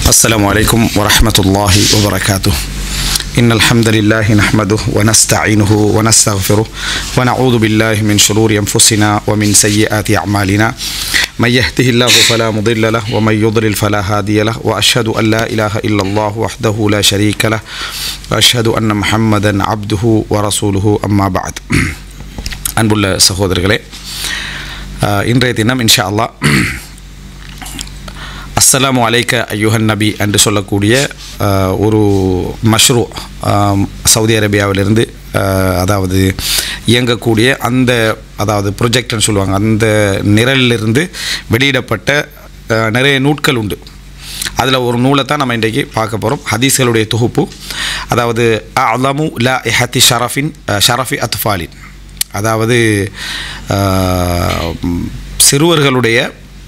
السلام عليكم ورحمة الله وبركاته. إن الحمد لله نحمده ونستعينه ونستغفره ونعوذ بالله من شرور أنفسنا ومن سيئات أعمالنا من يهده الله فلا مضل له ومن يضلل فلا هادي له وأشهد أن لا إله إلا الله وحده لا شريك له وأشهد أن محمدا عبده ورسوله أما بعد. அன்புள்ள சகோதரர்களே, இன்றைய தினம் இன்ஷா அல்லாஹ் அஸ்ஸலாமு அலைக்க ஐயுஹன் நபி என்று சொல்லக்கூடிய ஒரு மஷ்ரூ சவுதி அரேபியாவிலிருந்து அதாவது இயங்கக்கூடிய அந்த ப்ரொஜெக்ட்னு சொல்லுவாங்க, அந்த நிரலிலிருந்து வெளியிடப்பட்ட நிறைய நூட்கள் உண்டு. அதில் ஒரு நூலை தான் நம்ம இன்றைக்கு பார்க்க போகிறோம். ஹதீஸ்களுடைய தொகுப்பு, அதாவது அலமு லா இஹத்தி ஷரஃபி அத்ஃபாலின், அதாவது சிறுவர்களுடைய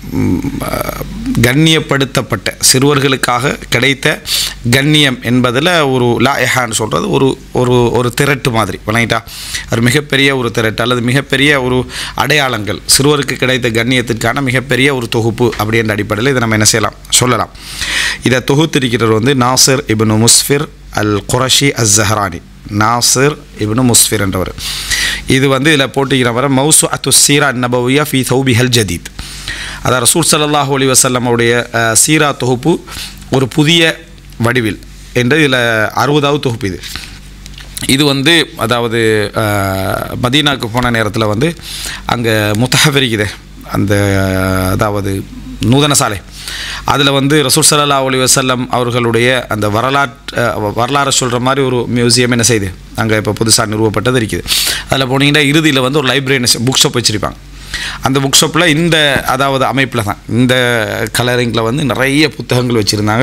கண்ணியப்படுத்தப்பட்ட சிறுவர்களுக்காக கிடைத்த கண்ணியம் என்பதில் ஒரு லாயஹான்னு சொல்கிறது ஒரு ஒரு ஒரு திரட்டு மாதிரி வழங்கிட்டா, ஒரு மிகப்பெரிய ஒரு திரட்டு அல்லது மிகப்பெரிய ஒரு அடையாளங்கள், சிறுவருக்கு கிடைத்த கண்ணியத்திற்கான மிகப்பெரிய ஒரு தொகுப்பு அப்படின்ற அடிப்படையில் இதை நம்ம என்ன செய்யலாம் சொல்லலாம். இதை தொகுத்திருக்கிறவர் வந்து நாசிர் இப்னு முஸ்ஃபிர் அல் குரஷி அஸ்ஸஹரானி, நாசிர் இப்னு முஸ்ஃபிர் என்றவர். இது வந்து இதில் போட்டிக்கிறவர் மௌசுஅத்து சீரா நபவியா ஃபி தௌபிஹல் ஜதீத், அதாவது ரசூல் ஸல்லல்லாஹு அலைஹி வஸல்லம் உடைய சீரா தொகுப்பு ஒரு புதிய வடிவில் என்று இதில் 60வது தொகுப்பு. இது வந்து அதாவது மதீனாவுக்கு போன நேரத்தில் வந்து அங்கே முத்தஹஃப் இருக்குது, அந்த அதாவது நூதன சாலை, அதில் வந்து ரசூல் ஸல்லல்லாஹு அலைஹி வஸல்லம் அவர்களுடைய அந்த வரலாறு சொல்கிற மாதிரி ஒரு மியூசியம் என்ன செய்யுது அங்கே இப்போ புதுசாக நிறுவப்பட்டது இருக்குது. அதில் போனீங்கன்னா இறுதியில் வந்து ஒரு லைப்ரரி புக் ஷாப் வச்சுருப்பாங்க. அந்த புக் ஷாப்பில் இந்த அதாவது அமைப்பில் தான் இந்த கலரிங்கில் வந்து நிறைய புத்தகங்கள் வச்சுருந்தாங்க,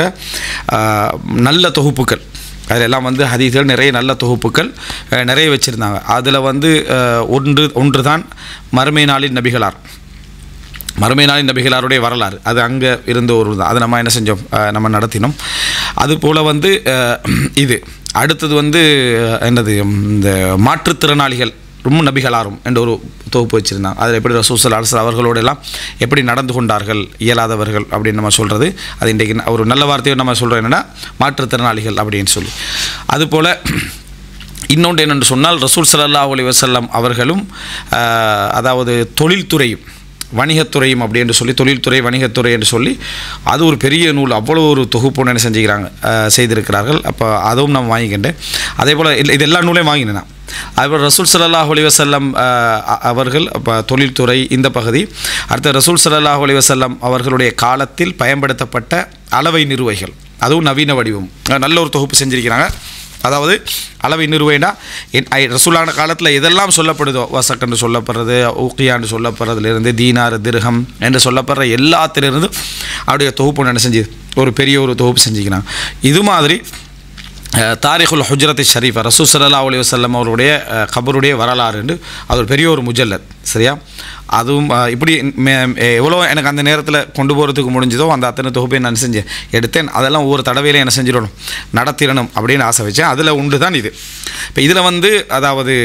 நல்ல தொகுப்புகள். அதிலெல்லாம் வந்து ஹதீஸ்கள் நிறைய நல்ல தொகுப்புகள் நிறைய வச்சுருந்தாங்க. அதில் வந்து ஒன்று தான் மறுமை நாளின் நபிகளார், மறுமை நாளின் நபிகளாருடைய வரலாறு. அது அங்கே இருந்த ஒரு தான், அதை நம்ம என்ன செஞ்சோம், நம்ம நடத்தினோம். அதுபோல் வந்து இது அடுத்தது வந்து என்னது, இந்த மாற்றுத்திறனாளிகள் ரொம்ப நபிகளாரும் என்ற ஒரு தொகுப்பு வச்சுருந்தாங்க. அதில் எப்படி ரசூல் ஸல்லல்லாஹு அலைஹி வஸல்லம் அவர்களோடெல்லாம் எப்படி நடந்து கொண்டார்கள், இயலாதவர்கள் அப்படின்னு நம்ம சொல்கிறது. அது இன்றைக்கு ஒரு நல்ல வார்த்தையை நம்ம சொல்கிறோம், என்னென்னா மாற்றுத்திறனாளிகள் அப்படின்னு சொல்லி. அதுபோல் இன்னொன்று என்னென்று சொன்னால், ரசூல் ஸல்லல்லாஹு அலைஹி வஸல்லம் அவர்களும் அதாவது தொழில்துறையும் வணிகத்துறையும் அப்படி என்று சொல்லி, தொழில்துறை வணிகத்துறை என்று சொல்லி அது ஒரு பெரிய நூல், அவ்வளோ ஒரு தொகுப்பு என்ன செஞ்சுக்கிறாங்க செய்திருக்கிறார்கள். அப்போ அதுவும் நான் வாங்கிக்கிட்டேன். அதே போல் இது எல்லா நூலையும் வாங்கினேன் நான். அதுபோல் ரசூல் ஸல்லல்லாஹு அலைஹி வஸல்லம் அவர்கள் இப்போ தொழில்துறை இந்த பகுதி, அடுத்த ரசூல் ஸல்லல்லாஹு அலைஹி வஸல்லம் அவர்களுடைய காலத்தில் பயன்படுத்தப்பட்ட அளவை நிறுவைகள், அதுவும் நவீன வடிவம், நல்ல ஒரு தொகுப்பு செஞ்சுருக்கிறாங்க. அதாவது அளவை நிறுவைனா ரசூலான காலத்தில் எதெல்லாம் சொல்லப்படுதோ, வசக்கன்று சொல்லப்படுறது, ஊக்கியான்னு சொல்லப்படுறதுலேருந்து தீனார் திர்ஹம் என்று சொல்லப்படுற எல்லாத்திலிருந்து அவருடைய தொகுப்பு என்ன செஞ்சு ஒரு பெரிய ஒரு தொகுப்பு செஞ்சுக்கிறாங்க. இது மாதிரி தாரிகுல் ஹுஜ்ரத் ஷரீஃபா, ரசூல் ஸல்லல்லாஹு அலைஹி வஸல்லம் அவருடைய கபருடைய வரலாறு என்று அது ஒரு பெரிய ஒரு முஜல்லத், சரியா? அதுவும் இப்படி எவ்வளோ எனக்கு அந்த நேரத்தில் கொண்டு போகிறதுக்கு முடிஞ்சதோ அந்த அத்தனை தொகுப்பை நான் செஞ்சேன், எடுத்தேன். அதெல்லாம் ஒவ்வொரு தடவையில என்ன செஞ்சிடணும், நடத்திடணும் அப்படின்னு ஆசை வச்சேன். அதில் உண்டு தான் இது. இப்போ இதில் வந்து அதாவது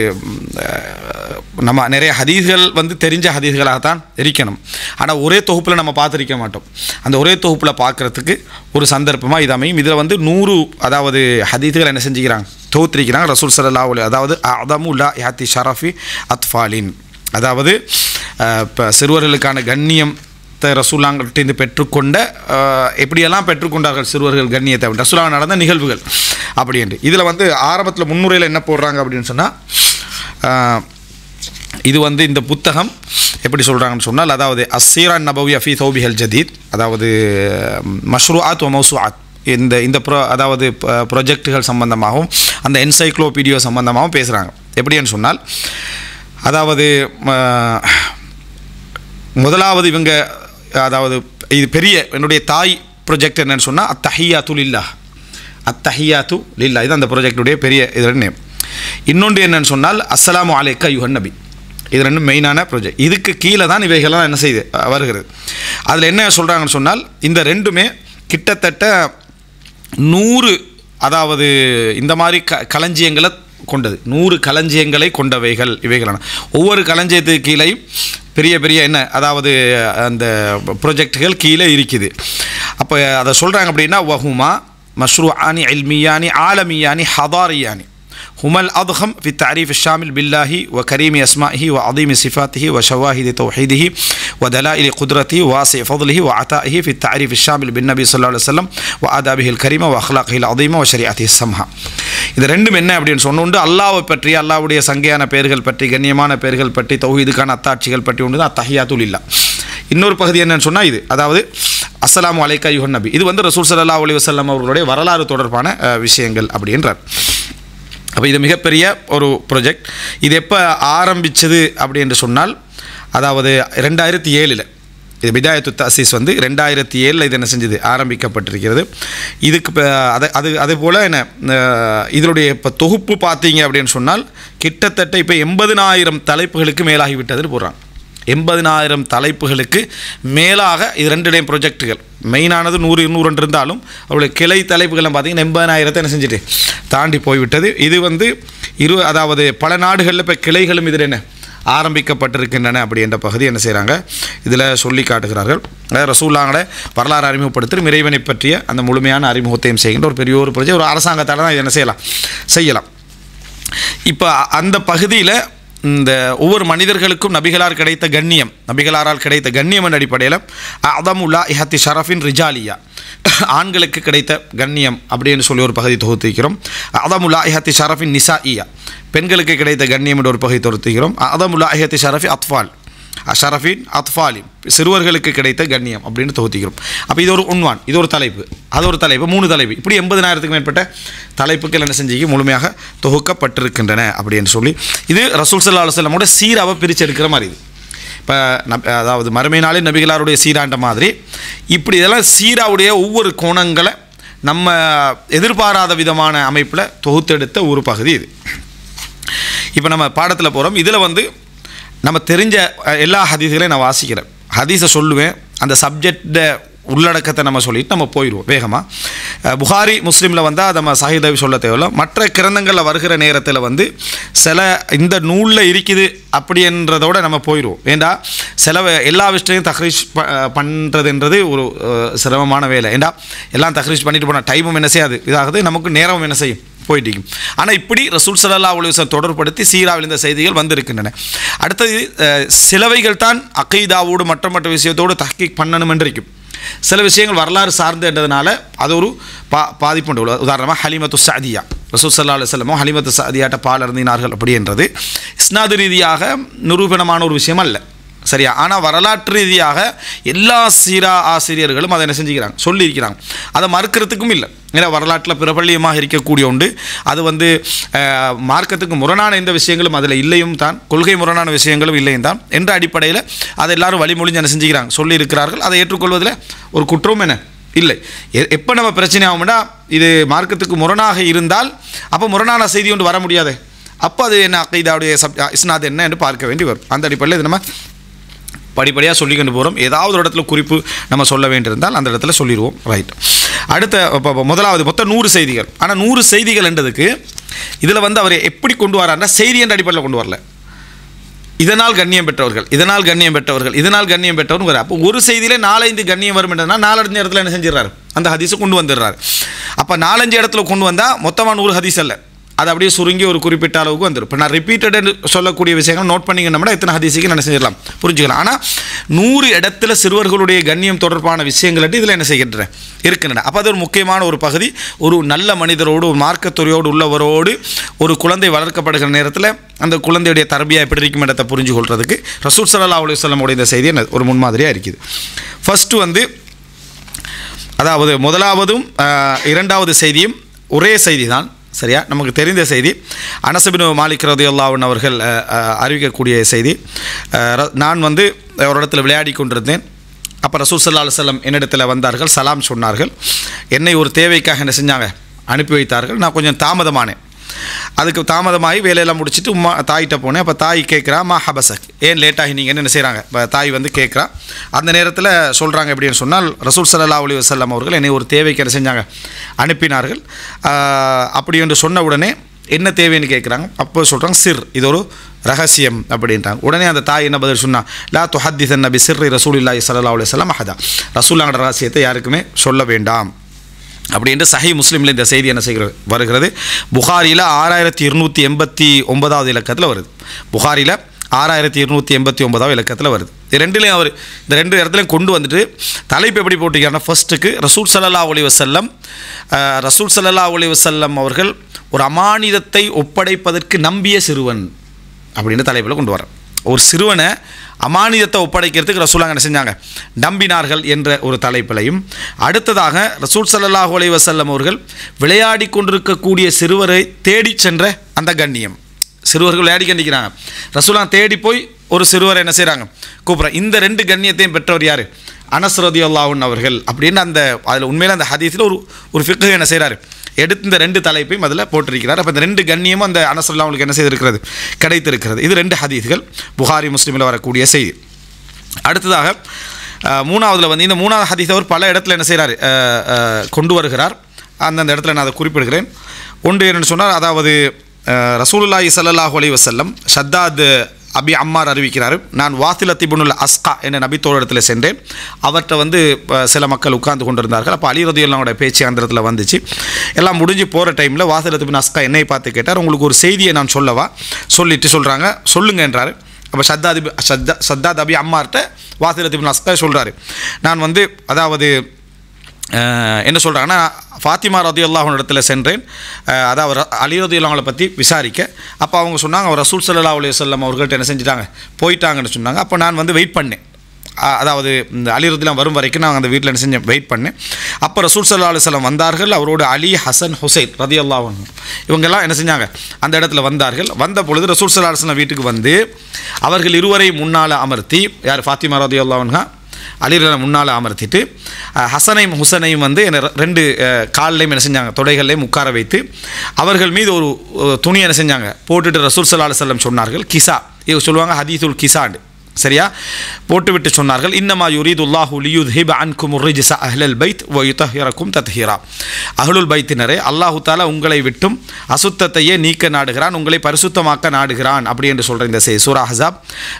நம்ம நிறைய ஹதீஸ்கள் வந்து தெரிஞ்ச ஹதீஸ்களாகத்தான் இருக்கணும், ஆனால் ஒரே தொகுப்பில் நம்ம பார்த்துருக்க மாட்டோம். அந்த ஒரே தொகுப்பில் பார்க்குறதுக்கு ஒரு சந்தர்ப்பமாக இது அமையும். இதில் வந்து 100 அதாவது ஹதீஸ்கள் என்ன செஞ்சுக்கிறாங்க, தொகுத்திருக்கிறாங்க. ரசூல் ஸல்லல்லாஹு அலைஹி, அதாவது அலமு லா இஹத்தி ஷரஃபி அத்ஃபாலின், அதாவது இப்போ சிறுவர்களுக்கான கண்ணியத்தை ரசூலாங்கிட்ட பெற்றுக்கொண்ட எப்படியெல்லாம் பெற்றுக்கொண்டார்கள் சிறுவர்கள் கண்ணியத்தை, ரசூலாங்க நடந்த நிகழ்வுகள் அப்படி என்று. இதில் வந்து ஆரம்பத்தில் முன்னுரையில் என்ன போடுறாங்க அப்படின்னு சொன்னால், இது வந்து இந்த புத்தகம் எப்படி சொல்கிறாங்கன்னு சொன்னால், அதாவது அஸ்ஸீரா நபவியா ஃபி தௌபிஹல் ஜதீத், அதாவது மஷ்ரூஆத் வ மௌசூஆத், இந்த அதாவது ப்ரொஜெக்டுகள் சம்பந்தமாகவும் அந்த என்சைக்ளோபீடியோ சம்பந்தமாகவும் பேசுகிறாங்க. எப்படின்னு சொன்னால், அதாவது முதலாவது இவங்க அதாவது இது பெரிய என்னுடைய தாய் ப்ரொஜெக்ட் என்னன்னு சொன்னால் அத்தஹியாத்து லில்லாஹ், அத்தஹியாத்து லில்லாஹ், இது அந்த ப்ரொஜெக்டுடைய பெரிய இது நேம். இன்னொன்று என்னன்னு சொன்னால் அஸ்ஸலாமு அலைக்க ஐயுஹன் நபி, இது ரெண்டும் மெயினான ப்ரொஜெக்ட். இதுக்கு கீழே தான் இவைகள்லாம் என்ன செய்து வருகிறது. அதில் என்ன சொல்கிறாங்கன்னு சொன்னால், இந்த ரெண்டுமே கிட்டத்தட்ட 100 அதாவது இந்த மாதிரி களஞ்சியங்களை கொண்டது, 100 களஞ்சியங்களை கொண்டவைகள் இவைகளான. ஒவ்வொரு களஞ்சியத்துக்கு கீழேயும் பெரிய பெரிய என்ன அதாவது அந்த ப்ரொஜெக்டுகள் கீழே இருக்குது. அப்போ அதை சொல்கிறாங்க அப்படின்னா வஹுமா மஷ்ரூஆனி இல்மியானி ஆலமியானி ஹதாரியானி هما الأضخم في التعريف الشامل بالله وكريم أسمائه وعظيم صفاته وشواهد توحيده ودلائل قدرته وواسع فضله وعطائه في التعريف الشامل بالنبي صلى الله عليه وسلم وآدابه الكريمة وأخلاقه العظيمة وشريعته السمحة. இது ரெண்டும் என்ன அப்படின்னு சொன்னோண்டு அல்லாஹ்வை பற்றி அல்லாஹ்வுடைய சங்கையான பெயர்கள் பற்றி கண்ணியமான பெயர்கள் பற்றி தௌஹீதுக்கான அத்தாட்சிகள் பற்றி ஒன்று தான் தஹியாத்துல் இல்லா. இன்னொரு பகுதி என்னன்னு சொன்னால் இது, அதாவது அஸ்ஸலாமு அலைக்க அய்யுஹன் நபி, இது வந்து ரசூல் ஸல்லல்லாஹு அலைஹி வஸல்லம் அவர்களுடைய வரலாறு தொடர்பான விஷயங்கள் அப்படின்றார். அப்போ இது மிகப்பெரிய ஒரு ப்ரொஜெக்ட். இது எப்போ ஆரம்பித்தது அப்படி என்று சொன்னால், அதாவது 2007 இது பிதாயத்து தஅசீஸ் வந்து 2007 இது என்ன செஞ்சது, ஆரம்பிக்கப்பட்டிருக்கிறது. இதுக்கு அதே போல் என்ன இதனுடைய இப்போ தொகுப்பு பார்த்தீங்க அப்படின்னு சொன்னால் கிட்டத்தட்ட இப்போ 80,000 தலைப்புகளுக்கு மேலாகிவிட்டதுன்னு போடுறாங்க. 80,000 தலைப்புகளுக்கு மேலாக இது 2 ப்ரொஜெக்டுகள். மெயினானது 100-200 இருந்தாலும் அவருடைய கிளை தலைப்புகளை பார்த்தீங்கன்னா 80,000 என்ன செஞ்சுட்டு தாண்டி போய்விட்டது. இது வந்து அதாவது பல நாடுகளில் இப்போ கிளைகளும் இதில் என்ன ஆரம்பிக்கப்பட்டிருக்கின்றன அப்படி என்ற பகுதி என்ன செய்கிறாங்க இதில் சொல்லி காட்டுகிறார்கள். அதாவது ரசூலுல்லாஹ்வோட வரலாறு அறிமுகப்படுத்தி இறைவனை பற்றிய அந்த முழுமையான அறிமுகத்தையும் செய்கின்ற ஒரு பெரிய ஒரு ப்ரொஜெக்ட். ஒரு அரசாங்கத்தால் தான் இது என்ன செய்யலாம். இப்போ அந்த பகுதியில் இந்த ஒவ்வொரு மனிதர்களுக்கும் நபிகளால் கிடைத்த கண்ணியம் என்ற அடிப்படையில் அதமுல்லா இஹத்தி ஷரஃபின் ரிஜாலியா, ஆண்களுக்கு கிடைத்த கண்ணியம் அப்படின்னு சொல்லி ஒரு பகுதி தொகுத்திருக்கிறோம். அதமுல்லா இஹத்தி ஷரஃபின் நிசாஇயா, பெண்களுக்கு கிடைத்த கண்ணியம் என்ற ஒரு பகுதி தொகுத்திருக்கிறோம். அதமுல்லா இஹத்தி ஷரஃபி ஷரஃபின் அத்ஃபாலின், சிறுவர்களுக்கு கிடைத்த கண்ணியம் அப்படின்னு தொகுத்திக்கிறோம். அப்போ இது ஒரு உன்வான், இது ஒரு தலைப்பு, அது ஒரு தலைப்பு, 3 தலைப்பு, இப்படி 80,000க்கும் மேற்பட்ட தலைப்புகள் என்ன செஞ்சு முழுமையாக தொகுக்கப்பட்டிருக்கின்றன அப்படின்னு சொல்லி இது ரசூல் ஸல்லல்லாஹு அலைஹி வஸல்லமோட சீராவை பிரித்து எடுக்கிற மாதிரி. இது இப்போ அதாவது மறுமை நாளில் நபிகளாருடைய சீராண்ட மாதிரி இப்படி இதெல்லாம் சீராவுடைய ஒவ்வொரு கோணங்களை நம்ம எதிர்பாராத விதமான அமைப்பில் தொகுத்தெடுத்த ஒரு பகுதி இது. இப்போ நம்ம பாடத்தில் போகிறோம். இதில் வந்து நம்ம தெரிஞ்ச எல்லா ஹதீஸ்களையும் நான் வாசிக்கிறேன், ஹதீஸை சொல்லுவேன், அந்த சப்ஜெக்டை உள்ளடக்கத்தை நம்ம சொல்லிட்டு நம்ம போயிடுவோம் வேகமாக. புகாரி முஸ்லீமில் வந்தால் நம்ம சஹீஹ் சொல்ல தேவையில்லை. மற்ற கிரந்தங்களில் வருகிற நேரத்தில் வந்து சில இந்த நூலில் இருக்குது அப்படின்றதோட நம்ம போயிடுவோம். ஏண்டா சில எல்லா விஷயத்தையும் தஹ்ரீஜ் பண்ணுறதுன்றது ஒரு சிரமமான வேலை. ஏண்டா எல்லாம் தஹ்ரீஜ் பண்ணிட்டு போனால் டைமும் என்ன செய்யாது, இதாகுது, நமக்கு நேரமும் என்ன செய்யும் போயிட்டு. ஆனால் இப்படி ரசூல் ஸல்லல்லாஹு அலைஹி வஸல்லம் தொடர்படுத்தி சீராவில் இந்த செய்திகள் வந்திருக்கின்றன. அடுத்தது சிலவைகள் தான் அகீதாவோடு மற்ற விஷயத்தோடு தஹ்கீக் பண்ணணும் என்றிருக்கும். சில விஷயங்கள் வரலாறு சார்ந்துன்றதுனால அது ஒரு பாதிப்பு உண்டு. உதாரணமாக ஹலீமத்து சஅதியா, ரசூல் ஸல்லல்லாஹு அலைஹி வஸல்லம் ஹலீமத்து சஅதியாட்ட பால் அருந்தினார்கள் அப்படின்றது இஸ்னாது ரீதியாக நிரூபணமான ஒரு விஷயம் அல்ல, சரியா? ஆனால் வரலாற்று ரீதியாக எல்லா சீரா ஆசிரியர்களும் அதை என்ன செஞ்சுக்கிறாங்க, சொல்லியிருக்கிறாங்க. அதை மறுக்கிறதுக்கும் இல்லை. ஏன்னா வரலாற்றில் பிரபல்யமாக இருக்கக்கூடிய உண்டு, அது வந்து மார்க்கத்துக்கு முரணான எந்த விஷயங்களும் அதில் இல்லையும் தான், கொள்கை முரணான விஷயங்களும் இல்லையும் தான் என்ற அடிப்படையில் அதை எல்லாரும் வழிமொழிஞ்சு என்ன செஞ்சுக்கிறாங்க, சொல்லியிருக்கிறார்கள். அதை ஏற்றுக்கொள்வதில் ஒரு குற்றமும் என்ன இல்லை. எப்போ நம்ம பிரச்சனை ஆகும்னா இது மார்க்கத்துக்கு முரணாக இருந்தால் அப்போ முரணான செய்தி ஒன்று வர முடியாது. அப்போ அது என்ன அகீதாவுடைய இஸ்னாத் என்ன என்று பார்க்க வேண்டி வரும். அந்த அடிப்படையில் இது நம்ம படிப்படியாக சொல்லிக்கொண்டு போகிறோம். ஏதாவது ஒரு இடத்துல குறிப்பு நம்ம சொல்ல வேண்டியிருந்தால் அந்த இடத்துல சொல்லிடுவோம். ரைட். அடுத்த முதலாவது மொத்தம் 100 செய்திகள். ஆனால் 100 செய்திகள் என்றதுக்கு இதில் வந்து அவர் எப்படி கொண்டு வராருன்னா செய்தி என்ற அடிப்படையில் கொண்டு வரல. இதனால் கண்ணியம் பெற்றவர்கள், இதனால் கண்ணியம் பெற்றவர்கள், இதனால் கண்ணியம் பெற்றவர்கள் வர. அப்போ ஒரு செய்தியிலே 4-5 கண்ணியம் வரும் என்றதுனா 4 இடத்துல என்ன செஞ்சிடறாரு, அந்த ஹதீஸை கொண்டு வந்துடுறாரு. அப்போ 4-5 இடத்துல கொண்டு வந்தால் மொத்தமாக 100 ஹதீஸ் அல்ல, அது அப்படியே சுருங்கி ஒரு குறிப்பிட்ட அளவுக்கு வந்துடும். இப்போ நான் ரிப்பீட்டட் சொல்லக்கூடிய விஷயங்கள் நோட் பண்ணிங்கன்னா இத்தனை ஹதீஸுக்கு என்ன செஞ்சிடலாம், புரிஞ்சுக்கலாம். ஆனால் 100 இடத்துல சிறுவர்களுடைய கண்ணியம் தொடர்பான விஷயங்கள் இதில் என்ன செய்கின்றன இருக்கின்றன. அப்போ அது ஒரு முக்கியமான ஒரு பகுதி. ஒரு நல்ல மனிதரோடு, ஒரு மார்க்கத்துறையோடு உள்ளவரோடு ஒரு குழந்தை வளர்க்கப்படுகிற நேரத்தில் அந்த குழந்தையுடைய தர்பியா எப்படி இருக்கும் இடத்தை புரிஞ்சு கொள்றதுக்கு ரசூல் ஸல்லல்லாஹு அலைஹி வஸல்லம் இந்த செய்தி ஒரு முன்மாதிரியாக இருக்குது. ஃபஸ்ட்டு வந்து அதாவது முதலாவதும் 2வது செய்தியும் ஒரே செய்தி தான், சரியா? நமக்கு தெரிந்த செய்தி. அனஸ் இப்னு மாலிக் ரலியல்லாஹு அன்ஹு அவர்கள் அறிவிக்கக்கூடிய செய்தி. நான் வந்து ஒரு இடத்துல விளையாடி கொண்டிருந்தேன். அப்போ ரசூல் ஸல்லல்லாஹு அலைஹி வஸல்லம் என்னிடத்தில் வந்தார்கள், சலாம் சொன்னார்கள். என்னை ஒரு தேவைக்காக என்ன செஞ்சாங்க, அனுப்பி வைத்தார்கள். நான் கொஞ்சம் தாமதமானேன். அதுக்கு தாமதமாகி வேலையெல்லாம் முடிச்சுட்டு தாயிட்ட போனேன். அப்போ தாய் கேட்குறா, மா ஹபசக், ஏன் லேட்டாகி நீங்கள் என்ன செய்கிறாங்க? இப்போ தாய் வந்து கேட்குறா. அந்த நேரத்தில் சொல்கிறாங்க எப்படின்னு சொன்னால், ரசூல் ஸல்லல்லாஹு அலைஹி வஸல்லம் அவர்கள் என்னை ஒரு தேவைக்கு என்ன செஞ்சாங்க, அனுப்பினார்கள். அப்படி என்று சொன்ன உடனே என்ன தேவைன்னு கேட்குறாங்க. அப்போ சொல்கிறாங்க சிர், இது ஒரு ரகசியம் அப்படின்றாங்க. உடனே அந்த தாய் என்ன பதில் சொன்னா, லா துஹத்திஸன் நபி சிர்ரி ரசூலில்லாஹி ஸல்லல்லாஹு அலைஹி வஸல்லம் அஹதா, ரசூலுல்லாஹ்வோட ரகசியத்தை யாருக்குமே சொல்ல வேண்டாம் அப்படின்ட்டு சஹீஹ் முஸ்லிமில் இந்த செய்தி என்ன செய்கிறது வருகிறது. புகாரியில் 6289 இலக்கத்தில் வருது. புகாரியில் 6289 இலக்கத்தில் வருது. இது ரெண்டுலேயும் அவர் இந்த ரெண்டு இடத்துலையும் கொண்டு வந்துட்டு தலைப்பு எப்படி போட்டிருக்காருன்னா, ஃபர்ஸ்ட்டுக்கு ரசூல் ஸல்லல்லாஹு அலைஹி வஸல்லம் அவர்கள் ஒரு அமானிதத்தை ஒப்படைப்பதற்கு நம்பிய சிறுவன் அப்படின்னு தலைப்பில் கொண்டு வர, ஒரு சிறுவனை அமானிதத்தை ஒப்படைக்கிறதுக்கு ரசூலுல்லாஹ் என்ன செஞ்சாங்க, நம்பினார்கள் என்ற ஒரு தலைப்பிலையும், அடுத்ததாக ரசூல் ஸல்லல்லாஹு அலைஹி வஸல்லம் அவர்கள் விளையாடி கொண்டிருக்கக்கூடிய சிறுவரை தேடி சென்ற அந்த கண்ணியம், சிறுவர்கள் விளையாடி கண்டிக்கிறாங்க, ரசூலுல்லாஹ் தேடி போய் ஒரு சிறுவரை என்ன செய்கிறாங்க கூப்பிட்ற, இந்த ரெண்டு கண்ணியத்தையும் பெற்றவர் யார், அனஸ் ரலியல்லாஹு அன்ஹு அவர்கள் அப்படின்னு அந்த அதில் உண்மையில் அந்த ஹதீஸில் ஒரு ஃபிக்ஹ் என்ன செய்கிறாரு எடுத்து இந்த ரெண்டு தலைப்பையும் அதில் போட்டிருக்கிறார். அப்போ இந்த ரெண்டு கண்ணியமும் அந்த அனஸ் ரலியல்லாஹு அவங்களுக்கு என்ன செய்திருக்கிறது, கிடைத்திருக்கிறது. இது ரெண்டு ஹதீஸ்கள் புகாரி முஸ்லிமில் வரக்கூடிய செய்தி. அடுத்ததாக மூணாவதில் வந்து இந்த மூணாவது ஹதீஸ் அவர் பல இடத்துல என்ன செய்கிறார் கொண்டு வருகிறார். அந்தந்த இடத்துல நான் அதை குறிப்பிடுகிறேன். ஒன்று என்னென்னு சொன்னால், அதாவது ரசூலுல்லாஹி ஸல்லல்லாஹு அலைஹி வஸல்லம் ஷத்தாத் அபி அம்மார் அறிவிக்கிறார், நான் வாசிலத் இப்னுல் அஸ்கா என்ற நபித்தோரிடத்தில் சென்றேன். அவர்கிட்ட வந்து சில மக்கள் உட்கார்ந்து கொண்டிருந்தார்கள். அப்போ அலி ரலியல்லாஹு பேச்சு அந்த இடத்துல வந்துச்சு. எல்லாம் முடிஞ்சு போகிற டைமில் வாசிலத் இப்னு அஸ்கா என்னை பார்த்து கேட்டார், உங்களுக்கு ஒரு செய்தியை நான் சொல்லவா, சொல்லிட்டு சொல்கிறாங்க, சொல்லுங்க என்றார். அப்போ ஷத்தாத் அபி அம்மார்கிட்ட வாசிலத் இப்னு அஸ்கா சொல்கிறாரு, நான் வந்து அதாவது என்ன சொல்கிறாங்கன்னா, ஃபாத்திமா ரலியல்லாஹு இடத்துல சென்றேன், அதாவது அலி ரலியல்லாஹு பற்றி விசாரிக்க. அப்போ அவங்க சொன்னாங்க, அவர் ரசூல் ஸல்லல்லாஹு அலைஹி வஸல்லம் அவர்கள்ட்ட என்ன செஞ்சிட்டாங்க, போயிட்டாங்கன்னு சொன்னாங்க. அப்போ நான் வந்து வெயிட் பண்ணேன், அதாவது இந்த அலி ரலியல்லாஹு வரும் வரைக்கும் நான் அந்த வீட்டில் என்ன செஞ்சேன், வெயிட் பண்ணேன். அப்போ ரசூல் ஸல்லல்லாஹு அலைஹி வஸல்லம் வந்தார்கள். அவரோட அலி, ஹசன், ஹுசைன் ரலியல்லாஹு அன்ஹு இவங்கெல்லாம் என்ன செஞ்சாங்க, அந்த இடத்துல வந்தார்கள். வந்த பொழுது ரசூல் ஸல்லல்லாஹு அலைஹி வஸல்லம் வீட்டுக்கு வந்து அவர்கள் இருவரை முன்னால் அமர்த்தி, யார் ஃபாத்திமா ரலியல்லாஹு அன்ஹா அலிரலை முன்னால் அமர்த்திட்டு ஹசனையும் ஹுசனையும் வந்து ரெண்டு கால்லையும் என்ன செஞ்சாங்க, தொடைகள்லையும் உட்கார வைத்து அவர்கள் மீது ஒரு துணியை என்ன செஞ்சாங்க போட்டுட்டு ரசூல் ஸல்லல்லாஹு அலைஹி வஸல்லம் சொன்னார்கள், கிசா, இது சொல்லுவாங்க ஹதீஸுல் கிசாண்டு, சரியா, போட்டுவிட்டு சொன்னார்கள், இன்னமா யுரீதுல்லாஹு லியுத்ஹிப அன்கும் ரிஜ்ஸ அஹ்லல் பைத் வ யுதஹிரக்கும் தத்ஹீரா, அஹ்லுல் பைத்தினரே அல்லாஹு தஆலா உங்களை விட்டும் அசுத்தத்தையே நீக்க நாடுகிறான், உங்களை பரிசுத்தமாக்க நாடுகிறான் அப்படி என்று சொல்கிற இந்த செய்தி சூரா அஹ்ஸாப்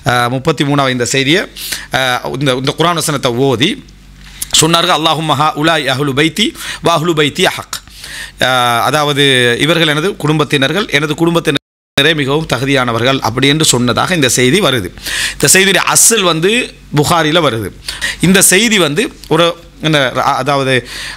33 இந்த செய்தியை இந்த குர்ஆன் வசனத்தை ஓதி சொன்னார்கள், அல்லாஹும்ம ஹஉலாஇ அஹ்லு பைத்தி வ அஹ்லு பைத்தி அஹக், அதாவது இவர்கள் எனது குடும்பத்தினர்கள், எனது குடும்பத்தினர் மிகவும் தகுதியானவர்கள் அப்படி என்று சொன்னதாக இந்த செய்தி வருது. இந்த செய்தியுடைய அசல் வந்து புகாரியில் வருது. இந்த செய்தி வந்து ஒரு அதாவது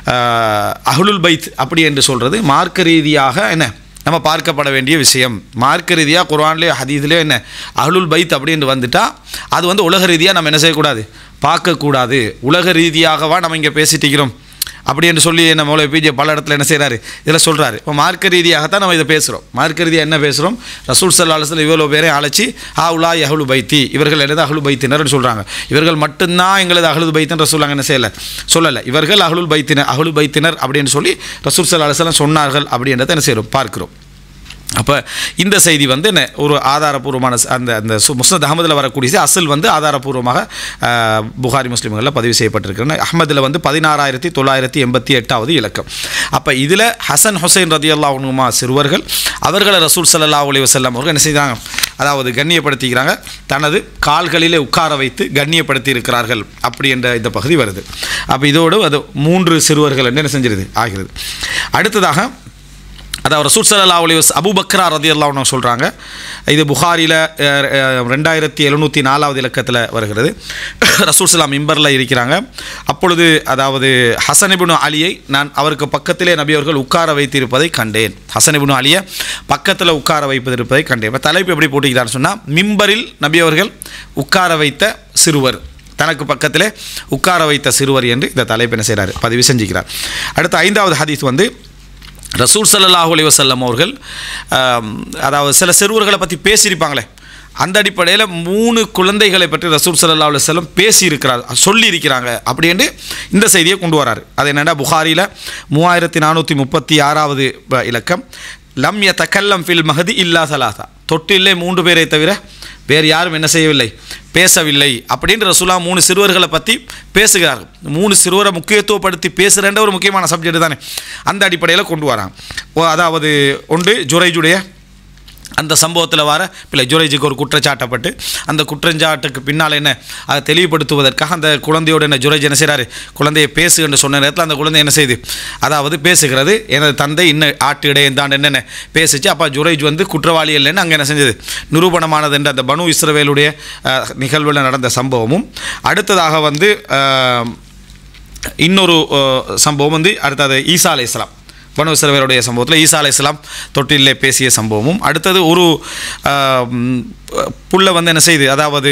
அஹ்லுல் பைத் அப்படி என்று சொல்கிறது மார்க்க ரீதியாக என்ன நம்ம பார்க்கப்பட வேண்டிய விஷயம். மார்க்க ரீதியாக குர்ஆன்லேயோ ஹதீஸ்லேயோ என்ன அஹ்லுல் பைத் அப்படி என்று வந்துட்டால் அது வந்து உலக ரீதியாக நம்ம என்ன செய்யக்கூடாது, பார்க்கக்கூடாது. உலக ரீதியாகவா நம்ம இங்கே பேசிட்டு இருக்கிறோம் அப்படி என்று சொல்லி என்ன மௌலவி பிஜே பல இடத்துல என்ன செய்கிறாரு, இதில் சொல்கிறாரு. இப்போ மார்க்க ரீதியாகத்தான் நம்ம இதை பேசுகிறோம். மார்க்க ரீதியாக என்ன பேசுகிறோம், ரசூல் ஸல்லல்லாஹு அலைஹி வஸல்லம் இவ்வளோ பேரை அழைச்சி ஹஉலாஇ அஹ்லு பைத்தி, இவர்கள் எனது அஹ்லு பைத்தினர்னு சொல்கிறாங்க. இவர்கள் மட்டும்தான் எங்களது அஹ்லு பைத்தின்னு ரசூலுல்லாஹ் என்ன சொல்லலை, இவர்கள் அஹ்லு பைத்தினர் அப்படின்னு சொல்லி ரசூல் ஸல்லல்லாஹு அலைஹி வஸல்லம் சொன்னார்கள் அப்படின்றத என்ன செய்கிறோம், பார்க்கிறோம். அப்போ இந்த செய்தி வந்து என்ன ஒரு ஆதாரபூர்வமான அந்த முஸ்னத் அஹமதில் வரக்கூடிய அசல் வந்து ஆதாரபூர்வமாக புகாரி முஸ்லிம்களில் பதிவு செய்யப்பட்டிருக்கிறது. அஹமதில் வந்து 16988 இலக்கம். அப்போ இதில் ஹசன் ஹுசைன் ரலியல்லாஹு அன்ஹுமா சிறுவர்கள், அவர்களை ரசூல் ஸல்லல்லாஹு அலைஹி வஸல்லம் அவர்கள் என்ன செய்தாங்க, அதாவது கண்ணியப்படுத்திக்கிறாங்க, தனது கால்களிலே உட்கார வைத்து கண்ணியப்படுத்தி இருக்கிறார்கள் அப்படி என்ற இந்த பகுதி வருது. அப்போ இதோடு அது 3 சிறுவர்கள் என்று என்ன செஞ்சிருது ஆகிறது. அடுத்ததாக அதாவது ரசூல் ஸல்லல்லாஹு அலைஹி வஸல்லம் அபூபக்கர் ரலியல்லாஹு அன்ஹு சொல்கிறாங்க, இது புகாரியில் 2704 இலக்கத்தில் வருகிறது. ரசூல் ஸல்லல்லாஹு மிம்பரில் இருக்கிறாங்க. அப்பொழுது அதாவது ஹசன் இப்னு அலியை நான் அவருக்கு பக்கத்திலே நபி அவர்கள் உட்கார வைத்திருப்பதை கண்டேன். ஹசன் இப்னு அலியை பக்கத்தில் உட்கார வைப்பதிருப்பதை கண்டேன். இப்போ தலைப்பு எப்படி போட்டுக்கிறான்னு சொன்னால், மிம்பரில் நபி அவர்கள் உட்கார வைத்த சிறுவர், தனக்கு பக்கத்திலே உட்கார வைத்த சிறுவர் என்று இந்த தலைப்பு என்ன செய்கிறார், பதிவு செஞ்சுக்கிறார். அடுத்த 5வது ஹதீஸ் வந்து ரசூல் ஸல்லல்லாஹு அலைஹி வஸல்லம் அவர்கள் அதாவது சில சிறுவர்களை பற்றி பேசியிருப்பாங்களே, அந்த அடிப்படையில் 3 குழந்தைகளை பற்றி ரசூல் ஸல்லல்லாஹு அலைஹி வஸல்லம் பேசியிருக்கிறார், சொல்லியிருக்கிறாங்க அப்படின்னு இந்த செய்தியை கொண்டு வராரு. அது என்னென்னா புகாரியில் 3436 இலக்கம், லம் யதகல்லம் ஃபில் மஹதி இல்லா ஸலாஸா, தொட்டிலே 3 பேரை தவிர வேறு யாரும் என்ன செய்யவில்லை, பேசவில்லை அப்படின்னு ரசூலுல்லாஹ் 3 சிறுவர்களை பற்றி பேசுகிறார்கள். 3 சிறுவரை முக்கியத்துவப்படுத்தி பேசுகிறேன்ற ஒரு முக்கியமான சப்ஜெக்ட் தானே, அந்த அடிப்படையில் கொண்டு வராங்க. அதாவது ஒன்று ஜுரைஜுடைய அந்த சம்பவத்தில் வர பிள்ளை ஜுரைஜுக்கு ஒரு குற்றச்சாட்டப்பட்டு அந்த குற்றச்சாட்டுக்கு பின்னால் என்ன அதை தெளிவுபடுத்துவதற்காக அந்த குழந்தையோடு என்ன ஜுரைஜ் என்ன செய்கிறாரு, குழந்தையை பேசு என்று சொன்ன நேரத்தில் அந்த குழந்தை என்ன செய்யுது, அதாவது பேசுகிறது, எனது தந்தை இன்னும் ஆட்டு இடையந்தான் என்னென்ன பேசிச்சு. அப்போ ஜுரைஜ் வந்து குற்றவாளி இல்லைன்னு அங்கே என்ன செஞ்சது, நிரூபணமானது என்ற அந்த பனு இஸ்ரவேலுடைய நிகழ்வில் நடந்த சம்பவமும். அடுத்ததாக வந்து இன்னொரு சம்பவம் வந்து அடுத்தது ஈசா அலைஹிஸ்ஸலாம், பனு இஸ்ரவேலுடைய சம்பவத்தில் ஈசா அலைஹிஸ்ஸலாம் தொட்டிலே பேசிய சம்பவமும். அடுத்தது ஒரு புல்லை வந்து என்ன செய்து, அதாவது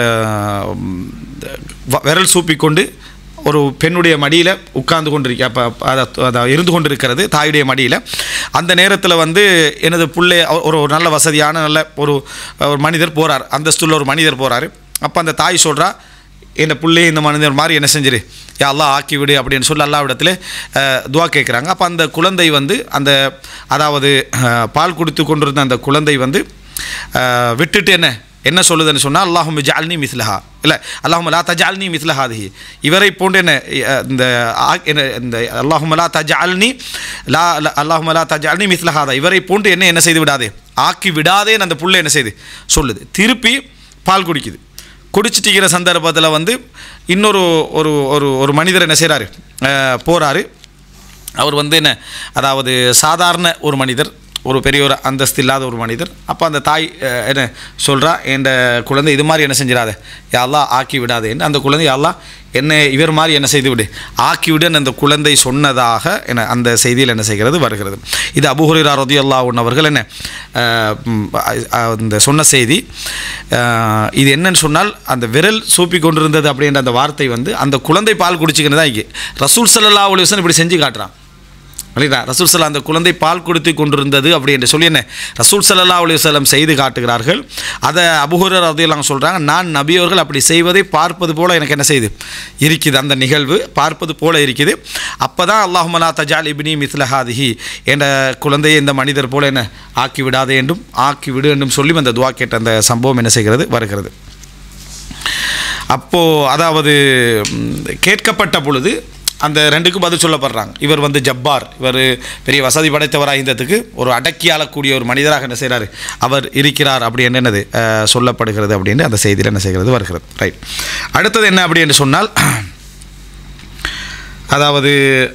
விரல் சூப்பிக்கொண்டு ஒரு பெண்ணுடைய மடியில் உட்கார்ந்து கொண்டிருக்க, அப்போ அதை இருந்து கொண்டிருக்கிறது தாயுடைய மடியில். அந்த நேரத்தில் வந்து எனது புள்ளை ஒரு நல்ல வசதியான நல்ல ஒரு மனிதர் போகிறார், அந்தஸ்துள்ள ஒரு மனிதர் போகிறார். அப்போ அந்த தாய் சொல்கிறா, இந்த புள்ளையை இந்த மனிதர் மாதிரி என்ன செஞ்சிரு, யா அல்லாஹ் ஆக்கிவிடு அப்படின்னு சொல்லி அல்லாஹ்விடத்தில் துவா கேட்குறாங்க. அப்போ அந்த குழந்தை வந்து அந்த அதாவது பால் கொடுத்து கொண்டிருந்த அந்த குழந்தை வந்து விட்டுட்டு என்ன சொல்லுதுன்னு சொன்னால், அல்லாஹும்ம ஜஅல்னி மிஸ்லஹா, இல்லை அல்லாஹும்ம லா தஜஅல்னி மிஸ்லஹாதிஹி, இவரை போன்று இந்த அல்லாஹும்ம லா தஜஅல்னி அல்லாஹும்ம லா தஜஅல்னி மிஸ்லஹாதா, இவரை போன்று என்ன செய்து விடாதே, ஆக்கி விடாதேன்னு அந்த புள்ளை என்ன செய்து சொல்லுது. திருப்பி பால் குடிக்குது. குடிச்சிட்டிக்கிற சந்தர்ப்பத்தில் வந்து இன்னொரு ஒரு ஒரு மனிதர் என்ன செய்கிறாரு, போகிறாரு. அவர் வந்து என்ன, அதாவது சாதாரண ஒரு மனிதர், ஒரு பெரிய ஒரு அந்தஸ்து இல்லாத ஒரு மனிதர். அப்போ அந்த தாய் என்ன சொல்கிறா, என் குழந்தை இது மாதிரி என்ன செஞ்சிடாத, யா அல்லாஹ் ஆக்கி விடாதேன்னு. அந்த குழந்தை யா அல்லாஹ் என்ன இவர் மாதிரி என்ன செய்து விடு, ஆக்கிவிடுன்னு அந்த குழந்தை சொன்னதாக என்ன அந்த செய்தியில் என்ன செய்கிறது வருகிறது. இது அபூ ஹுரைரா ரலியல்லாஹு அன்ஹு அவர்கள் என்ன இந்த சொன்ன செய்தி. இது என்னன்னு சொன்னால், அந்த விரல் சூப்பி கொண்டிருந்தது அப்படின்ற அந்த வார்த்தை வந்து அந்த குழந்தை பால் குடிச்சிக்கின்னு தான் இங்கே ரசூல் ஸல்லல்லாஹு அலைஹி வஸல்லம் இப்படி செஞ்சு காட்டுறான். இல்லைங்களா, ரசூல் ஸல்லல்லாஹு அந்த குழந்தை பால் கொடுத்து கொண்டிருந்தது அப்படி என்று சொல்லி என்ன ரசூல் ஸல்லல்லாஹு அலைஹி வஸல்லம் செய்து காட்டுகிறார்கள். அதை அபூ ஹுரைரா ரலியல்லாஹு அன்ஹு சொல்கிறாங்க, நான் நபி அவர்கள் அப்படி செய்வதை பார்ப்பது போல் எனக்கு என்ன செய்யுது இருக்குது, அந்த நிகழ்வு பார்ப்பது போல் இருக்குது. அப்போ தான் அல்லாஹும்ம லா தஜஅல் இப்னி மிஸ்ல ஹாதிஹி, என்ற குழந்தையை இந்த மனிதர் போல் என்ன ஆக்கி விடாதே என்றும் ஆக்கி விடு என்றும் சொல்லி அந்த துவா கேட்ட அந்த சம்பவம் என்ன செய்கிறது வருகிறது. அப்போது அதாவது கேட்கப்பட்ட பொழுது அந்த ரெண்டுக்கும் பதில் சொல்லப்படுறாங்க. இவர் வந்து ஜப்பார், இவர் பெரிய வசதி படைத்தவராக இருந்ததுக்கு ஒரு அடக்கி ஆளக்கூடிய ஒரு மனிதராக என்ன செய்கிறார், அவர் இருக்கிறார் அப்படி என்னது சொல்லப்படுகிறது அப்படின்னு அந்த செய்தியில் என்ன செய்கிறது வருகிறது. ரைட். அடுத்தது என்ன அப்படி என்று சொன்னால், அதாவது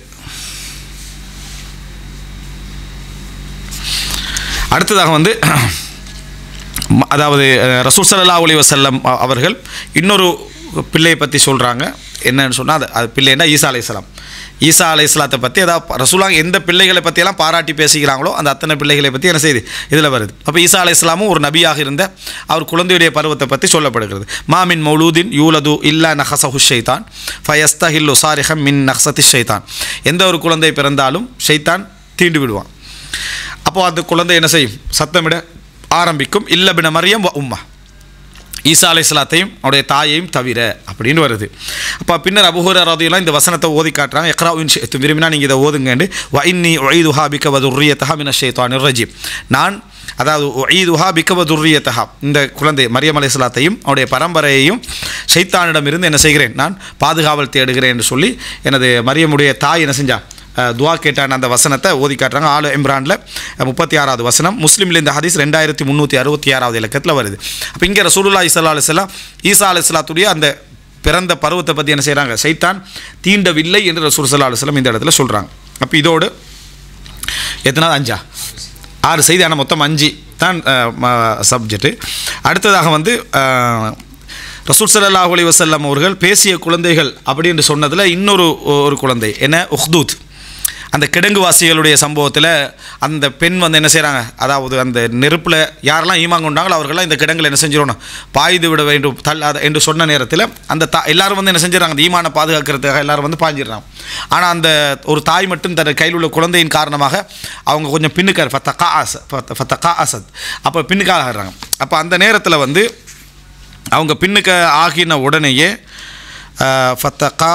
அடுத்ததாக வந்து அதாவது ரசூல் ஸல்லல்லாஹு அலைஹி வஸல்லம் அவர்கள் இன்னொரு பிள்ளையை பற்றி சொல்கிறாங்க. என்னன்னு சொன்னால், அது பிள்ளைன்னா ஈசா அலைஹிஸ்ஸலாம். ஈசா அலைஹிஸ்ஸலாத்தை பற்றி அதாவது ரசூலுல்லாஹ் எந்த பிள்ளைகளை பற்றியெல்லாம் பாராட்டி பேசிக்கிறாங்களோ அந்த அத்தனை பிள்ளைகளை பற்றி என்ன செய்யுது இதில் வருது. அப்போ ஈசா அலைஹிஸ்ஸலாமும் ஒரு நபியாக இருந்த அவர் குழந்தையுடைய பருவத்தை பற்றி சொல்லப்படுகிறது. மாமின் மௌலூதின் யூலது இல்லா நஹஸஹு ஷைத்தான் ஃபயஸ்தஹில்லு சாரிஹம் மின் நஹ்ஸத்தி ஷைத்தான், எந்த ஒரு குழந்தை பிறந்தாலும் ஷைத்தான் தீண்டு விடுவான். அப்போது அந்த குழந்தை என்ன செய்யும், சத்தமிட ஆரம்பிக்கும். இல்லபின மரியம் வ உம்மா, ஈசா அலைஹிஸ்ஸலாத்தையும் அவருடைய தாயையும் தவிர அப்படின்னு வருது. அப்போ பின்னர் அபூ ஹுரைரா ரலியல்லாஹு இந்த வசனத்தை ஓதி காட்டுறாங்க. இக்ராஉ இன் ஷிஅ்தும், விரும்பினா நீங்கள் இதை ஓதுங்கண்டு. வ இன்னி உஈதுஹா பிக வ துர்ரியதஹா மினஷ் ஷைத்தானிர் ரஜீம், நான் அதாவது உஈதுஹா பிக வ துர்ரியதஹா, இந்த குழந்தை மரியம் அலைஹிஸ்ஸலாத்தையும் அவருடைய பரம்பரையையும் ஷைத்தானிடமிருந்து என்ன செய்கிறேன், நான் பாதுகாவல் தேடுகிறேன் என்று சொல்லி எனது மரியமுடைய தாய் என்ன செஞ்சா துவா கேட்டான். அந்த வசனத்தை ஓதி காட்டுறாங்க. ஆல் இம்ரானில் 36வது வசனம். முஸ்லீமில் இந்த ஹதீஸ் 2366வது இலக்கத்தில் வருது. அப்போ இங்கே ரசூலுல்லாஹி ஸல்லல்லாஹு அலைஹி வஸல்லம் ஈசா அலைஹிஸ்ஸலாத்துடைய அந்த பிறந்த பருவத்தை பற்றி என்ன செய்கிறாங்க, ஷைத்தான் தீண்டவில்லை என்று ரசூல் ஸல்லல்லாஹு அலைஹி வஸல்லம் இந்த இடத்துல சொல்கிறாங்க. அப்போ இதோடு எத்தனாவது 6 செய்தி, ஆனால் மொத்தம் 5 தான் சப்ஜெக்ட்டு. அடுத்ததாக வந்து ரசூல் ஸல்லல்லாஹு அலைஹி வஸல்லம் அவர்கள் பேசிய குழந்தைகள் அப்படின்னு சொன்னதில் இன்னொரு குழந்தை என்ன, உஹ்தூத், அந்த கிடங்குவாசிகளுடைய சம்பவத்தில் அந்த பெண் வந்து என்ன செய்கிறாங்க, அதாவது அந்த நெருப்பில் யாரெல்லாம் ஈமான் கொண்டாங்களோ அவர்களெல்லாம் இந்த கிடங்கில் என்ன செஞ்சிடணும், பாய்ந்து விட வேண்டும் என்று சொன்ன நேரத்தில் அந்த எல்லாரும் வந்து என்ன செஞ்சிடறாங்க, அந்த ஈமானை பாதுகாக்கிறதுக்காக எல்லாரும் வந்து பாய்ஞ்சிடுறாங்க. ஆனால் அந்த ஒரு தாய் மட்டும் தன் கையில் உள்ள குழந்தையின் காரணமாக அவங்க கொஞ்சம் பின்னுக்கார் ஃபத்தகா அசத், அப்போ பின்னுக்காக ஆகிறாங்க. அப்போ அந்த நேரத்தில் வந்து அவங்க பின்னுக்கு ஆகின உடனேயே ஃபத்தகா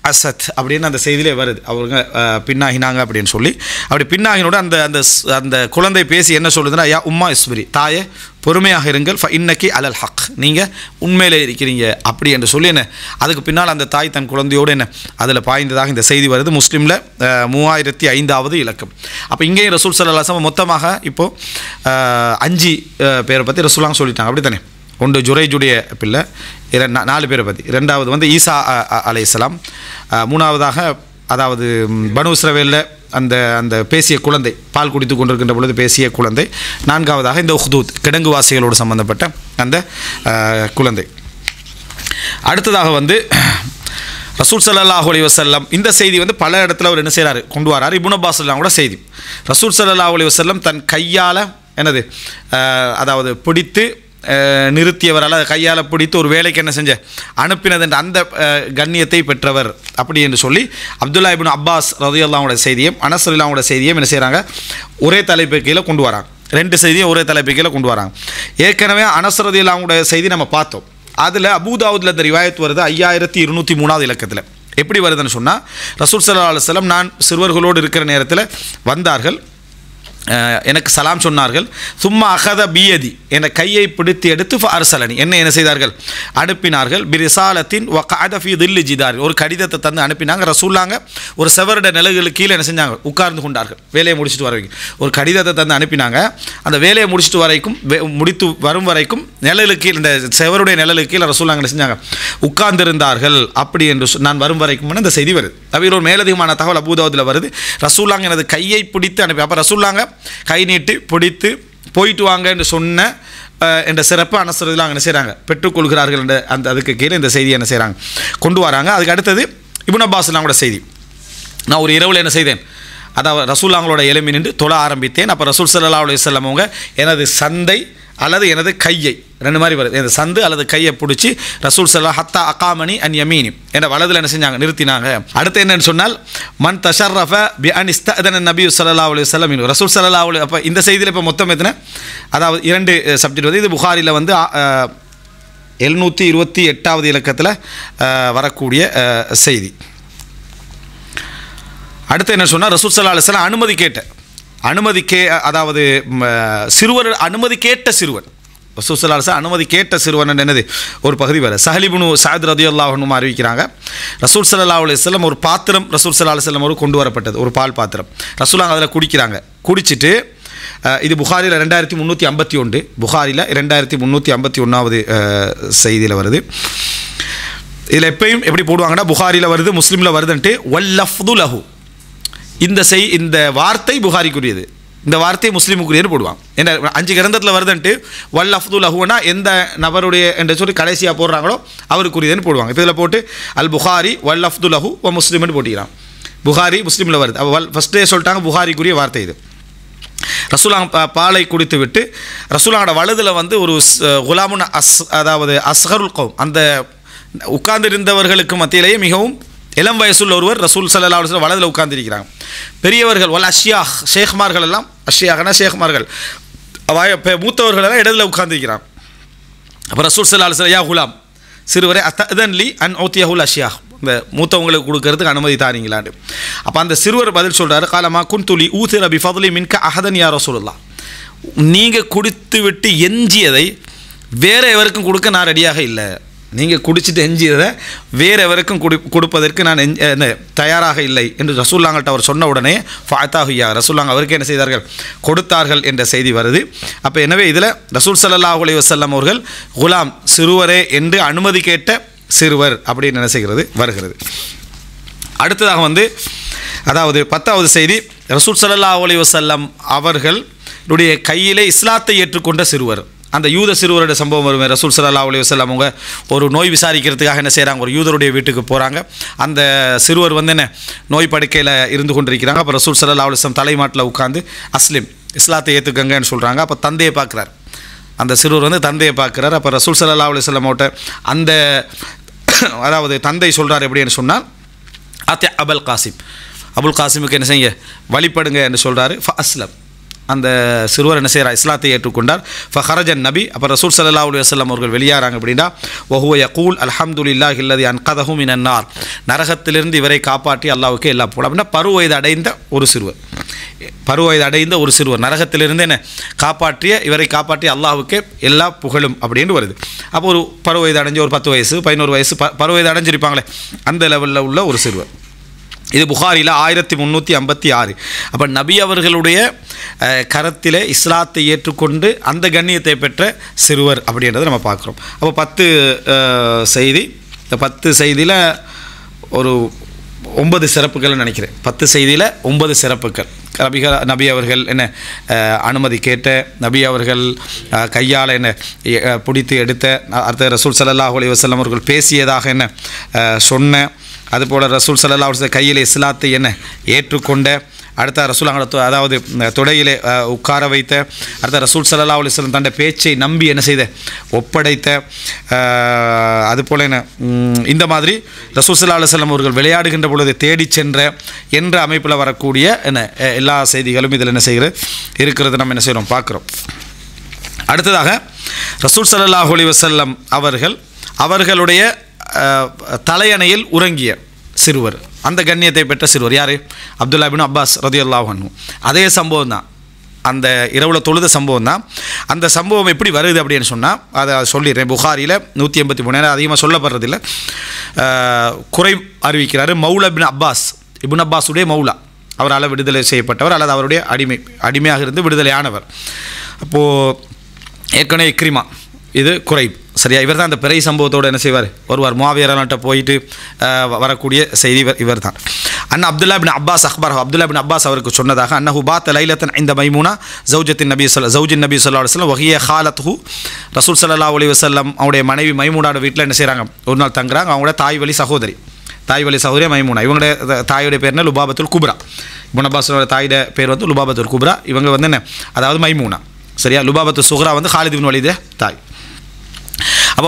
அசத் அப்படின்னு அந்த செய்தியிலே வருது. அவங்க பின்னாகினாங்க அப்படின்னு சொல்லி. அப்படி பின்னாகினோட அந்த அந்த அந்த குழந்தை பேசி என்ன சொல்லுதுன்னா, யா உம்மா இஸ்பிரி, தாயே பொறுமையாக இருங்கள், இன்னக்கி அலல் ஹக், நீங்கள் உண்மையிலே இருக்கிறீங்க அப்படி என்று சொல்லி என்ன அதுக்கு பின்னால் அந்த தாய் தன் குழந்தையோடு என்ன அதில் பாய்ந்ததாக இந்த செய்தி வருது. முஸ்லீமில் 3005வது இலக்கம். அப்போ இங்கேயும் ரசூல் ஸல்லல்லாஹு அலைஹி வஸல்லம் மொத்தமாக இப்போது 5 பேரை பற்றி ரசூலுல்லாஹ் சொல்லிட்டாங்க. அப்படி தானே? ஒன்று ஜுரைஜுடைய பிள்ளை, 4 பேரை பற்றி. 2வது வந்து ஈசா அலைஹிஸ்ஸலாம், 3வதாக அதாவது பனு இஸ்ரவேலில் அந்த அந்த பேசிய குழந்தை, பால் குடித்து கொண்டிருக்கின்ற பொழுது பேசிய குழந்தை. 4வதாக இந்த உஹ்தூத் கிடங்குவாசிகளோடு சம்பந்தப்பட்ட அந்த குழந்தை. அடுத்ததாக வந்து ரசூல் ஸல்லல்லாஹு அலைஹி வஸல்லம் இந்த செய்தி வந்து பல இடத்துல அவர் என்ன செய்கிறாரு, கொண்டு வராரு. இப்னு அப்பாஸ் கூட செய்தி, ரசூல் ஸல்லல்லாஹு அலைஹி வஸல்லம் தன் கையால் என்னது அதாவது பிடித்து நிறுத்தியவர், அல்லது கையால் பிடித்து ஒரு வேலைக்கு என்ன செஞ்ச அனுப்பினது என்ற அந்த கண்ணியத்தை பெற்றவர் அப்படி என்று சொல்லி அப்துல்லா இப்னு அப்பாஸ் ரலியல்லாஹு செய்தியும் அனஸ் ரலியல்லாஹு செய்தியும் என்ன செய்கிறாங்க, ஒரே தலைப்பு கீழே கொண்டு வராங்க. 2 செய்தியும் ஒரே தலைப்பு கீழே கொண்டு வராங்க. ஏற்கனவே அனஸ் ரலியல்லாஹு செய்தி நம்ம பார்த்தோம். அதில் அபூதாவுதில் இந்த ரிவாயத் வருது 5203வது இலக்கத்தில். எப்படி வருதுன்னு சொன்னால், ரசூல் ஸல்லல்லாஹு அலைஹி வஸல்லம் நான் சிறுவர்களோடு இருக்கிற நேரத்தில் வந்தார்கள், எனக்கு சலாம் சொன்னார்கள். சும்மா அகத பியதி, என கையை பிடித்து எடுத்து அர்சலனி, என்ன செய்தார்கள், அனுப்பினார்கள். பிரிசாலத்தின் வகஅத ஃபீ தில்லி ஜிதார், ஒரு கடிதத்தை தந்து அனுப்பினாங்க. ரசூலுல்லாஹ் ஒரு செவருட நிழலுக்கு கீழே என்ன செஞ்சாங்க, உட்கார்ந்து கொண்டார்கள். வேலையை முடிச்சுட்டு வரைக்கும் ஒரு கடிதத்தை தந்து அனுப்பினாங்க. அந்த வேலையை முடித்து வரும் வரைக்கும் நிழலுக்கு கீழே, இந்த செவருடைய நிழலுக்கு கீழே ரசூலுல்லாஹ் என்ன செஞ்சாங்க, உட்கார்ந்திருந்தார்கள். அப்படி என்று நான் வரும் வரைக்கும் இந்த செய்தி வருது. அவையில் ஒரு மேலதிகமான தகவல் அபூதாவுதில் வருது. ரசூலுல்லாஹ் எனது கையை பிடித்து அனுப்பி, அப்போ ரசூலுல்லாஹ் கை நீட்டி பிடித்து போயிட்டு வாங்க என்று சொன்ன என்ற சிறப்பு அனஸ் ரலியல்லாஹு என்ன செய்கிறாங்க, பெற்றுக்கொள்கிறார்கள் என்ற அந்த அதுக்கு கீழே இந்த செய்தியை என்ன செய்கிறாங்க, கொண்டு வராங்க. அதுக்கு அடுத்தது இப்னு அப்பாஸ் கூட செய்தி, நான் ஒரு இரவில் என்ன செய்தேன், அதாவது ரசூலுல்லாஹ்வோட எழும்பி நின்று தொழ ஆரம்பித்தேன். அப்போ ரசூல் ஸல்லல்லாஹு அலைஹி வஸல்லம் அவங்க எனது சந்தை அல்லது எனது கையை, 2 மாதிரி வருது, எனது சந்து அல்லது கையை பிடிச்சி ரசூல் ஸல்லல்லாஹு ஹத்தா அகாமனி அன் யமீனி, என்ற வலதில் என்ன செஞ்சாங்க, நிறுத்தினாங்க. அடுத்து என்னன்னு சொன்னால், மன் தஷர்ரஃப பி அன் இஸ்தஅதன நபி ஸல்லல்லாஹு அலைஹி வஸல்லம், ரசூல் ஸல்லல்லாஹு அலைஹி. அப்போ இந்த செய்தியில் இப்போ மொத்தம் எத்தனை, அதாவது 2 சப்ஜெக்ட் வந்து, இது புகாரியில் வந்து 728வது இலக்கத்தில் வரக்கூடிய செய்தி. அடுத்து என்ன சொன்னால், ரசூல் ஸல்லல்லாஹு அலைஹி வஸல்லம் அதாவது சிறுவர் அனுமதி கேட்ட சிறுவன், ரசூல் ஸல்லல்லாஹு அலைஹி வஸல்லம் அனுமதி கேட்ட சிறுவன் என்னது ஒரு பகுதி வர. சஹல் இப்னு சஅத் ரலியல்லாஹு அன்ஹு அறிவிக்கிறாங்க, ரசூல் ஸல்லல்லாஹு அலைஹி வஸல்லம் ஒரு பாத்திரம் ரசூல் ஸல்லல்லாஹு அலைஹி வஸல்லம் கொண்டு வரப்பட்டது, ஒரு பால் பாத்திரம். ரசூலுல்லாஹ் அதில் குடிக்கிறாங்க. குடிச்சிட்டு இது புகாரியில் 2351, புகாரியில் 2351வது செய்தியில் வருது. இதில் எப்பயும் எப்படி போடுவாங்கன்னா, புகாரியில் வருது, முஸ்லீமில் வருதுன்ட்டு வல்லஃப்து லஹு, இந்த வார்த்தை புகாரிக்குரியது, இந்த வார்த்தை முஸ்லீமுக்குரியது போடுவாங்க. என்ன 5 கிரந்தத்தில் வருதுன்ட்டு வல்லஃப்து லஹுனா எந்த நபருடைய என்று சொல்லி கடைசியாக போடுறாங்களோ அவருக்குரியதுன்னு போடுவாங்க. இப்போ இதில் போட்டு அல் புகாரி வல்லஃப்து லஹு வ முஸ்லிம்னு போட்டிக்கிறான். புகாரி முஸ்லீமில் வருது. அப்போ ஃபஸ்ட்டே சொல்லிட்டாங்க புகாரிக்குரிய வார்த்தை இது. ரசூலுல்லாஹ் பாலை குடித்து விட்டு ரசூலுல்லாஹோட வலதில் வந்து ஒரு குலாமுன் அதாவது அஸ்ஹருல் கௌம், அந்த உட்கார்ந்திருந்தவர்களுக்கு மத்தியிலேயே மிகவும் இளம் வயசுள்ள ஒருவர் ரசூல் ஸல்லல்லாஹு அலைஹி வஸல்லம் வலதில் உட்கார்ந்திருக்கிறாங்க. பெரியவர்கள் வல் அஷ்யாஹ், ஷேக்மார்கள் எல்லாம், அஷ்யாஹ்னா ஷேக்மார்கள், மூத்தவர்கள் எல்லாம் இடத்துல உட்கார்ந்திருக்கிறாங்க. அப்போ ரசூல் ஸல்லல்லாஹு அலைஹி வஸல்லம் யா குலாம், சிறுவரை அத்ததன் லி அன் ஊத்தியஹுல் அஷ்யாஹ், இந்த மூத்தவங்களுக்கு கொடுக்கறதுக்கு அனுமதி தாரீங்களான்னு. அப்போ அந்த சிறுவர் பதில் சொல்கிறாரு, காலமா குன்துலி ஊத்திர பி ஃபضலி மின்க அஹதன் யா ரசூலுல்லாஹ், நீங்கள் குடித்து விட்டு எஞ்சியதை வேறு எவருக்கும் கொடுக்க நான் ரெடியாக இல்லை. நீங்கள் குடிச்சிட்டு எஞ்சியதை வேறு எவருக்கும் கொடுப்பதற்கு நான் தயாராக இல்லை என்று ரசூலுல்லாஹ்கிட்ட அவர் சொன்ன உடனே ஃபாத்தாஹியா, ரசூலுல்லாஹ் அவருக்கு என்ன செய்தார்கள், கொடுத்தார்கள் என்ற செய்தி வருது. அப்போ எனவே இதில் ரசூல் ஸல்லல்லாஹு அலைஹி வஸல்லம் அவர்கள் குலாம், சிறுவரே என்று அனுமதி கேட்ட சிறுவர் அப்படின்னு என்ன செய்கிறது வருகிறது. அடுத்ததாக வந்து அதாவது 10வது செய்தி, ரசூல் ஸல்லல்லாஹு அலைஹி வஸல்லம் அவர்களுடைய கையிலே இஸ்லாத்தை ஏற்றுக்கொண்ட சிறுவர், அந்த யூத சிறுவருடைய சம்பவம் வருமே. ரசூல் ஸல்லல்லாஹு அலைஹி வஸல்லம் அவங்க ஒரு நோய் விசாரிக்கிறதுக்காக என்ன செய்கிறாங்க, ஒரு யூதருடைய வீட்டுக்கு போகிறாங்க. அந்த சிறுவர் வந்து என்ன நோய் படுக்கையில் இருந்து கொண்டிருக்கிறாங்க. அப்போ ரசூல் ஸல்லல்லாஹு அலைஹி வஸல்லம் தலைமாட்டில் உட்காந்து அஸ்லிம், இஸ்லாத்தை ஏற்றுக்கங்கன்னு சொல்கிறாங்க. அப்போ தந்தையை பார்க்குறார், அந்த சிறுவர் வந்து தந்தையை பார்க்குறார். அப்போ ரசூல் ஸல்லல்லாஹு அலைஹி வஸல்லம் அவட்ட அந்த அதாவது தந்தை சொல்கிறார் எப்படின்னு சொன்னால், அபுல் காசிம், அபுல் காசிமுக்கு என்ன செய்ய வழிபடுங்க என்று சொல்கிறாரு. அஸ்லம், அந்த சிறுவர் என்ன செய்கிறார், இஸ்லாத்தை ஏற்றுக்கொண்டார். ஃபஹரஜன் நபி, அப்போ ரசூல் ஸல்லல்லாஹு அலைஹி வஸல்லம் அவர்கள் வெளியாகிறாங்க அப்படின்னா, வஹுவ யகூல் அல்ஹம்துலில்லாஹி அல்லதி அன்கதஹு மினன் நார், நரகத்திலிருந்து இவரை காப்பாற்றி அல்லாஹ்வுக்கு எல்லா புகழும். அப்படின்னா பருவயது அடைந்த ஒரு சிறுவர், பருவயது அடைந்த ஒரு சிறுவர் நரகத்திலிருந்து என்ன காப்பாற்றிய, இவரை காப்பாற்றி அல்லாஹ்வுக்கு எல்லா புகழும் அப்படின்னு வருது. அப்போ ஒரு பருவயது அடைஞ்ச ஒரு 10 வயசு 11 வயசு பருவயது அடைஞ்சிருப்பாங்களே அந்த லெவலில் உள்ள ஒரு சிறுவர். இது புகாரியில் 1356. அப்போ நபி அவர்களுடைய கரத்திலே இஸ்லாத்தை ஏற்றுக்கொண்டு அந்த கண்ணியத்தை பெற்ற சிறுவர் அப்படின்றத நம்ம பார்க்குறோம். அப்போ 10 செய்தி, இந்த 10 செய்தியில் ஒரு 9 சிறப்புகள்னு நினைக்கிறேன். 10 செய்தியில் 9 சிறப்புகள். நபி அவர்கள் என்ன அனுமதி கேட்ட, நபி அவர்கள் கையால் என்ன பிடித்து எடுத்த, அடுத்த ரசூல் ஸல்லல்லாஹு அலைஹி வஸல்லம் அவர்கள் பேசியதாக என்ன சொன்ன, அதுபோல் ரசூல் ஸல்லல்லாஹு அலைஹி வஸல்லம் கையில் இஸ்லாத்தை என்ன ஏற்றுக்கொண்ட, அடுத்த ரசூல் அதாவது தொடையிலே உட்கார வைத்த, அடுத்த ரசூல் ஸல்லல்லாஹு அலைஹி வஸல்லம் தன்னுடைய பேச்சை நம்பி என்ன செய்த ஒப்படைத்த, அதுபோல் என்ன இந்த மாதிரி ரசூல் ஸல்லல்லாஹு அலைஹி வஸல்லம் அவர்கள் விளையாடுகின்ற பொழுது தேடி சென்ற என்ற அமைப்பில் வரக்கூடிய என்ன எல்லா செய்திகளும் இதில் என்ன செய்கிறது இருக்கிறது நம்ம என்ன செய்கிறோம் பார்க்குறோம். அடுத்ததாக ரசூல் ஸல்லல்லாஹு அலைஹி வஸல்லம் அவர்களுடைய தலையணையில் உறங்கிய சிறுவர், அந்த கண்ணியத்தை பெற்ற சிறுவர் யார்? அப்துல்லா இப்னு அப்பாஸ் ரலியல்லாஹு அன்ஹு. அதே சம்பவம் தான், அந்த இரவில் தொழுத சம்பவம் தான். அந்த சம்பவம் எப்படி வருது அப்படின்னு சொன்னால் அதை சொல்லிடுறேன். புகாரியில் 183, அதிகமாக சொல்லப்படுறதில்லை, குறை அறிவிக்கிறார். மௌலா இப்னு அப்பாஸுடைய மௌலா, அவரால் விடுதலை செய்யப்பட்டவர் அல்லது அவருடைய அடிமையாக இருந்து விடுதலையானவர். அப்போது ஏற்கனவே இக்ரிமா, இது குறைப், சரியா? இவர் தான் அந்த பிறை சம்பவத்தோடு என்ன செய்வார், ஒருவர் முஆவியர்கிட்ட போயிட்டு வரக்கூடிய செய்தி இவர் தான். அண்ணா Abdullah bin Abbas Akbar, Abdullah bin Abbas அவருக்கு சொன்னதாக, அன்னஹு பாத்த லைலத்தன் இந்த மைமூனா ஜௌஜின் நபி ஸல்லல்லாஹு அலைஹி வஸல்லம் வஹிய ஹாலத்துஹு, ரசூல் ஸல்லல்லாஹு அலைஹி வஸல்லம் அவருடைய மனைவி மைமூனாவோட வீட்டில் என்ன செய்கிறாங்க, ஒரு நாள் தங்குறாங்க. அவங்களோட தாய் வழி சகோதரி மைமூனா, இவங்களுடைய தாயுடைய பேர்னா லுபாபத்துல் குப்ரா. இப்னு அப்பாஸோட தாயோட பேர் வந்து லுபாபத்துல் குப்ரா, இவங்க வந்து என்ன அதாவது மைமூனா, சரியா? லுபாபத்து சுக்ரா வந்து ஹாலித் பின் வலீத் தாய். அப்போ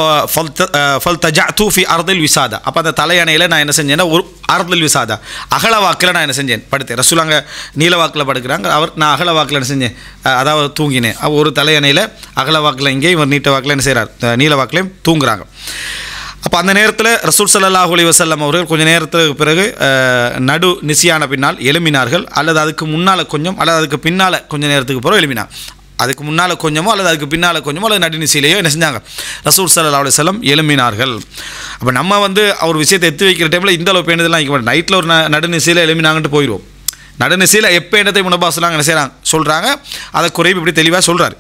ஃபல் தஜஅது ஃபி அர்தில் விசாதா, அப்போ அந்த தலையணையில் நான் என்ன செஞ்சேன்னா ஒரு அர்தில் விசாதா அகல வாக்கில் நான் என்ன செஞ்சேன் படுத்தேன். ரசூல் அங்கே நீல வாக்கில் படுக்கிறாங்க, நான் அகல வாக்கில் என்ன செஞ்சேன், அதாவது தூங்கினேன். ஒரு தலையணையில் அகல வாக்கில் இங்கேயும் இவர் நீட்ட வாக்கில் என்ன செய்கிறார், நீல வாக்கிலையும் தூங்குறாங்க. அப்போ அந்த நேரத்தில் ரசூல் ஸல்லல்லாஹு அலைஹி வஸல்லம் அவர்கள் கொஞ்சம் நேரத்துக்கு பிறகு நடு நிசியான பின்னால் எழுமினார்கள், அல்லது அதுக்கு முன்னால் கொஞ்சம் அல்லது அதுக்கு பின்னால் கொஞ்சம் நேரத்துக்கு பிறகு எழுமினார். அதுக்கு முன்னால் கொஞ்சமோ அல்லது அதுக்கு பின்னால் கொஞ்சமோ அல்லது நடுநிசையிலையோ என்ன செஞ்சாங்க, ரசூல் ஸல்லல்லாஹு அலைஹி வஸல்லம் எழுமினார்கள். அப்போ நம்ம வந்து அவர் விஷயத்தை எடுத்து வைக்கிற டைமில் இந்த அளவு பேணுதெல்லாம் வைக்க மாட்டோம். நைட்டில் ஒரு நடுநிசையில் எழுமினாங்கன்ட்டு போயிடுவோம். நடுநிசையில் எப்போ என்னத்தை முனபாசலாங்க என்ன செய்கிறாங்க சொல்கிறாங்க, அதை குறைவு இப்படி தெளிவாக சொல்கிறார்.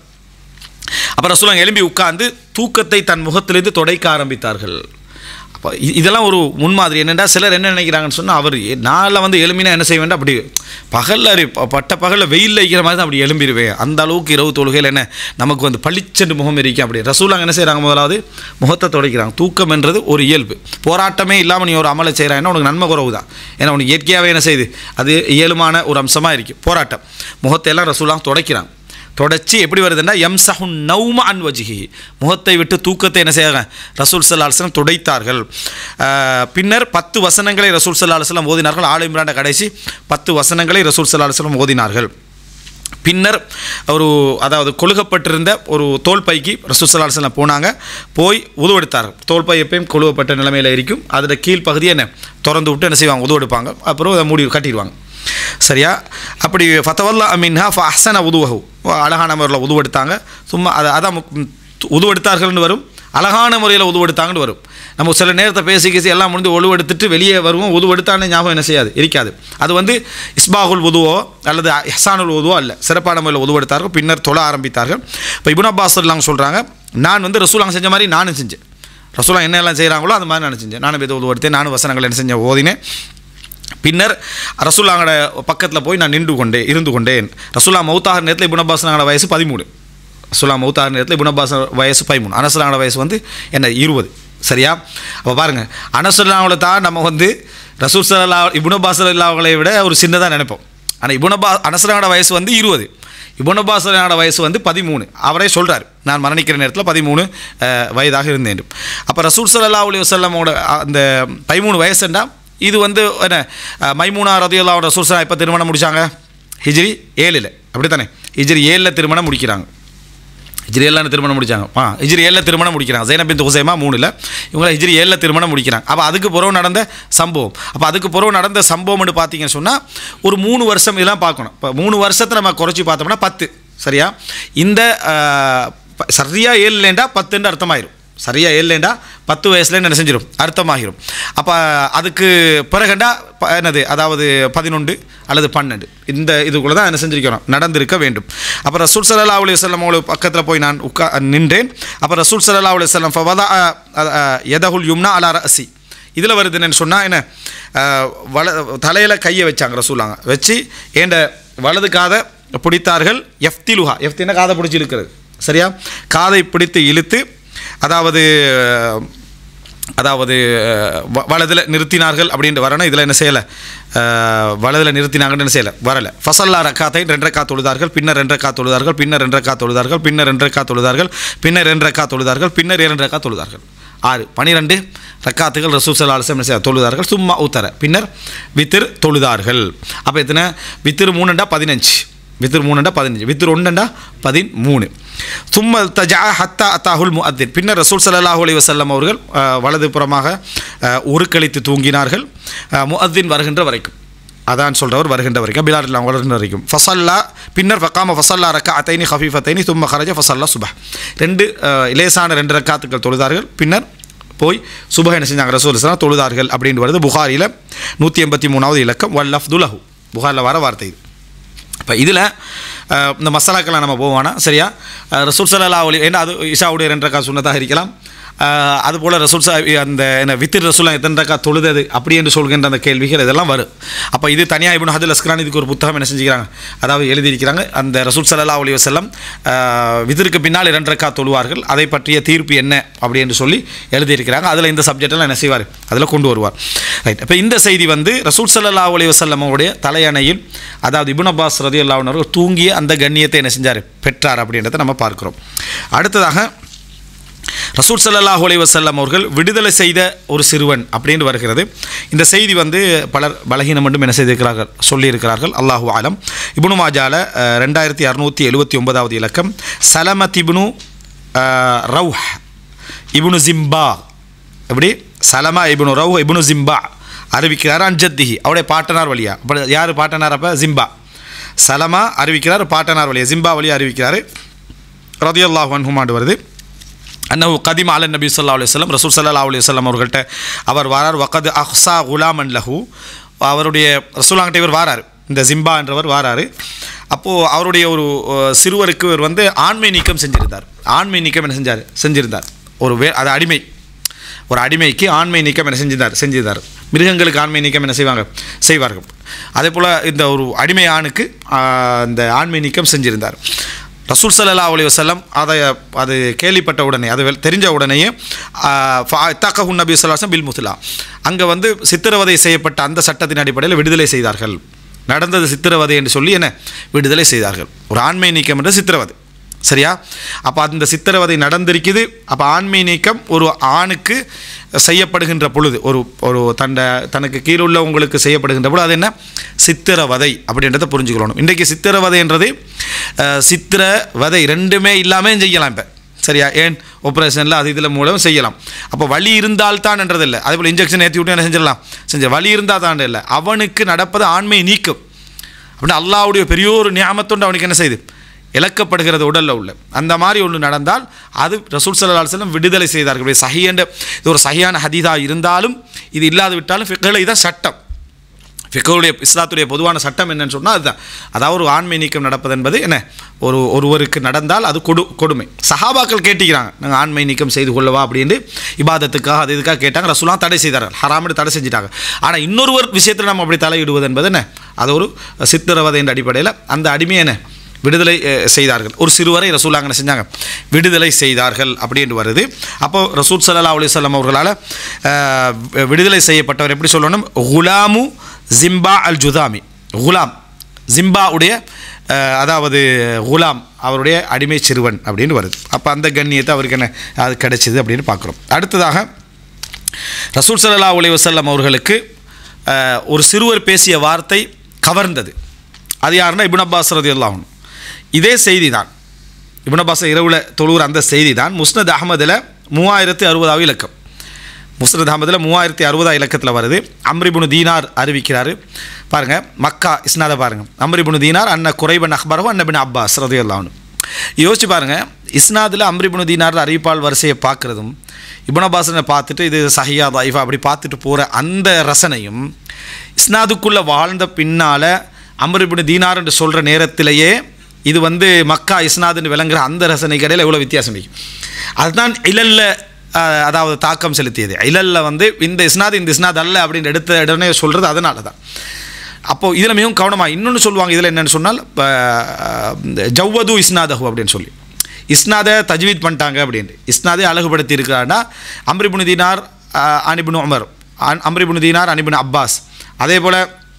அப்போ ரசூல் எழும்பி உட்கார்ந்து தூக்கத்தை தன் முகத்திலிருந்து துடைக்க ஆரம்பித்தார்கள். அப்போ இதெல்லாம் ஒரு முன்மாதிரி. என்னென்னா சிலர் என்ன நினைக்கிறாங்கன்னு சொன்னால், அவர் நாளில் வந்து எலும்பினா என்ன செய்ய வேண்டாம், அப்படி பகலில் பகலில் வெயிலில் வைக்கிற மாதிரி தான் அப்படி எலும்பிடுவேன், அந்த அளவுக்கு இரவு தொழுகையில் என்ன நமக்கு வந்து பளிச்சென்று முகம் இருக்கும். அப்படி ரசூலாங்க என்ன செய்கிறாங்க, முதலாவது முகத்தை துடைக்கிறாங்க. தூக்கம் என்றது ஒரு இயல்பு, போராட்டமே இல்லாமல் நீ ஒரு அமலை செய்கிறாங்கன்னா உனக்கு நன்மை குறவு தான். ஏன்னா உனக்கு இயற்கையாகவே என்ன செய்யுது, அது இயலுமான ஒரு அம்சமாக இருக்குது போராட்டம். முகத்தையெல்லாம் ரசூலாங்க துடைக்கிறாங்க. தொடச்சி எப்படி வருதுன்னா, யம்சஹுன் நௌம அன் வஜ்ஹி, முகத்தை விட்டு தூக்கத்தை என்ன செய்யாங்க ரசூல் ஸல்லல்லாஹு அலைஹி வஸல்லம் துடைத்தார்கள். பின்னர் 10 வசனங்களை ரசூல் ஸல்லல்லாஹு அலைஹி வஸல்லம் ஓதினார்கள். ஆல இம்ரான் கடைசி 10 வசனங்களை ரசூல் ஸல்லல்லாஹு அலைஹி வஸல்லம் ஓதினார்கள். பின்னர் ஒரு அதாவது கொழுகப்பட்டிருந்த ஒரு தோல் பைக்கு ரசூல் ஸல்லல்லாஹு அலைஹி வஸல்லம் போனாங்க, போய் உதுவெடுத்தார்கள். தோல் பை எப்பயும் கொழுவப்பட்ட நிலைமையில் இருக்கும், அதில் கீழ் பகுதியை என்ன திறந்து விட்டு என்ன செய்வாங்க, உதுவெடுப்பாங்க, அப்புறம் அதை மூடி கட்டிடுவாங்க, சரியா? அப்படி ஃபதவல்லா மின்ஹா ஃபஅஹ்ஸன உதுவஹு, அழகான முறையில் உதுவெடுத்தாங்க. சும்மா அதான் உதுவெடுத்தார்கள்னு வரும், அழகான முறையில் உதுவெடுத்தாங்கன்னு வரும். நம்ம சில நேரத்தை பேசி எல்லாம் முடிந்து ஒழுவெடுத்துட்டு வெளியே வருவோம், உதுவெடுத்தானே ஞாபகம் என்ன செய்யாது, இருக்காது. அது வந்து இஸ்பாகுல் உதுவோ அல்லது இஹ்சானுல் உதுவோ அல்ல, சிறப்பான முறையில் உதுவெடுத்தார்கள். பின்னர் தொழ ஆரம்பித்தார்கள். இப்போ இப்னு அப்பாஸ் எல்லாம் சொல்கிறாங்க, நான் வந்து ரசூலாங்க செஞ்ச மாதிரி நானும் செஞ்சேன். ரசூலாங்க என்ன எல்லாம் செய்கிறாங்களோ அது மாதிரி நான் செஞ்சேன். நானும் எது உதுவெடுத்தேன், நானும் வசனங்கள் என்ன செஞ்சேன் ஓதினேன். பின்னர் ரசூலாங்கட பக்கத்தில் போய் நான் இருந்து கொண்டேன். ரசூலா மௌத்தாகிற நேரத்தில் இப்னு அப்பாஸ் வயசு 13. ரசூலா மௌத்தாகிற நேரத்தில் இப்னு அப்பாஸ் வயசு 13. அனஸ்லாங்கட வயசு வந்து என்ன 20, சரியா? அப்போ பாருங்கள், அனஸ்லாங்களை தான் நம்ம வந்து ரசூல் ஸல்லல்லாஹு இப்னு அப்பாஸ் அவர்களை விட ஒரு சின்னதாக நினைப்போம். ஆனால் அனஸ்லாங்கட வயசு வந்து 20, இப்னு அப்பாஸ் வயசு வந்து 13. அவரே சொல்கிறார், நான் மரணிக்கிற நேரத்தில் 13 வயதாக இருந்தேன். அப்போ ரசூல் ஸல்லல்லாஹு அலைஹி வஸல்லமோட அந்த 13 வயசுண்டா இது வந்து என்ன மைமூனா ரலியல்லாஹு அன்ஹா ரசூல் எப்போ திருமணம் முடித்தாங்க, ஹிஜ்ரி 7, அப்படி தானே? ஹிஜ்ரி 7 திருமணம் முடிக்கிறாங்க. ஹிஜ்ரி 7 திருமணம் முடித்தாங்க. ஹிஜ்ரி 7 திருமணம் முடிக்கிறாங்க. ஸைனப் பின்த் ஹுஸைமா 3ல், இவங்க ஹிஜ்ரி 7 திருமணம் முடிக்கிறாங்க. அப்போ அதுக்கு பிறகு நடந்த சம்பவம். அப்போ அதுக்கு பிறகு நடந்த சம்பவம்னு பார்த்தீங்கன்னு சொன்னால் ஒரு 3 வருஷம் இதெல்லாம் பார்க்கணும். இப்போ 3 வருஷத்தை நம்ம குறைச்சி பார்த்தோம்னா 10, சரியா? இந்த சரியாக 7 இல்லைண்டா 10 அர்த்தமாயிரும். சரியாக 7 இல்லைண்டா 10 வயசுல என்ன செஞ்சிடும், அர்த்தமாகிடும். அப்போ அதுக்கு பிறகுண்டா என்னது, அதாவது 11 அல்லது 12 இந்த இதுக்குள்ளே தான் என்ன செஞ்சிருக்கிறோம், நடந்திருக்க வேண்டும். அப்போ ரசூல் ஸல்லல்லாஹு அலைஹி வஸல்லம் அவங்களுக்கு பக்கத்தில் போய் நான் நின்றேன். அப்போ ரசூல் ஸல்லல்லாஹு அலைஹி வஸல்லம் ஃபவதா யதஹுல் யும்னா அலா ரஸி, இதில் வருது என்னன்னு சொன்னால் என்ன, தலையில் கையை வச்சாங்க ரசூலாங்க, வச்சு ஏண்ட வலது காதை பிடித்தார்கள். எஃப்திலுஹா, எஃப்தின்னா காதை பிடிச்சி இழுக்கிறது, சரியா? காதை பிடித்து இழுத்து அதாவது வலதில் நிறுத்தினார்கள் அப்படின்ட்டு வரணும். இதில் என்ன செய்யலை, வலதில் நிறுத்தினாங்கன்னு என்ன செய்யலை, வரலை. ஃபஸல்லா ரக்காத்தை 2 ரக்காத் தொழுதார்கள், பின்னர் 2 ரக்காத் தொழுதார்கள், பின்னர் 2 ரக்காத் தொழுதார்கள், பின்னர் 2 ரக்காத் தொழுதார்கள், பின்னர் 2 ரக்காத் தொழுதார்கள், பின்னர் 2 ரக்காத் தொழுதார்கள். 6 12 ரக்காத்துகள் ரசூல் ஸல்லல்லாஹு அலைஹி வஸல்லம் தொழுதார்கள். சும்மா உத்தர, பின்னர் வித்திர் தொழுதார்கள். அப்போ எத்தனை வித்திர் 3 15, வித்திர் 3 15, வித்திர் 1 13. சும்ம தஜா ஹத்தா அத்தாஹுல் முஅத்தின், பின்னர் ரசூல் ஸல்லல்லாஹு அலைஹி வஸல்லம் அவர்கள் வலது புறமாக உருக்களித்து தூங்கினார்கள். முஅத்தின் வருகின்ற வரைக்கும், அதான் சொல்கிறவர் வருகின்ற வரைக்கும், பிலால் அவங்க வருகின்ற வரைக்கும். ஃபஸல்லா, பின்னர் ஃபகாம ஃபஸல்லா ரக்காத்தைனி ஹஃபீஃபத்தைனி சும்ம ஹரஜ ஃபஸல்லா சுபஹ், 2 லேசான 2 ரக்காத்துக்கள் தொழுதார்கள். பின்னர் போய் சுபஹ் என்ன செஞ்சாங்க, ரசூல் ஸல்லல்லாஹு தொழுதார்கள் அப்படின்னு வருது. புகாரியில் 183வது இலக்கம். வல்லஃப்துலஹு, புகாரில் வர வார்த்தை இது. இப்போ இதில் இந்த மசாலாக்கெல்லாம் நம்ம போவானா, சரியா? ரசூல் ஸல்லல்லாஹு அலைஹி, ஏன்னா அது இஷாவுடைய 2 ரக்காத் சுன்னத்தாக இருக்கலாம். அதுபோல் ரசூல் அந்த என்ன வித்திர் ரசூல்லாம் எத்தனை ரக்காத் தொழுதது அப்படி என்று சொல்கின்ற அந்த கேள்விகள் இதெல்லாம் வரும். அப்போ இது தனியாக இப்னு ஹஜர் அஸ்கலானி இதுக்கு ஒரு புத்தகம் என்ன செஞ்சுக்கிறாங்க, அதாவது எழுதியிருக்கிறாங்க. அந்த ரசூல் ஸல்லல்லாஹு அலைஹி வஸல்லம் வித்திருக்கு பின்னால் 2 ரக்காத் தொழுவார்கள், அதை பற்றிய தீர்ப்பு என்ன அப்படி என்று சொல்லி எழுதியிருக்கிறாங்க. அதில் இந்த சப்ஜெக்டெல்லாம் என்ன செய்வார், அதில் கொண்டு வருவார். ரைட். இப்போ இந்த செய்தி வந்து ரசூல் ஸல்லல்லாஹு அலைஹி வஸல்லம் அவருடைய தலையணையில், அதாவது இப்னு அப்பாஸ் ரலியல்லாஹு அன்ஹு அவர்கள் தூங்கிய அந்த கண்ணியத்தை என்ன செஞ்சார், பெற்றார் அப்படின்றத நம்ம பார்க்கிறோம். அடுத்ததாக ரசூல் ஸல்லல்லாஹு அலைஹி வஸல்லம் அவர்கள் விடுதலை செய்த ஒரு சிறுவன் அப்படின்னு வருகிறது. இந்த செய்தி வந்து பலர் பலகீனம் மட்டும் என்ன செய்திருக்கிறார்கள், சொல்லியிருக்கிறார்கள். அல்லாஹு ஆலம். இப்னு மாஜால 2679வது இலக்கம். சலமத் இப்னு ரவுஹ் இப்னு ஜிம்பா, எப்படி சலமா இப்னு ரவுஹ் இப்னு ஜிம்பா அறிவிக்கிறார். அன்ஜத்திஹி, அவருடைய பாட்டனார் வழியா. அப்போ யார் பாட்டனார், அப்போ ஜிம்பா. சலமா அறிவிக்கிறார், பாட்டனார் வழியா ஜிம்பா வழியா அறிவிக்கிறார். ரலியல்லாஹு அன்ஹுமாண்டு வருது. அன்னஹு கதிம அலன் நபி ஸல்லல்லாஹு அலைஹி வஸல்லம், ரசூல் ஸல்லல்லாஹு அலைஹி வஸல்லம் அவர்கள்ட்ட அவர் வாரார். வகத் அஹ்ஸா குலாமன் லஹு, அவருடைய ரசூலாங்கிட்ட இவர் வாரார், இந்த ஜிம்பா என்றவர் வாரார். அப்போது அவருடைய ஒரு சிறுவருக்கு இவர் வந்து ஆண்மை நீக்கம் செஞ்சிருந்தார். ஆண்மை நீக்கம் என்ன செஞ்சிருந்தார், அது அடிமை, ஒரு அடிமைக்கு ஆண்மை நீக்கம் என்ன செஞ்சிருந்தார். மிருகங்களுக்கு ஆண்மை நீக்கம் என்ன செய்வார்கள். அதே போல் இந்த ஒரு அடிமை ஆணுக்கு இந்த ஆண்மை நீக்கம் செஞ்சிருந்தார். ரசூல் ஸல்லல்லாஹு அலைஹி வஸல்லம் அது கேள்விப்பட்ட உடனே, அது தெரிஞ்ச உடனேயே தக்கஹு நபி ஸல்லல்லாஹு அலைஹி வஸல்லம் பில் முத்லா, அங்கே வந்து சித்திரவதை செய்யப்பட்ட அந்த சட்டத்தின் அடிப்படையில் விடுதலை செய்தார்கள். நடந்தது சித்திரவதை என்று சொல்லி என்ன விடுதலை செய்தார்கள். ஒரு ஆண்மை நீக்கம் என்ற சித்திரவதை, சரியா? அப்போ அந்த சித்திரவதை நடந்திருக்குது. அப்போ ஆண்மை நீக்கம் ஒரு ஆணுக்கு செய்யப்படுகின்ற பொழுது, ஒரு தனக்கு கீழே உள்ளவங்களுக்கு செய்யப்படுகின்ற பொழுது அது என்ன சித்திரவதை அப்படின்றத புரிஞ்சுக்கணும். இன்றைக்கு சித்திரவதை என்றது சித்திரவதை ரெண்டுமே இல்லாமல் செய்யலாம் இப்போ, சரியா? ஏன் ஆப்ரேஷனில் அது இதில் மூலம் செய்யலாம். அப்போ வலி இருந்தால் தான் என்றது இல்லை. அதே போல் இன்ஜெக்ஷன் ஏற்றி விட்டு என்ன செஞ்ச வலி இருந்தால் தான் இல்லை, அவனுக்கு நடப்பது ஆண்மை நீக்கம் அப்படின்னா அல்லாஹ்வுடைய பெரிய ஒரு நியாமத்தொண்டு அவனுக்கு என்ன செய்யுது, இழக்கப்படுகிறது உடலில் உள்ள. அந்த மாதிரி ஒன்று நடந்தால் அது ரசூல் ஸல்லல்லாஹு அலைஹி வஸல்லம் விடுதலை செய்தார்கள். சஹீஹ் இது ஒரு சஹீஹான ஹதீஸாக இருந்தாலும் இது இல்லாது விட்டாலும் ஃபிக்ஹ்ல இதான் சட்டம். ஃபிக்ஹுடைய இஸ்லாத்துடைய பொதுவான சட்டம் என்னன்னு சொன்னால் அதுதான். அதாவது ஒரு ஆண்மை நீக்கம் நடப்பது என்பது என்ன, ஒருவருக்கு நடந்தால் அது கொடுமை. சஹாபாக்கள் கேட்டிக்கிறாங்க, நாங்கள் ஆண்மை நீக்கம் செய்து கொள்ளவா அப்படின்னு, இபாதத்துக்காக அது இதுக்காக கேட்டாங்க. ரசூலுல்லாஹ் தடை செய்தார்கள், ஹராம்னு தடை செஞ்சிட்டாங்க. ஆனால் இன்னொரு விஷயத்தில் நம்ம அப்படி தலையிடுவது என்பது என்ன, அது ஒரு சித்திரவதை என்ற அடிப்படையில் அந்த அடிமையை என்ன விடுதலை செய்தார்கள். ஒரு சிறுவரை ரசூலுல்லாஹ் என்ன செஞ்சாங்க, விடுதலை செய்தார்கள் அப்படின்னு வருது. அப்போது ரசூல் ஸல்லல்லாஹு அலைஹி வஸல்லம் அவர்களால் விடுதலை செய்யப்பட்டவர் எப்படி சொல்லணும், குலாமு ஜிம்பா அல் ஜுதாமி, குலாம் ஜிம்பாவுடைய அதாவது குலாம் அவருடைய அடிமை சிறுவன் அப்படின்னு வருது. அப்போ அந்த கண்ணியத்தை அவருக்கு என்ன அது கிடைச்சிது அப்படின்னு பார்க்குறோம். அடுத்ததாக ரசூல் ஸல்லல்லாஹு அலைஹி வஸல்லம் அவர்களுக்கு ஒரு சிறுவர் பேசிய வார்த்தை கவர்ந்தது. அது யாருன்னா இப்னு அப்பாஸ் ரலியல்லாஹு அன்ஹு. இதே செய்தி தான் இப்னு அப்பாஸ் இரவில் தொழுகிற அந்த செய்தி தான் முஸ்னத் அஹ்மதில் 3060 இலக்கம். முஸ்னத் அஹ்மதில் 3060 இலக்கத்தில் வருது. அம்ர் இப்னு தீனார் அறிவிக்கிறாரு. பாருங்கள், மக்கா இஸ்னாதை பாருங்கள். அம்ர் இப்னு தீனார் அன்ன குரைபன் அக்பரஹு அன்ன இப்னு அப்பாஸ் ரலியல்லாஹு அன்ஹு. யோசிச்சு பாருங்கள், இஸ்னாதில் அம்ர் இப்னு தீனார் அறிவிப்பால் வரிசையை பார்க்குறதும் இப்னு அப்பாஸனை பார்த்துட்டு இது சஹியா தாயிஃபா அப்படி பார்த்துட்டு போகிற அந்த ரசனையும் இஸ்னாதுக்குள்ளே வாழ்ந்த பின்னால் அம்ர் இப்னு தீனார் என்று சொல்கிற நேரத்திலேயே இது வந்து மக்கா இஸ்னாதுன்னு விளங்குற அந்த ரசனைக்கு இடையில் எவ்வளோ வித்தியாசம் வைக்கும். அதுதான் இலல்ல அதாவது தாக்கம் செலுத்தியது. இலல்ல வந்து இந்த இஸ்னாத் அல்ல அப்படின்னு எடுத்த உடனே சொல்கிறது அதனால தான். அப்போது இதில் மிகவும் கவனமாக இன்னொன்று சொல்லுவாங்க. இதில் என்னென்னு சொன்னால் ஜவ்வது இஸ்னாதஹு அப்படின்னு சொல்லி இஸ்னாதை தஜ்வீத் பண்ணிட்டாங்க அப்படின்ட்டு இஸ்னாதை அழகுபடுத்தி இருக்கிறான்னா அம்ர் இப்னு தீனார் அன் ibn Umar, Amr ibn Dinar அன் இப்னு அப்பாஸ், அதே போல்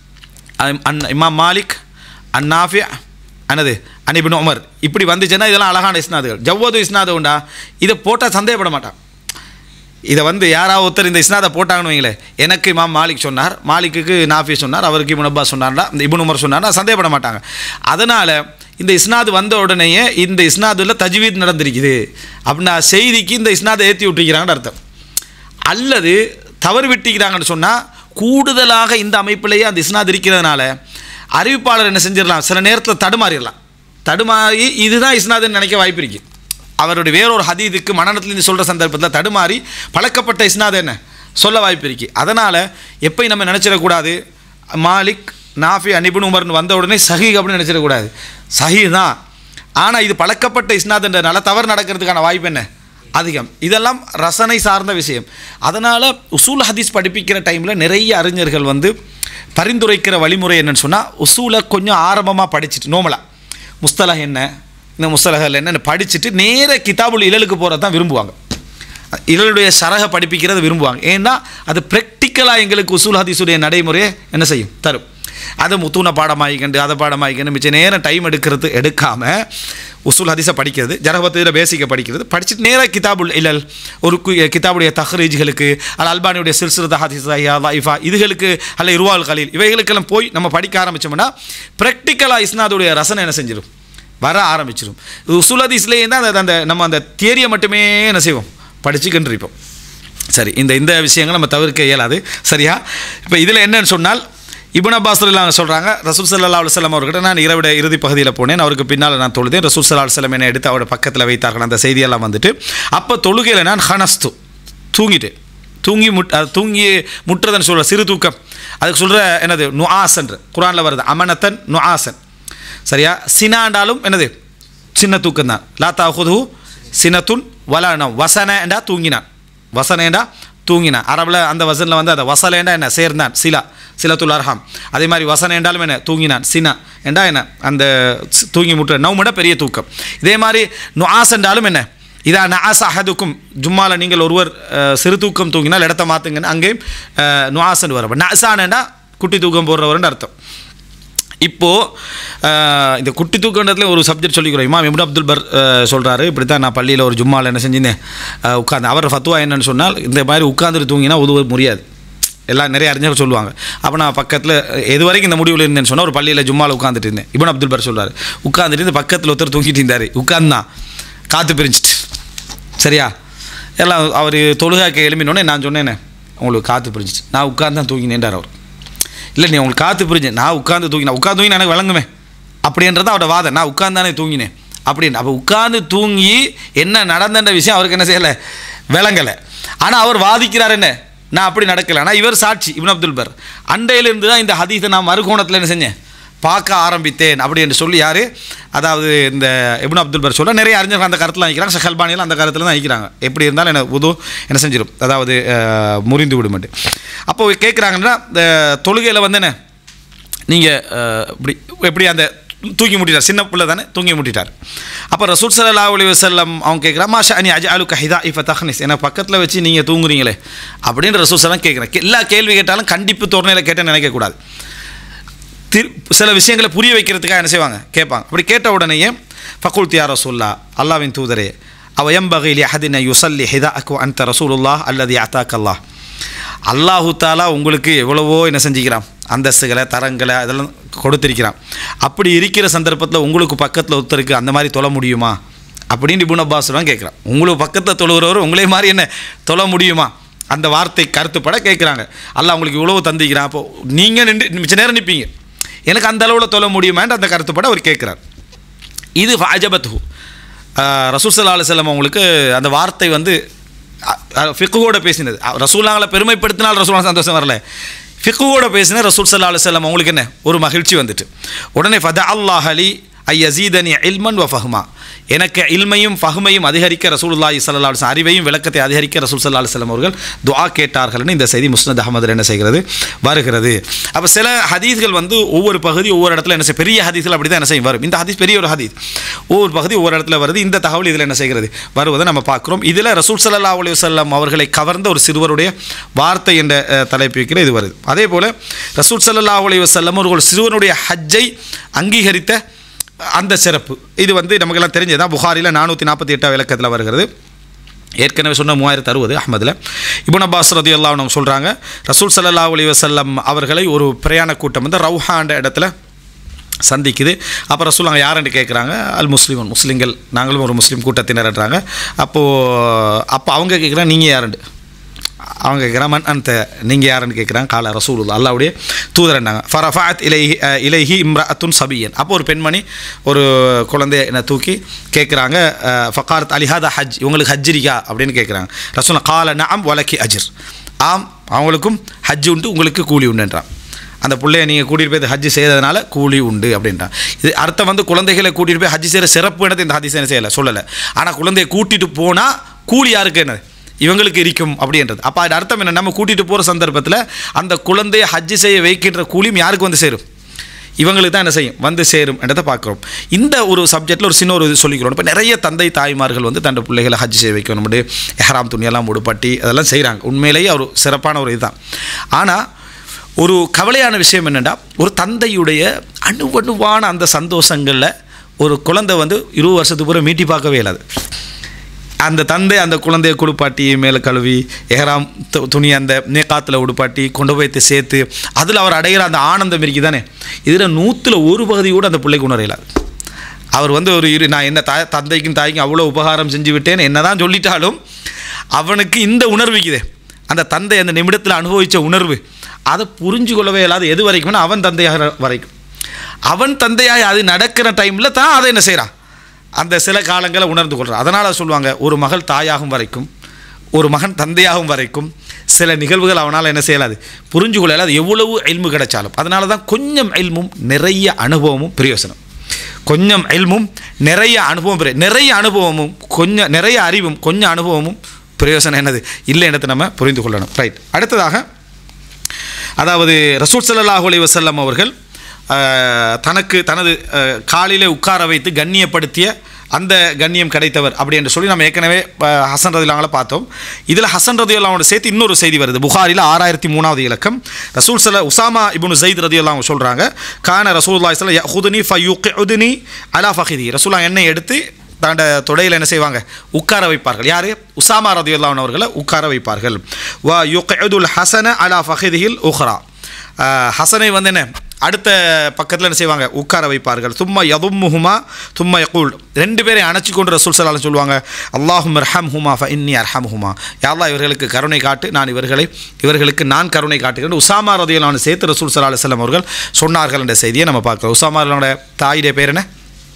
இமாம் மாலிக் அன் நாஃபி அனது அன் இப்னு உமர் இப்படி வந்துச்சுன்னா இதெல்லாம் அழகான இஸ்னாதுகள். ஜவ்வது இஸ்னாது உண்டா இதை போட்டால் சந்தேகப்பட மாட்டான். இதை வந்து யாராவது ஒருத்தர் இந்த இஸ்னாதை போட்டாங்கன்னு வைங்களேன், எனக்கு இமாம் மாலிக் சொன்னார், மாலிக்கு நாஃபி சொன்னார், அவருக்கு இப்னு அப்பாஸ் சொன்னார்னா இந்த இப்னு உமர் சொன்னார்னா சந்தேகப்பட மாட்டாங்க. அதனால் இந்த இஸ்னாது வந்த உடனேயே இந்த இஸ்னாதுல தஜ்வீத் நடந்திருக்குது அப்படின்னா செய்திக்கு இந்த இஸ்னாதை ஏற்றி விட்டுக்கிறாங்கன்னு அர்த்தம். அல்லது தவறு விட்டுக்கிறாங்கன்னு சொன்னால் கூடுதலாக இந்த அமைப்பிலேயே அந்த இஸ்னாது இருக்கிறதுனால அறிவிப்பாளர் என்ன செஞ்சிடலாம், சில நேரத்தில் தடுமாறி இதுதான் இஸ்னாதுன்னு நினைக்க வாய்ப்பு இருக்குது. அவருடைய வேறொரு ஹதீதுக்கு மனநலத்திலேருந்து சொல்கிற சந்தர்ப்பத்தில் தடுமாறி பழக்கப்பட்ட இஸ்னாது என்ன சொல்ல வாய்ப்பு இருக்குது. அதனால் எப்போயும் நம்ம நினச்சிடக்கூடாது மாலிக் நாஃபி அன் இப்னு உமர்னு வந்த உடனே சஹீ அப்படின்னு நினச்சிடக்கூடாது. சஹீ தான், ஆனால் இது பழக்கப்பட்ட இஸ்னாதுன்றனால தவறு நடக்கிறதுக்கான வாய்ப்பு என்ன அதிகம். இதெல்லாம் ரசனை சார்ந்த விஷயம். அதனால் உசூல் ஹதீஸ் படிப்பிக்கிற டைமில் நிறைய அறிஞர்கள் வந்து பரிந்துரைக்கிற வழிமுறை என்னன்னு சொன்னால் உசூலை கொஞ்சம் ஆரம்பமாக படிச்சுட்டு நோமலா முஸ்தலஹ் என்ன இந்த முஸ்தலஹல் என்னன்னு படிச்சுட்டு நேர கிதாபுல் இலலுக்கு போகிறது தான் விரும்புவாங்க. இலலுடைய ஷரஹ படிப்பிக்கிறத விரும்புவாங்க. ஏன்னா அது ப்ராக்டிக்கலாக எங்களுக்கு உசூல் ஹதீஸுடைய நடைமுறையை என்ன செய்யும் தரும். அதை முத்தூன பாடமாகிக்கண்டு அதை பாடமாகிக்கண்டு மிச்ச நேரம் டைம் எடுக்காமல் உசூல் ஹதீஸை படிக்கிறது, ஜரஹத்தில் பேசிக்கை படிச்சுட்டு நேராக கிதாபுல் இலல் ஒரு கிதாபுடைய தஹ்ரீஜ்களுக்கு அல்ல அல்பானியுடைய சில்சிலத் ஹதீஸ் லைஃபா இதுகளுக்கு அல்ல இர்வால் கலீல் இவைகளுக்கெல்லாம் போய் நம்ம படிக்க ஆரம்பித்தோம்னா ப்ராக்டிக்கலாக இஸ்னாதுடைய ரசனை என்ன செஞ்சிடும் வர ஆரம்பிச்சிடும். உசூல் ஹதீஸ்லேயே தான் அந்த நம்ம அந்த தியரியை மட்டுமே என்ன செய்வோம் படிச்சுக்கிட்டு இருப்போம். சரி, இந்த விஷயங்கள் நம்ம தவிர்க்க இயலாது. சரியா? இப்போ இதில் என்னன்னு சொன்னால் இப்னு அப்பாஸ் சொல்கிறாங்க, ரசூல் ஸல்லல்லாஹு அலைஹி வஸல்லம் அவர்கிட்ட நான் இரவுடைய இறுதி பகுதியில் போனேன், அவருக்கு பின்னால் நான் தொழுதேன், ரசூல் ஸல்லல்லாஹு அலைஹி வஸல்லம் என்னை எடுத்து அவரோட பக்கத்தில் வைத்தார்கள். அந்த செய்தியெல்லாம் வந்துட்டு அப்போ தொழுகையில் நான் ஹனஸ்து தூங்கிட்டேன். தூங்கி முட்டுறதுன்னு சொல்கிற சிறு தூக்கம், அதுக்கு சொல்கிற என்னது நுஆசன் குர்ஆனில் வருது, அமனத்தன் நுஆசன். சரியா? சினாண்டாலும் என்னது சின்ன தூக்கம் தான். லா தாஹுது சினத்துன் வலா நவ். வசனேண்டா தூங்கினான், வசனேண்டா தூங்கினான். அரபில் அந்த வசனில் வந்து அதை வசலேண்டா என்ன சேர்ந்தான் சிலத்துல் அர்ஹாம். அதே மாதிரி வசன என்றாலும் என்ன தூங்கினான், சினா என்றா என்ன அந்த தூங்கி முட்டுற நவுமட பெரிய தூக்கம். இதே மாதிரி நுஆஸ் என்றாலும் என்ன இதா நஆஸ் அஹதுக்கும் ஜும்மாவில் நீங்கள் ஒருவர் சிறு தூக்கம் தூங்கினால் இடத்த மாற்றுங்கன்னு அங்கேயும் நுஆசன் வரும். நஅசானண்டா குட்டி தூக்கம் போடுறவர்னு அர்த்தம். இப்போது இந்த குட்டி தூக்கன்றதுல ஒரு சப்ஜெக்ட் சொல்லிக்கிறோம். இமாம் இப்னு அப்துல் பர் சொல்கிறாரு, இப்படி தான் நான் பள்ளியில் ஒரு ஜும்மாவில் என்ன செஞ்சிருந்தேன் உட்காந்து. அவர் ஃபத்வா என்னன்னு சொன்னால் இந்த மாதிரி உட்காந்துட்டு தூங்கினா உதவ முடியாது, எல்லாம் நிறைய அறிஞர்கள் சொல்லுவாங்க. அப்போ நான் பக்கத்தில் எது வரைக்கும் இந்த முடிவில் இருந்தேன்னு சொன்னால் ஒரு பள்ளியில் ஜும்மாவில் உட்காந்துட்டு இருந்தேன். இப்னு அப்துல் பர் சொல்கிறார், உட்காந்துட்டு இந்த பக்கத்தில் ஒருத்தர் தூங்கிட்டு இருந்தார், உட்காந்தான் காற்று பிரிஞ்சிட்டு. சரியா? எல்லாம் அவர் தொழுகாக்க எழுப்பினோடனே நான் சொன்னேன் உங்களுக்கு காற்று பிரிஞ்சிட்டு, நான் உட்காந்து தான் தூங்கினேன்றார் அவர். இல்லை நீ உங்களுக்கு காற்று பிரிஞ்சு, நான் உட்காந்து தூங்கி எனக்கு விளங்குமே அப்படின்றது அவரோட வாதம். நான் உட்காந்து தானே தூங்கினேன் அப்படின்னு. அப்போ உட்காந்து தூங்கி என்ன நடந்தன்ற விஷயம் அவருக்கு என்ன செய்யலை விளங்கலை. ஆனால் அவர் வாதிக்கிறார் என்ன நான் அப்படி நடக்கலை. ஆனால் இவர் சாட்சி இப்னு அப்துல் பர். அண்டையிலிருந்து தான் இந்த ஹதீஸை நான் மறுகோணத்தில் என்ன செஞ்சேன் பார்க்க ஆரம்பித்தேன் அப்படி என்று சொல்லி யார், அதாவது இந்த இப்னு அப்துல் பர் சொல்ல நிறைய அறிஞர்கள் அந்த கருத்தில் நிற்கிறாங்க. ஷேக் அல்பானியில் அந்த கருத்தில் தான் நிற்கிறாங்க. எப்படி இருந்தாலும் என்ன உது என்ன செஞ்சிடும், அதாவது முறிந்து விடுமெண்டு. அப்போ கேட்குறாங்கன்னா இந்த தொழுகையில் வந்து என்ன நீங்கள் எப்படி அந்த தூக்கி முட்டிட்டார், சின்ன பிள்ளை தானே தூங்கி முட்டிட்டார். அப்போ ரசூல் ஸல்லல்லாஹு அலைஹி வஸல்லம் அவங்க கேட்குறா மாஷா அனி அஜஅலுக ஹிதாஇஃப தஹ்னிஸ், என்னை பக்கத்தில் வச்சு நீங்கள் தூங்குறீங்களே அப்படின்னு ரசூல் ஸல்லல்லாஹு கேட்குறேன். எல்லா கேள்வி கேட்டாலும் கண்டிப்பு தோரணையில் கேட்டேன்னு நினைக்கக்கூடாது. சில விஷயங்களை புரிய வைக்கிறதுக்காக என்ன செய்வாங்க கேட்பாங்க. அப்படி கேட்ட உடனேயே ஃபகுல்து யா ரசூலுல்லாஹ், அல்லாஹ்வின் தூதரே, அவ யம்பகி லி அஹதின் யுஸல்லி ஹிதாஅக அன்த ரசூலுல்லாஹ் அல்லதி அதாக்க அல்லாஹ், அல்லாஹு தாலா உங்களுக்கு எவ்வளவோ என்ன செஞ்சுக்கிறான், அந்தஸ்துகளை தரங்களை அதெல்லாம் கொடுத்திருக்கிறான். அப்படி இருக்கிற சந்தர்ப்பத்தில் உங்களுக்கு பக்கத்தில் ஒருத்தருக்கு அந்த மாதிரி தொழ முடியுமா அப்படின்னு இப்னு அப்பாஸ் தான் கேட்குறான். உங்களுக்கு பக்கத்தில் தொழுகிறவர் உங்களே மாதிரி என்ன தொழ முடியுமா, அந்த வார்த்தை கருத்துப்பட கேட்குறாங்க. அல்லாஹ் உங்களுக்கு இவ்வளவு தந்திக்கிறான், அப்போ நீங்கள் மிச்ச நேரம் நிற்பீங்க, எனக்கு அந்த அளவில் தொழ முடியுமான்னு அந்த கருத்துப்பட அவர் கேட்குறார். இது ஃபஅஜபத்து. ரசூல் ஸல்லல்லாஹு அலைஹி வஸல்லம் அவங்களுக்கு அந்த வார்த்தை வந்து ஃபிக்ஹோட பேசினது. ரசூலுல்லாஹ்வை பெருமைப்படுத்தினால் ரசூலுல்லாஹ் சந்தோஷம் வரல, ஃபிக்ஹோட பேசின ரசூல் ஸல்லல்லாஹு அலைஹி வஸல்லம் அவங்களுக்கு என்ன ஒரு மகிழ்ச்சி வந்துட்டு உடனே ஃபதா அல்லாஹ் அலி ஐயஸீதனி இல்மன் வ ஃபஹ்மா, எனக்கு இல்மையும் ஃபஹ்மையும் அதிகரிக்க ரசூலுல்லாஹி ஸல்லல்லாஹு அலைஹி வஸல்லம் அறிவையும் விளக்கத்தை அதிகரிக்க ரசூல் ஸல்லல்லாஹு அலைஹி வஸல்லம் அவர்கள் துஆ கேட்டார்கள்னு இந்த செய்தி முஸ்னத் அஹ்மதில் என்ன செய்கிறது வருகிறது. அப்போ சில ஹதீஸ்கள் வந்து ஒவ்வொரு பகுதி ஒவ்வொரு இடத்துல என்ன செய்ய, பெரிய ஹதீஸ்கள் அப்படி தான் என்ன செய்யும் வரும். இந்த ஹதீஸ் பெரிய ஒரு ஹதீஸ், ஒவ்வொரு பகுதி ஒவ்வொரு இடத்துல வருது. இந்த தகவல் இதில் என்ன செய்கிறது வருவதை நம்ம பார்க்குறோம். இதில் ரசூல் ஸல்லல்லாஹு அலைஹி வஸல்லம் அவர்களை கவர்ந்த ஒரு சிறுவருடைய வார்த்தை என்ற தலைப்பு வைக்கிற இது வருது. அதே போல் ரசூல் ஸல்லல்லாஹு அலைஹி வஸல்லம் அவர்கள் சிறுவனுடைய ஹஜ்ஜை அங்கீகரித்த அந்த சிறப்பு இது வந்து நமக்கெல்லாம் தெரிஞ்சதான். புகாரில் 448 விளக்கத்தில் வருகிறது. ஏற்கனவே சொன்ன 3060 அஹ்மதில் இப்னு அப்பாஸ் ரலியல்லாஹு அன்ஹு சொல்கிறாங்க, ரசூல் ஸல்லல்லாஹு அலைஹி வஸல்லம் அவர்களை ஒரு பிரயாண கூட்டம் வந்து ரவுஹான்ற இடத்துல சந்திக்குது. அப்போ ரசூல் அங்கே யாருன்னு கேட்குறாங்க, அல் முஸ்லிமன், முஸ்லீம்கள், நாங்களும் ஒரு முஸ்லீம் கூட்டத்தினர்ன்றாங்க. அப்போ அவங்க கேட்குறாங்க நீங்கள் யாருண்டு, அவங்க கேட்குறான் மன் அந்த நீங்கள் யாருன்னு கேட்குறாங்க. கால ரசூலுல்லாஹ், அல்லாஹ்வுடைய தூதரன்னாங்க. ஃபரஃபஅத் இலைஹி இம்ரஅத்துன் சபியன், அப்போ ஒரு பெண்மணி ஒரு குழந்தைய என்ன தூக்கி கேட்குறாங்க. ஃபகாரத் அலிஹாதா ஹஜ், இவங்களுக்கு ஹஜ் இருக்கா அப்படின்னு கேட்குறாங்க. ரசூல் கால நஅம் வலக்கி அஜ்ர், ஆம் அவங்களுக்கும் ஹஜ் உண்டு உங்களுக்கு கூலி உண்டுன்றான். அந்த பிள்ளைய நீங்கள் கூட்டிகிட்டு போய் ஹஜ் செய்கிறதுனால கூலி உண்டு அப்படின்றான். இது அர்த்தம் வந்து குழந்தைகளை கூட்டிகிட்டு போய் ஹஜ் செய்கிற சிறப்பு என்னது இந்த ஹதீஸ் என்ன செய்யலை சொல்லலை. ஆனால் குழந்தையை கூட்டிகிட்டு போனால் கூலி யாருக்கு என்னது இவங்களுக்கு இருக்கும் அப்படின்றது. அப்போ அது அர்த்தம் என்ன, நம்ம கூட்டிகிட்டு போகிற சந்தர்ப்பத்தில் அந்த குழந்தையை ஹஜ்ஜு செய்ய வைக்கின்ற கூலியும் யாருக்கு வந்து சேரும், இவங்களுக்கு தான் என்ன செய்யும் வந்து சேரும் என்றதை பார்க்குறோம். இந்த ஒரு சப்ஜெக்டில் ஒரு சின்ன ஒரு இது சொல்லிக்கிறோம். இப்போ நிறைய தந்தை தாய்மார்கள் வந்து தன் பிள்ளைகளை ஹஜ் செய்ய வைக்கணும், நம்முடைய எஹ்ராம் துணியெல்லாம் உடுப்பட்டி அதெல்லாம் செய்கிறாங்க. உண்மையிலேயே ஒரு சிறப்பான ஒரு இதுதான். ஆனால் ஒரு கவலையான விஷயம் என்னென்னா, ஒரு தந்தையுடைய அணுவணுவான அந்த சந்தோஷங்களில் ஒரு குழந்தை வந்து 20 வருஷத்துக்கு பூரா மீட்டி பார்க்கவே இல்லாது. அந்த தந்தை அந்த குழந்தையை குளிப்பாட்டி மேலே கழுவி எஹ்ராம் துணி அந்த மேக்காத்தில் உடுப்பாட்டி கொண்டு போய் சேர்த்து அதில் அவர் அடைகிற அந்த ஆனந்தம் இருக்கு தானே, இதில் 100ல் 1 பகுதி கூட அந்த பிள்ளைக்கு உணரையிலாது. அவர் வந்து ஒரு நான் என்ன தந்தைக்கும் தாய்க்கும் அவ்வளோ உபகாரம் செஞ்சு விட்டேன்னு என்ன தான் சொல்லிட்டாலும் அவனுக்கு இந்த உணர்வு இருக்குதே, அந்த தந்தை அந்த நிமிடத்தில் அனுபவித்த உணர்வு அதை புரிஞ்சு கொள்ளவே இல்லாத. எது வரைக்கும்னா அவன் தந்தையாக வரைக்கும், அவன் தந்தையாக அது நடக்கிற டைமில் தான் அதை என்ன செய்கிறான், அந்த சில காலங்களை உணர்ந்து கொள்கிறான். அதனால் சொல்லுவாங்க, ஒரு மகள் தாயாகும் வரைக்கும் ஒரு மகன் தந்தையாகும் வரைக்கும் சில நிகழ்வுகள் அவனால் என்ன செய்யலாது புரிஞ்சு கொள்ளலாது, எவ்வளவு இல்மு கிடைச்சாலும். அதனால தான் கொஞ்சம் இல்மும் நிறைய அனுபவமும் பிரயோசனம், கொஞ்சம் இல்மும் நிறைய அனுபவம், நிறைய அனுபவமும் கொஞ்சம் நிறைய அறிவும் கொஞ்சம் அனுபவமும் பிரயோசனம் என்னது இல்லை என்னத்தை நம்ம புரிந்து கொள்ளணும். ரைட். அடுத்ததாக அதாவது ரசூல் ஸல்லல்லாஹு அலைஹி வஸல்லம் அவர்கள் தனது காலிலே உட்கார வைத்து கண்ணியப்படுத்திய அந்த கண்ணியம் கிடைத்தவர் அப்படி என்று சொல்லி நம்ம ஏற்கனவே ஹசன் ரதியல்லாஹு பார்த்தோம். இதில் ஹசன் ரதியல்லாஹு சேர்த்து இன்னொரு செய்தி வருது. புகாரில் 6003வது இலக்கம். ரசூல் உசாமா இப்னு ஸைத் ரதியல்லாஹு சொல்கிறாங்க, கான ரசூலுல்லாஹி ஸல்லல்லாஹு அலைஹி வஸல்லம் யஹுதுனி ஃபயுக்உதுனி அலா ஃபகிதி, ரசூலுல்லாஹ் என்னை எடுத்து தாண்ட தொடையில் என்ன செய்வாங்க உட்கார வைப்பார்கள். யார்? உசாமா ரதியல்லாஹு அவர்களை உட்கார வைப்பார்கள். வ யுக்உதுல் ஹஸன அலா ஃபகிதிஹில் உஹ்ரா, ஹசனை வந்து என்ன அடுத்த பக்கத்தில் என்ன செய்வாங்க உட்கார வைப்பார்கள். தும்மா யதும்முஹுமா தும்மா யகூல், 2 பேரை அணைச்சி கொண்டு ரசூல் ஸல்லல்லாஹு அலைஹி சொல்லுவாங்க, அல்லாஹும்ம இர்ஹம்ஹுமா ஃபஇன்னி அர்ஹம்ஹுமா, யா அல்லாஹ் இவர்களுக்கு கருணை காட்டு, நான் இவர்களுக்கு நான் கருணை காட்டுகிறேன். உசாமா ரதியல்லாஹு அன்ஹு சேர்த்து ரசூல் ஸல்லல்லாஹு அலைஹி வஸல்லம் அவர்கள் சொன்னார்கள் என்ற செய்தியை நம்ம பார்க்குறோம். உசாமா ரதியல்லாஹு தாயுடைய பேர் என்ன?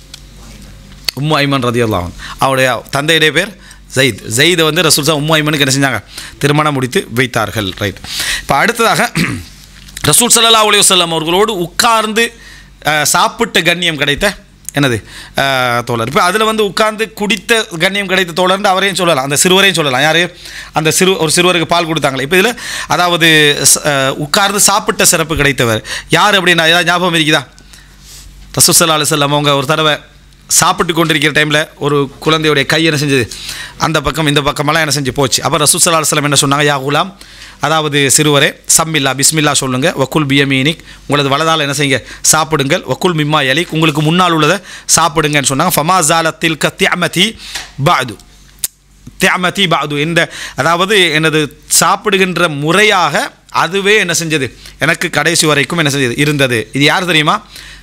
உம்மு ஐமன் ரதியல்லாஹு அன்ஹா. அவருடைய தந்தையுடைய பேர் ஜெயித். ஜெயிதை வந்து ரசூல் ஸல்லல்லாஹு உம்மு ஐமனுக்கு என்ன செஞ்சாங்க திருமணம் முடித்து வைத்தார்கள். ரைட். இப்போ அடுத்ததாக ரசூல் ஸல்லல்லாஹு அலைஹி வஸல்லம் அவர்களோடு உட்கார்ந்து சாப்பிட்ட கண்ணியம் கிடைத்த என்னது தோழர். இப்போ அதில் வந்து உட்கார்ந்து குடித்த கண்ணியம் கிடைத்த தோழர்னு அவரையும் சொல்லலாம், அந்த சிறுவரையும் சொல்லலாம். யார்? அந்த ஒரு சிறுவருக்கு பால் கொடுத்தாங்களே. இப்போ இதில் அதாவது உட்கார்ந்து சாப்பிட்ட சிறப்பு கிடைத்தவர் யார் அப்படின்னா ஏதாவது ஞாபகம் இருக்குதா? ரசூல் ஸல்லல்லாஹு அலைஹி வஸல்லம் அவங்க ஒரு தடவை சாப்பிட்டு கொண்டிருக்கிற டைமில் ஒரு குழந்தையுடைய கை என்ன செஞ்சது அந்த பக்கம் இந்த பக்கமெல்லாம் என்ன செஞ்சு போச்சு. அப்போ ரசூல் ஸல்லல்லாஹு அலைஹி வஸல்லம் என்ன சொன்னாங்க, யா குலாம், அதாவது சிறுவரே, சம்மில்லா பிஸ்மில்லா சொல்லுங்கள், வக்குல் பியமீனிக், உங்களது வலதால் என்ன செய்யுங்க சாப்பிடுங்கள், வக்குல் மிம்மா யலிக், உங்களுக்கு முன்னால் உள்ளதை சாப்பிடுங்கன்னு சொன்னாங்க. ஃபமா ஜாலத்தில் கத்தியமதி பாது, திஅமதி பஅது என்ற, அதாவது எனது சாப்பிடுகின்ற முறையாக அதுவே என்ன செஞ்சது, எனக்கு கடைசி வரைக்கும் என்ன செஞ்சது இருந்தது. இது யார் தெரியுமா?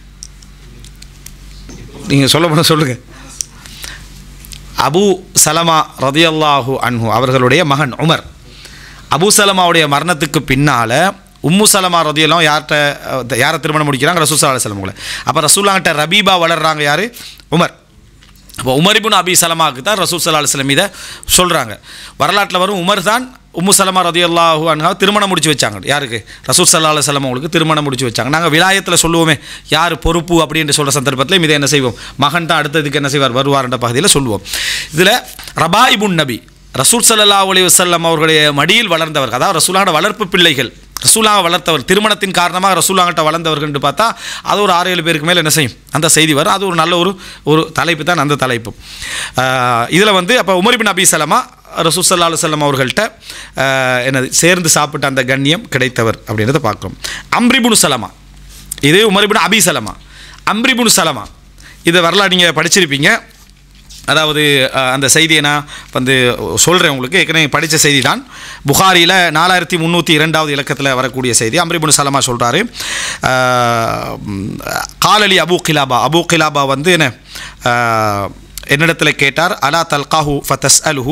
நீங்கள் சொல்லுங்கள். அபு சலமா ரதியல்லாஹு அன்ஹு அவர்களுடைய மகன் உமர். அபு சலமாவுடைய மரணத்துக்கு பின்னால் உம்மு சலமா ரதியல்லாஹு யாரை திருமணம் முடிக்கிறாங்க? ரசூல் ஸல்லல்லாஹு அலைஹி வஸல்லம். அப்போ ரசூலுல்லாஹ்ட்ட ரபீபா வளர்றாங்க யார்? உமர். அப்போ உமர் இப்னு அபி சலமாவுக்கு தான் ரசூல் ஸல்லல்லாஹு அலைஹி வஸல்லம் இதை சொல்கிறாங்க. வரலாற்றில் வரும் உமர் தான் உம்மு சலமா ரதியல்லாஹு அன்ஹா திருமணம் முடிச்சு வச்சாங்க. யாருக்கு? ரசூல் ஸல்லல்லாஹு அலைஹி வஸல்லம் அவங்களுக்கு திருமணம் முடிச்சு வச்சாங்க. நாங்கள் விலாயத்தில் சொல்லுவோமே யார் பொறுப்பு அப்படின்னு சொல்கிற சந்தர்ப்பத்தில் இதை என்ன செய்வோம், மகன் தான் அடுத்ததுக்கு என்ன செய்வார், வருவார்ன்ற பகுதியில் சொல்லுவோம். இதில் ரபாயிபுன் நபி ரசூல் ஸல்லல்லாஹு அலைஹி வஸல்லம் அவர்களுடைய மடியில் வளர்ந்தவர், அதாவது ரசூலுல்லாஹ்வோட வளர்ப்பு பிள்ளைகள், ரசூலுல்லாஹ் வளர்த்தவர், திருமணத்தின் காரணமாக ரசூலுல்லாஹ்கிட்ட வளர்ந்தவர்கள் என்று பார்த்தா அது ஒரு 6-7 பேருக்கு மேலே என்ன செய்யும் அந்த செய்தி வரும். அது ஒரு நல்ல ஒரு தலைப்பு தான் அந்த தலைப்பு. இதில் அப்போ உமர் இப்னு அபி சலமா ரசூல் ஸல்லல்லாஹு அலைஹி வஸல்லம் அவர்கள்ட்ட என்னது சேர்ந்து சாப்பிட்ட அந்த கண்ணியம் கிடைத்தவர் அப்படின்றத பார்க்குறோம். அம்ர் இப்னு சலமா, இது Umar ibn Abi Salama. Amr ibn Salama இதை வரலாறு நீங்கள் படிச்சிருப்பீங்க. அதாவது அந்த செய்தியை நான் சொல்கிறேன் உங்களுக்கு, ஏற்கனவே படித்த செய்தி தான். புகாரியில் 4302வது இலக்கத்தில் வரக்கூடிய செய்தி. அம்ர் இப்னு சலமா சொல்கிறாரு, காலலி அபு கிலாபா, அபு கிலாபா என்ன என்னிடத்தில் கேட்டார், அலா தல்காஹு ஃபதஸ் அலுஹு,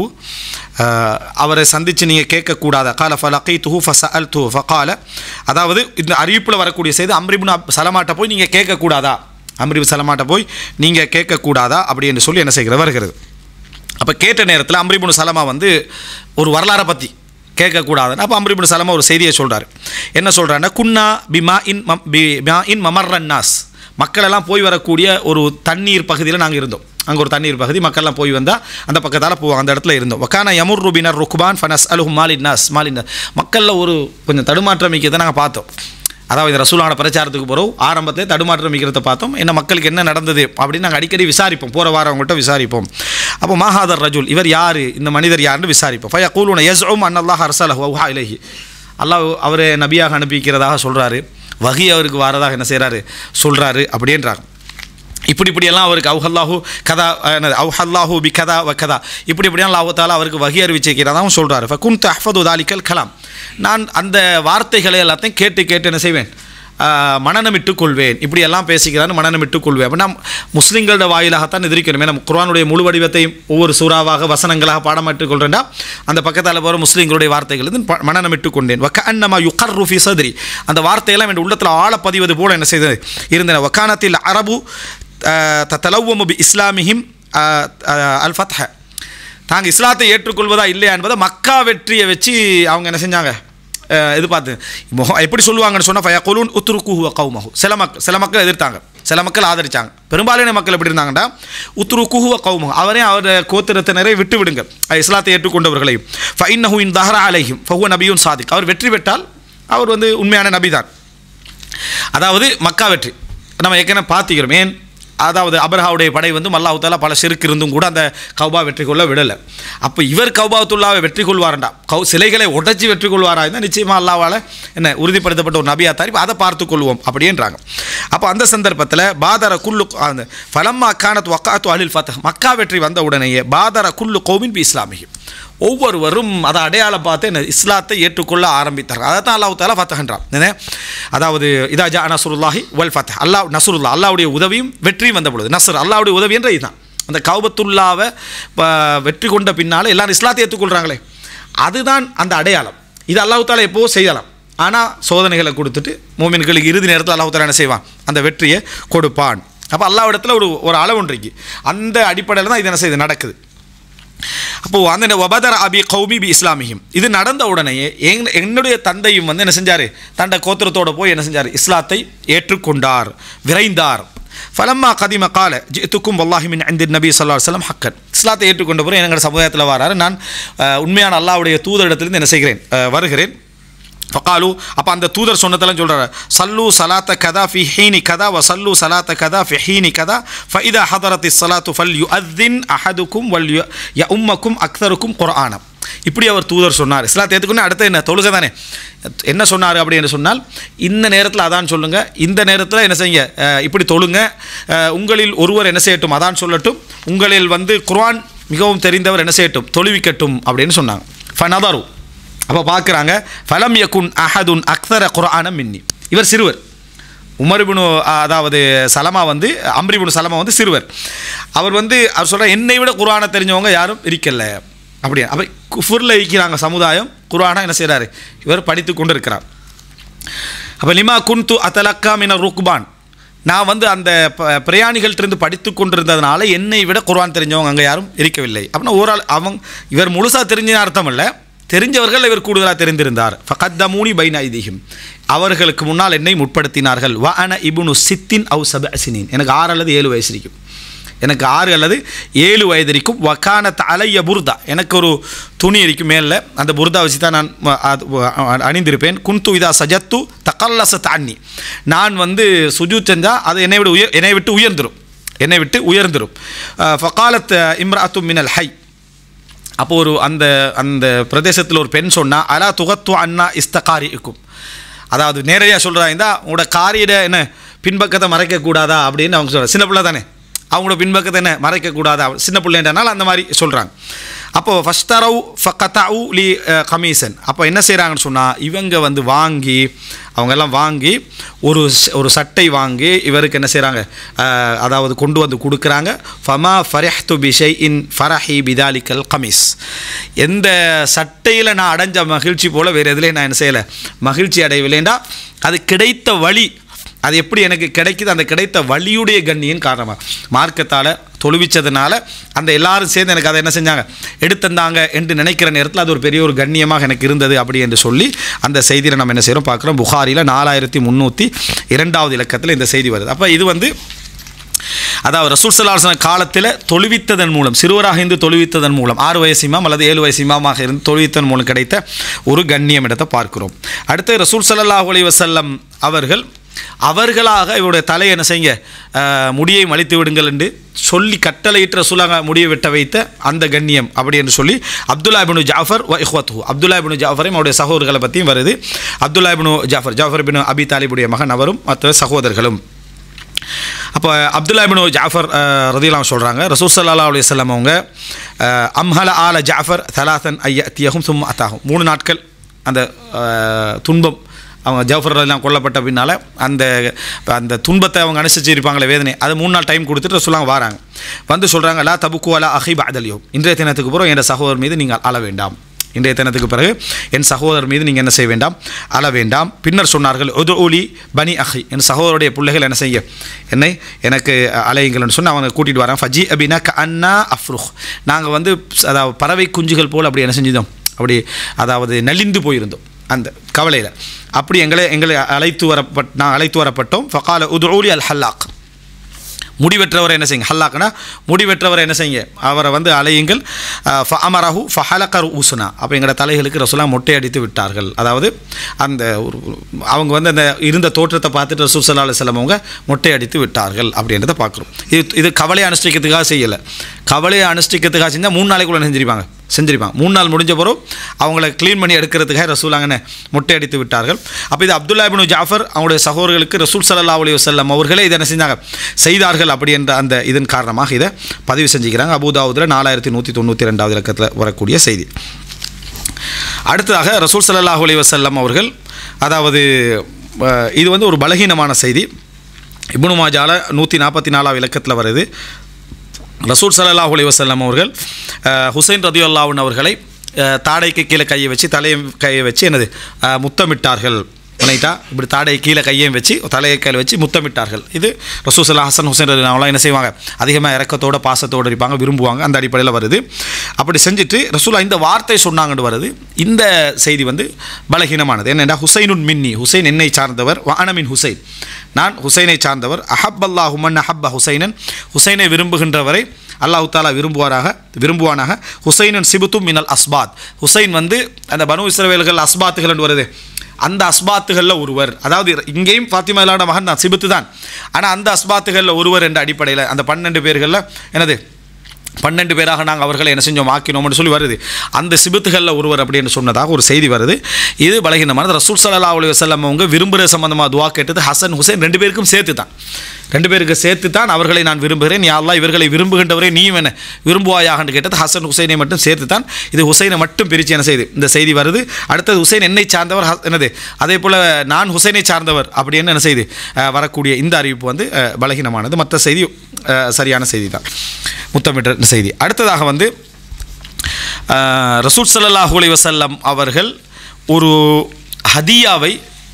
அவரை சந்தித்து நீங்கள் கேட்கக்கூடாதா? கால ஃபலகீத்துஹு ஃபஸஅல்துஹு ஃபகால, அதாவது இந்த அறிவிப்பில் வரக்கூடிய செய்தி அம்ர் இப்னு சலமாட்ட போய் நீங்கள் கேட்கக்கூடாதா, அம்ர் இப்னு சலமாட்ட போய் நீங்கள் கேட்கக்கூடாதா அப்படி என்று சொல்லி என்ன செய்கிற வருகிறது. அப்போ கேட்ட நேரத்தில் அம்ர் இப்னு சலமா ஒரு வரலாறை பற்றி கேட்கக்கூடாதுன்னு அப்போ அம்ர் இப்னு சலமா ஒரு செய்தியை சொல்கிறார். என்ன சொல்கிறாருன்னா, குன்னா பிமா இன் மமர்ரன்னாஸ், மக்களெல்லாம் போய் வரக்கூடிய ஒரு தண்ணீர் பகுதியில் நாங்கள் இருந்தோம். அங்கே ஒரு தண்ணீர் பகுதி, மக்கள்லாம் போய் வந்தால் அந்த பக்கத்தால் போவாங்க, அந்த இடத்துல இருந்தோம். வக்கான யமுர் பினர் ருக்பான் ஃபனஸ் அலுஹும் மாலின்னாஸ், மக்களில் ஒரு கொஞ்சம் தடுமாற்றம் மிக்கதை நாங்கள் பார்த்தோம். அதாவது இந்த ரசூலுல்லாஹ்வோட பிரச்சாரத்துக்கு போகிறோம் ஆரம்பத்தில் தடுமாற்றம் மிக்கிறத பார்த்தோம். என்ன மக்களுக்கு என்ன நடந்தது அப்படின்னு நாங்கள் அடிக்கடி விசாரிப்போம், போகிற வாரவங்கள்ட்ட விசாரிப்போம். அப்போ மாஹாதர் ரஜுல், இவர் யார், இந்த மனிதர் யாருன்னு விசாரிப்போம். ஃபயகூலுன யஸ்உம் அன்னல்லாஹ் அர்ஸலஹு வஹா இலைஹி, அல்லாஹ் அவரை நபியாக அனுப்பிக்கிறதாக சொல்கிறாரு, வஹி அவருக்கு வாரதாக என்ன செய்கிறாரு சொல்கிறாரு அப்படின்றாங்க. இப்படியெல்லாம் அவருக்கு அவுஹல்லாஹு கதா அவுஹல்லாஹு பி கதா வ கதா, இப்படியெல்லாம் அல்லாஹ் தஆலா அவருக்கு வஹி அறிவிச்சிருக்கிறதாகவும் சொல்கிறாரு. ஃபகுன்து அஹ்ஃபது தாலிகல் கலாம், நான் அந்த வார்த்தைகளை எல்லாத்தையும் கேட்டு என்ன செய்வேன், மனநமிட்டுக் கொள்வேன். இப்படியெல்லாம் பேசிக்கிறான்னு மனநமிட்டுக் கொள்வேன். அப்படின்னா முஸ்லீம்களோட வாயிலாகத்தான் எதிர்க்கணும். ஏன்னா குர்ஆனுடைய முழு வடிவத்தையும் ஒவ்வொரு சூறாவாக வசனங்களாக பாடமிட்டுக் கொள்றேன்டா அந்த பக்கத்தால் போகிற முஸ்லீம்களுடைய வார்த்தைகள் மனநமிட்டுக் கொண்டேன். வக்கஅன்னமா யுகர்ரு ஃபீ சத்ரி, அந்த வார்த்தையெல்லாம் என் உள்ளத்தில் ஆழப்பதிவது போல என்ன செய்தது இருந்தன. வக்கானத்தில் அரபு தத்தலவ்வமு பி இஸ்லாமிஹிம் அல் ஃபத்ஹ, தாங்க இஸ்லாத்தை ஏற்றுக்கொள்வதா இல்லையா என்பதை மக்கா வெற்றியை வச்சு அவங்க என்ன செஞ்சாங்க இது பார்த்து எப்படி சொல்லுவாங்கன்னு சொன்னால் ஃபயகுலூன் உத்ருகுஹு வ கௌமஹு, சில மக்கள் எதிர்த்தாங்க, சில மக்கள் ஆதரித்தாங்க. பெரும்பாலான மக்கள் எப்படி இருந்தாங்கன்னா உத்ருகுஹு வ கௌமஹு, அவருடைய கோத்திரத்தினரை விட்டு விடுங்க இஸ்லாத்தை ஏற்றுக்கொண்டவர்களையும். ஃபஇன்னஹு இன் தஹர அலைஹிம் ஃபஹுவ நபியுன் சாதிக், அவர் வெற்றி பெற்றால் அவர் உண்மையான நபி தான். அதாவது மக்கா வெற்றி நம்ம ஏற்கனவே பார்த்துக்கிறோம். ஏன், அதாவது அபர்ஹாவுடைய படை அல்லாஹ் தஆலா பல ஷிர்க் இருந்தும் கூட அந்த கௌபா வெற்றி கொள்ள விடலை. அப்போ இவர் கௌபாத்துல்லாவை வெற்றி கொள்வார்ண்டா, சிலைகளை உடைச்சி வெற்றி கொள்வாரா இருந்தால் நிச்சயமாக அல்லாஹ்வால் என்ன உறுதிப்படுத்தப்பட்ட ஒரு நபியா தாரி அதை பார்த்து கொள்வோம் அப்படின்றாங்க. அப்போ அந்த சந்தர்ப்பத்தில் பாதர குல்லு அந்த ஃபலம்மா கானத் வக்காத்து அலில் ஃபத்ஹ், மக்கா வெற்றி வந்த உடனேயே பாதர குல்லு கௌமின் பி இஸ்லாமிஹி, ஒவ்வொருவரும் அதை அடையாளம் பார்த்து என்ன இஸ்லாத்தை ஏற்றுக்கொள்ள ஆரம்பித்தார்கள். அதை தான் அல்லாஹ் தஆலா ஃபத்ஹ்ன்றான். அதாவது இதா ஜா நஸ்ருல்லாஹி வல் ஃபத்ஹ், அல்லாஹ் நஸ்ருல்லா, அல்லாஹ்வுடைய உதவியும் வெற்றியும் வந்த பொழுது, நஸ்ர் அல்லாஹ்வுடைய உதவி என்ற இதுதான். அந்த கௌபத்துல்லாவை வெற்றி கொண்ட பின்னால் எல்லாரும் இஸ்லாத்தை ஏற்றுக்கொள்கிறாங்களே, அதுதான் அந்த அடையாளம். இது அல்லாஹ் தஆலா எப்போது செய்யலாம், ஆனால் சோதனைகளை கொடுத்துட்டு மூமின்களுக்கு இறுதி நேரத்தில் அல்லாஹ் தஆலா என்ன செய்வான், அந்த வெற்றியை கொடுப்பான். அப்போ அல்லாஹ் இடத்துல ஒரு அளவு ஒன்றைக்கு அந்த அடிப்படையில் தான் இது என்ன செய்யுது நடக்குது. அப்போது அந்த வபதர அபி கௌமி பி இஸ்லாமிஹிம், இது நடந்த உடனேயே என்னுடைய தந்தையும் என்ன செஞ்சார், தண்ட கோத்திரத்தோடு போய் என்ன செஞ்சார், இஸ்லாத்தை ஏற்றுக்கொண்டார், விரைந்தார். ஃபலம்மா கதிம கால ஜித்துக்கும் வல்லாஹி மின் இன்தி நபி ஸல்லல்லாஹு அலைஹி வஸல்லம் ஹக்கன், இஸ்லாத்தை ஏற்றுக்கொண்ட பிறகு எங்கள் சமுதாயத்தில் வராரு, நான் உண்மையான அல்லாஹ்வுடைய தூதரிடத்திலிருந்து என்ன செய்கிறேன், வருகிறேன். ஃபகாலு, அப்போ அந்த தூதர் சொன்னதெல்லாம் சொல்கிறார், சல்லு சலாத்த கதா ஃபி ஹீனி கதா வ சல்லு சலாத்த கதா ஃபி ஹீனி கதா ஃபஇதா ஹதரத்தி ஸலாத்து ஃபல் யுஅத்தின் அஹதுக்கும் வல் யஉம்மக்கும் அக்தருக்கும் குர்ஆன. இப்படி அவர் தூதர் சொன்னார். இஸ்லாத்தை ஏற்றுக்கொண்டு அடுத்து என்ன தொழுகை தானே, என்ன சொன்னார் அப்படின்னு சொன்னால், இந்த நேரத்தில் அதான் சொல்லுங்கள், இந்த நேரத்தில் என்ன செய்யுங்க, இப்படி தொழுங்க, உங்களில் ஒருவர் என்ன செய்யட்டும் அதான் சொல்லட்டும், உங்களில் குர்ஆன் மிகவும் தெரிந்தவர் என்ன செய்யட்டும், தொழுவிக்கட்டும் அப்படின்னு சொன்னாங்க. ஃபனதரு, அப்போ பார்க்குறாங்க, ஃபலம் யகுன் அஹதுன் அக்ஸர குர்ஆன மின்னி. இவர் சிறுவர், உமர் இப்னு அதாவது சலமா வந்து அம்ர் இப்னு சலமா வந்து சிறுவர். அவர் சொல்கிற என்னை விட குர்ஆனை தெரிஞ்சவங்க யாரும் இருக்கல அப்படியே. அப்போ குஃபுரில் இருக்கிறாங்க சமுதாயம், குர்ஆனை என்ன செய்கிறாரு, இவர் படித்து கொண்டு இருக்கிறார். அப்போ லிமா குன்து அத்தலக்கா மின ருக்பான், நான் அந்த பிரயாணிகள்கிட்டருந்து படித்து கொண்டிருந்ததுனால என்னை விட குர்ஆன் தெரிஞ்சவங்க அங்கே யாரும் இருக்கவில்லை. அப்படின்னா ஓராள் இவர் முழுசாக தெரிஞ்ச அர்த்தம் இல்லை, தெரிஞ்சவர்கள் இவர் கூடுதலாக தெரிந்திருந்தார். ஃபகத்தமூனி பைன ஐதிஹிம், அவர்களுக்கு முன்னால் என்னை முற்படுத்தினார்கள். வ அன இப்னு சித்தின் அவு சபஅசினின், எனக்கு 6 அல்லது 7 வயசு இருக்கும், எனக்கு 6 அல்லது 7 வயது இருக்கும். வக்கானத் அலைய புர்தா, எனக்கு ஒரு துணி இருக்கும் மேலே, அந்த புர்தா வச்சு தான் நான் அணிந்திருப்பேன். குந்து இதா சஜத்து தகல்லசத் அன்னி, நான் சுஜூத் செஞ்சால் அது என்னை விட்டு உயர்ந்துடும். ஃபகாலத் இம்ராத்து மினல் ஹை, அப்போ அந்த பிரதேசத்தில் ஒரு பெண் சொன்னால், அலா துகத்து அண்ணா இஸ்தகாரி இருக்கும், அதாவது நேரடியாக சொல்கிறாங்க, உங்களோட காரியிட என்ன பின்பக்கத்தை மறைக்கக்கூடாதா அப்படின்னு அவங்க சொல்கிறாங்க. சின்ன பிள்ளை தானே, அவங்களோட பின்பக்கத்தை என்ன மறைக்கக்கூடாதா, சின்ன பிள்ளைன்றனால அந்த மாதிரி சொல்கிறாங்க. அப்போது ஃபஸ்தரவு ஃபகதவு லி கமீசன், அப்போ என்ன செய்கிறாங்கன்னு சொன்னால், இவங்க அவங்கெல்லாம் வாங்கி ஒரு சட்டை வாங்கி இவருக்கு என்ன செய்கிறாங்க, அதாவது கொண்டு கொடுக்குறாங்க. ஃபமா ஃபரஹ்து பிஷை இன் ஃபரஹி பிதாலிக்கல் கமீஸ், எந்த சட்டையில் நான் அடைஞ்ச மகிழ்ச்சி போல் வேறு எதுலேயும் நான் என்ன செய்யலை, மகிழ்ச்சி அடையவில்லைண்டா அது கிடைத்த வழி, அது எப்படி எனக்கு கிடைக்குது, அந்த கிடைத்த வழியுடைய கண்ணியின் காரணமாக மார்க்கத்தால் தொழுவிச்சதுனால அந்த எல்லாரும் சேர்ந்து எனக்கு அதை என்ன செஞ்சாங்க, எடுத்தந்தாங்க என்று நினைக்கிற நேரத்தில் அது ஒரு பெரிய ஒரு கண்ணியமாக எனக்கு இருந்தது அப்படி என்று சொல்லி அந்த செய்தியில் நம்ம என்ன செய்கிறோம் பார்க்குறோம். புகாரியில் 4302 இலக்கத்தில் இந்த செய்தி வருது. அப்போ இது அதாவது ரசூல் ஸல்லல்லாஹு அலைஹி வஸல்லம் காலத்தில் தொழுவித்ததன் மூலம், சிறுவராக இருந்து தொழுவித்ததன் மூலம், 6 வயசு இமாம் அல்லது 7 வயசு இமாமாக இருந்து தொழுவித்ததன் மூலம் கிடைத்த ஒரு கண்ணியம் இடத்தை பார்க்கிறோம். அடுத்து ரசூல் ஸல்லல்லாஹு அலைஹி வஸல்லம் அவர்களாக இவருடைய தலையை என்ன செய்யுங்க, முடியை மலித்து விடுங்கள் என்று சொல்லி கட்டளையிட்டு ரசூலாக முடியை வெட்ட வைத்த அந்த கண்ணியம் அப்படி என்று சொல்லி அப்துல்லா இப்னு ஜாஃபர் வ இஹ்வத்துஹு, அப்துல்லா இப்னு ஜாஃபரையும் அவருடைய சகோதரர்களை பற்றியும் வருது. அப்துல்லா இப்னு ஜாஃபர் இப்னு அபி தாலிபுடைய மகன், அவரும் மற்ற சகோதரர்களும். அப்போ அப்துல்லா இப்னு ஜாஃபர் ரதியல்லாஹு சொல்கிறாங்க, ரசூல் ஸல்லல்லாஹு அலைஹி வஸல்லம் அவங்க அம்ஹல ஆல ஜாஃபர் தலாத்தன் ஐயத்தியஹும் சும்மா அத்தாகும், 3 நாட்கள் அந்த துன்பம், அவங்க ஜாஃபர் எல்லாம் கொல்லப்பட்ட பின்னால் அந்த துன்பத்தை அவங்க அனுசரிச்சிருப்பாங்களே வேதனை, அது 3 நாள் டைம் கொடுத்துட்டு ரசூலுல்லாஹ் வராங்க, சொல்கிறாங்க, லா தபுக்கு அலா அஹி பஅதல், இன்றைய தினத்துக்கு பிறகு என் சகோதரர் மீது நீங்கள் அழ வேண்டாம், இன்றைய தினத்துக்கு பிறகு என் சகோதரர் மீது நீங்கள் என்ன செய்ய வேண்டாம், அழ வேண்டாம். பின்னர் சொன்னார்கள், உதுஊலி பனி அஹி, என் சகோதரருடைய பிள்ளைகள் என்ன செய்ய எனக்கு அலையுங்கள்னு சொன்னால் அவங்க கூட்டிகிட்டு வராங்க. ஃபஜி அபினா க அண்ணா அஃப்ருஹ், நாங்கள் அதாவது பறவை குஞ்சுகள் போல் அப்படி என்ன செஞ்சிட்டோம், அப்படி அதாவது நலிந்து போயிருந்தோம் அந்த கவலையில், அப்படி எங்களை அழைத்து வரப்பட்டோம். ஃபகால உதுஊலி அல் ஹல்லாக், முடிவெற்றவரை என்ன செய்யுங்க, ஹல்லாக்னா முடிவெற்றவரை என்ன செய்யுங்க, அவரை அலையுங்கள். ஃபஅமரஹு ஃபஹலக ஊசுனா, அப்போ எங்களோட தலைகளுக்கு ரசூலுல்லாஹ் மொட்டை அடித்து விட்டார்கள். அதாவது அந்த அவங்க அந்த இருந்த தோற்றத்தை பார்த்துட்டு ரசூல் ஸல்லல்லாஹு அலைஹி வஸல்லம் அவங்க மொட்டை அடித்து விட்டார்கள் அப்படின்றத பார்க்குறோம். இது கவலையை அனுஷ்டிக்கிறதுக்காக செய்யலை, கவலையை அனுஷ்டிக்கிறதுக்காக செஞ்சால் 3 நாளைக்குள்ளே செஞ்சிருப்பாங்க. 3 நாள் முடிஞ்ச பிறகு அவங்கள க்ளீன் பண்ணி எடுக்கிறதுக்காக ரசூலுல்லாஹ் மொட்டை அடித்து விட்டார்கள். அப்போ இது அப்துல்லா இப்னு ஜாஃபர் அவங்களுடைய சகோதரர்களுக்கு ரசூல் ஸல்லல்லாஹு அலைஹி வஸல்லம் அவர்களே இதை என்ன செஞ்சாங்க, செய்தார்கள் அப்படி என்ற அந்த இதன் காரணமாக இதை பதிவு செஞ்சுக்கிறாங்க. அபூ தாவூதில் 4192 இலக்கத்தில் வரக்கூடிய செய்தி. அடுத்ததாக ரசூல் ஸல்லல்லாஹு அலைஹி வஸல்லம் அவர்கள், அதாவது இது ஒரு பலகீனமான செய்தி, இப்னு மாஜால 144 இலக்கத்தில் வருது. ரசூல் ஸல்லல்லாஹு அலைஹி வஸல்லம் அவர்கள் ஹுசைன் ரதியல்லாஹு அன்ஹு அவர்களை தாடைக்கு கீழே கையை வச்சு கையை வச்சு என்னது முத்தமிட்டார்கள். ரைட்டா, இப்படி தாடை கீழே கையையும் வச்சு தலையை கையில் வச்சு முத்தமிட்டார்கள். இது ரசூல் ஸல்லல்லாஹு ஹசன் ஹுசைன் ரதியல்லாஹு என்ன செய்வாங்க, அதிகமாக இரக்கத்தோட பாசத்தோடு இருப்பாங்க, விரும்புவாங்க, அந்த அடிப்படையில் வருது. அப்படி செஞ்சுட்டு ரசூலுல்லாஹ் இந்த வார்த்தை சொன்னாங்கன்னு வருது. இந்த செய்தி பலகீனமானது. என்னென்னா, ஹுசைனுன் மின்னி, ஹுசைன் என்னை சார்ந்தவர், வானமின் ஹுசைன், நான் ஹுசைனை சார்ந்தவர். அஹப்பல்லாஹு மன் அஹப்ப ஹுசைனன், ஹுசைனை விரும்புகின்றவரை அல்லாஹு தாலா விரும்புவானாக. ஹுசைனன் சிபுத்தும் மினல் அஸ்பாத், ஹுசைன் அந்த பனு இஸ்ரவேல்கள் அஸ்பாத்துகள் என்று வருது, அந்த அஸ்பாத்துகளில் ஒருவர். அதாவது இங்கேயும் ஃபாத்திமா இல்லாத மகன் தான், சிபுத்து தான், ஆனால் அந்த அஸ்பாத்துகளில் ஒருவர் என்ற அடிப்படையில் அந்த 12 பேர்களில் என்னது 12 பேராக நாங்கள் அவர்களை என்ன செஞ்சோம் ஆக்கினோம்னு சொல்லி வருது. அந்த சிபத்துகளில் ஒருவர் அப்படின்னு சொன்னதாக ஒரு செய்தி வருது. இது பலகீனமானது. ரசூல் ஸல்லல்லாஹு அலைஹி வஸல்லம் அவங்க விரும்புகிற சம்பந்தமாக துவா கேட்டது ஹசன் ஹுசைன் 2 பேருக்கும் சேர்த்து தான் அவர்களை நான் விரும்புகிறேன், யா அல்லாஹ் இவர்களை விரும்புகின்றவரே நீயும் என்ன விரும்புவாயாகன்னு கேட்டது ஹசன் ஹுசைனை மட்டும் சேர்த்து தான். இது ஹுசைனை மட்டும் பிரித்து என்ன செய்து இந்த செய்தி வருது. அடுத்தது ஹுசைன் என்னை சார்ந்தவர் என்னது, அதே போல் நான் ஹுசைனை சார்ந்தவர் அப்படின்னு என்ன செய்து வரக்கூடிய இந்த அறிவிப்பு வந்து பலகீனமானது. மற்ற செய்தி சரியான செய்தி தான், முத்தமிட்ட செய்தி. அடுத்ததாக வந்து ரசூல் ஸல்லல்லாஹு அலைஹி வஸல்லம் அவர்கள் ஒரு ஹதியாவை